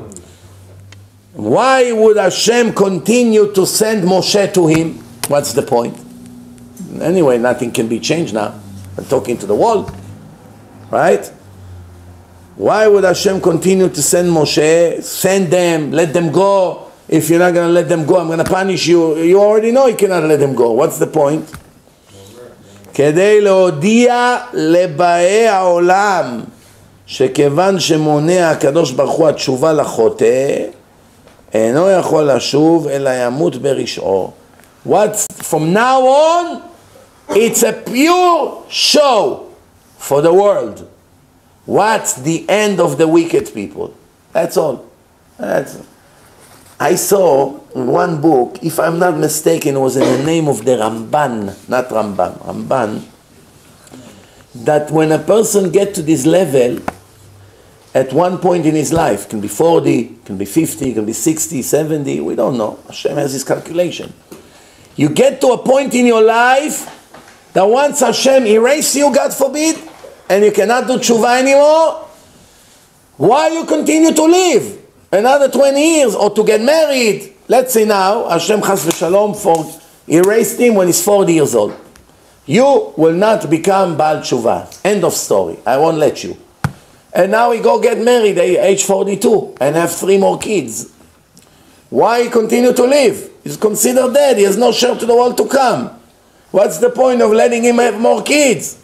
Why would Hashem continue to send Moshe to him? What's the point? Anyway, nothing can be changed now. I'm talking to the wall. Right? Why would Hashem continue to send Moshe? Send them, let them go. If you're not going to let them go, I'm going to punish you. You already know you cannot let them go. What's the point? כדי להודיע לבאי העולם שכיוון שמונע הקדוש ברוך הוא התשובה לחוטא, אינו יכול לשוב אלא ימות ברשעו. What's from now on? It's a pure show for the world. What's the end of the wicked people? That's all. That's all. I saw one book, if I'm not mistaken, it was in the name of the Ramban, not Rambam, Ramban, that when a person gets to this level, at one point in his life, it can be forty, it can be fifty, it can be sixty, seventy, we don't know. Hashem has his calculation. You get to a point in your life That once Hashem erase you, God forbid, and you cannot do tshuva anymore, why you continue to live another twenty years or to get married? Let's say now, Hashem chas v'shalom for erased him when he's forty years old. You will not become Baal Tshuva. End of story. I won't let you. And now he go get married at age forty-two and have three more kids. Why he continue to live? He's considered dead. He has no share to the world to come. What's the point of letting him have more kids?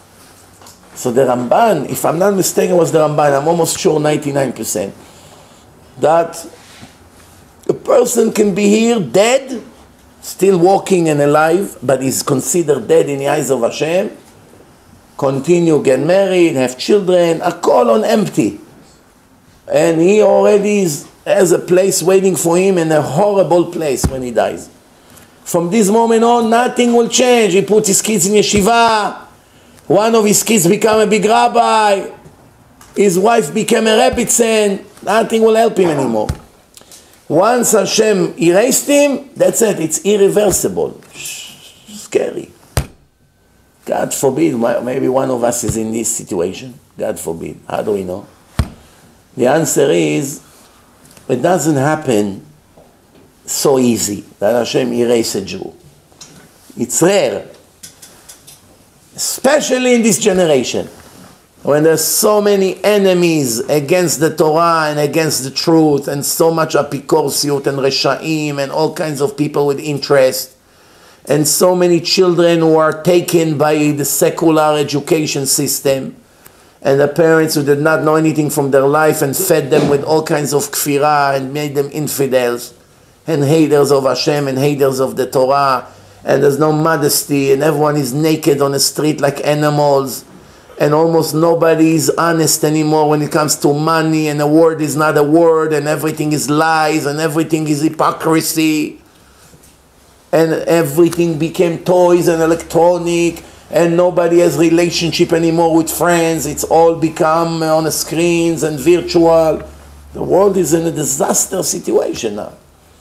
So the Ramban, if I'm not mistaken, was the Ramban, I'm almost sure ninety-nine percent, that a person can be here dead, still walking and alive, but is considered dead in the eyes of Hashem, continue, get married, have children, a call on empty. And he already is, has a place waiting for him in a horrible place when he dies. From this moment on, nothing will change. He puts his kids in yeshiva. One of his kids become a big rabbi. His wife became a rebbitzen. Nothing will help him anymore. Once Hashem erased him, that's it. It's irreversible. Scary. God forbid, maybe one of us is in this situation. God forbid. How do we know? The answer is, it doesn't happen so easy that Hashem erase a Jew. It's rare. Especially in this generation, when there's so many enemies against the Torah and against the truth, and so much apikorsiut and reshaim and all kinds of people with interest, and so many children who are taken by the secular education system, and the parents who did not know anything from their life and fed them with all kinds of kfirah and made them infidels and haters of Hashem and haters of the Torah, and there's no modesty, and everyone is naked on the street like animals, and almost nobody is honest anymore when it comes to money, and a word is not a word, and everything is lies, and everything is hypocrisy, and everything became toys and electronic, and nobody has relationship anymore with friends. It's all become on the screens and virtual. The world is in a disaster situation now.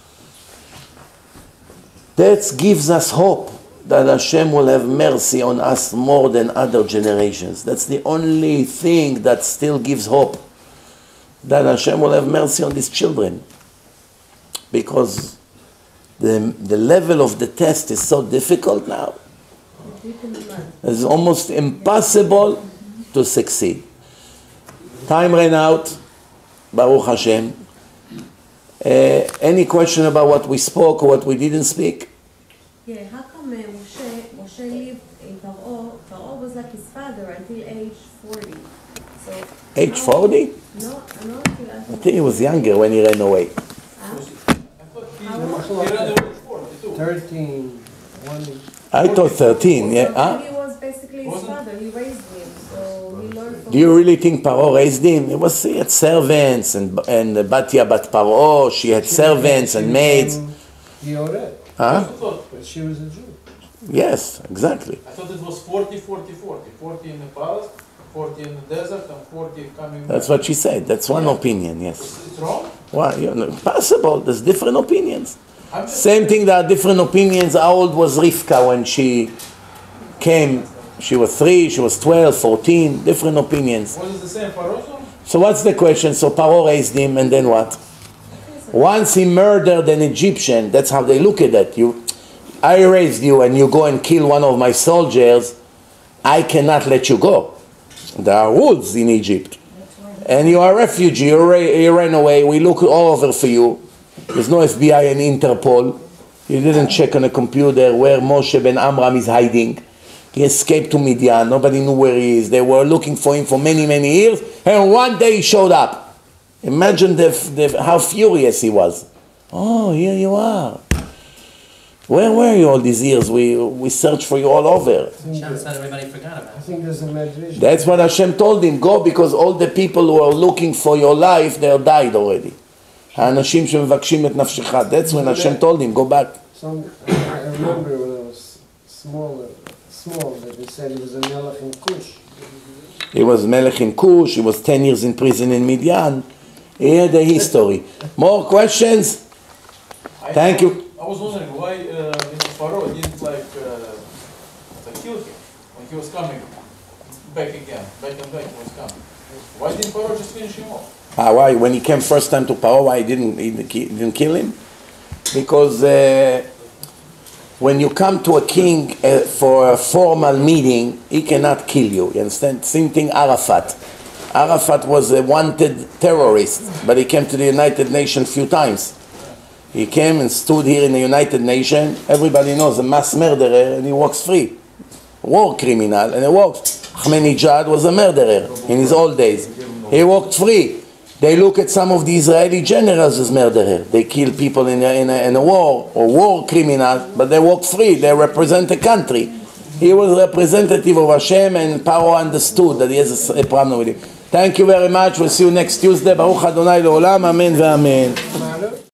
That gives us hope that Hashem will have mercy on us more than other generations. That's the only thing that still gives hope, that Hashem will have mercy on these children. Because the, the level of the test is so difficult now. It's almost impossible to succeed. Time ran out, Baruch Hashem. Uh, any question about what we spoke or what we didn't speak? Yeah, how come uh, Moshe, Moshe lived in Paro? Paro was like his father until age forty. So age forty? No, no, until I think he was younger when he ran away. thirteen. One. I thought thirteen, yeah. So Huh? he was basically his father, he raised him, so he learned from Do you really think Paro raised him? It was, he had servants, and and Batya bat Paro, she had servants and maids. Yored. Huh? But she was a Jew. Yes, exactly. I thought it was forty, forty, forty. forty in the palace, forty in the desert, and forty coming That's back. what she said. That's one opinion, yes. It's wrong? Well, you know, possible. There's different opinions. I'm just Same thing, there are different opinions. How old was Rivka when she came? She was three, she was twelve, fourteen, different opinions. Was it the same Paroso? So what's the question? So Paro raised him, and then what? Once he murdered an Egyptian, that's how they look at it. You, I raised you and you go and kill one of my soldiers, I cannot let you go. There are rules in Egypt. And you are a refugee, you, ra you ran away, we look all over for you. There's no F B I and Interpol. You didn't check on a computer where Moshe ben Amram is hiding. He escaped to Midian, nobody knew where he is. They were looking for him for many, many years, and one day he showed up. Imagine the, the, how furious he was. Oh, here you are. Where were you all these years? We, we searched for you all over. Hashem said everybody forgot about I think there's a medrash. That's what Hashem told him. Go, because all the people who are looking for your life, they are died already. האנשים שמבקשים את נפשך. That's when Hashem told him, go back. Some, I remember when I was small, small that they said he was a melech in Kush. He was Melech in Kush. He was ten years in prison in Midian. He had a history. More questions? I Thank thought- you. I was wondering why uh, you know, Pharaoh didn't like uh, They killed him when he was coming back again, back and back he was coming. Why didn't Paro just finish him off? Ah, why? When he came first time to Paro, why he didn't, he didn't kill him? Because uh, when you come to a king uh, for a formal meeting, he cannot kill you. You understand? Same thing Arafat. Arafat was a wanted terrorist, but he came to the United Nations a few times. He came and stood here in the United Nations. Everybody knows a mass murderer, and he walks free. War criminal, and he walks. Ahmadinejad was a murderer in his old days. He walked free. They look at some of the Israeli generals as murderers. They kill people in a, in, a, in a war, or war criminals, but they walk free. They represent a country. He was representative of Hashem, and Paro understood that he has a, a problem with it. Thank you very much. We'll see you next Tuesday. Baruch Adonai Leolam. Amen ve'amen.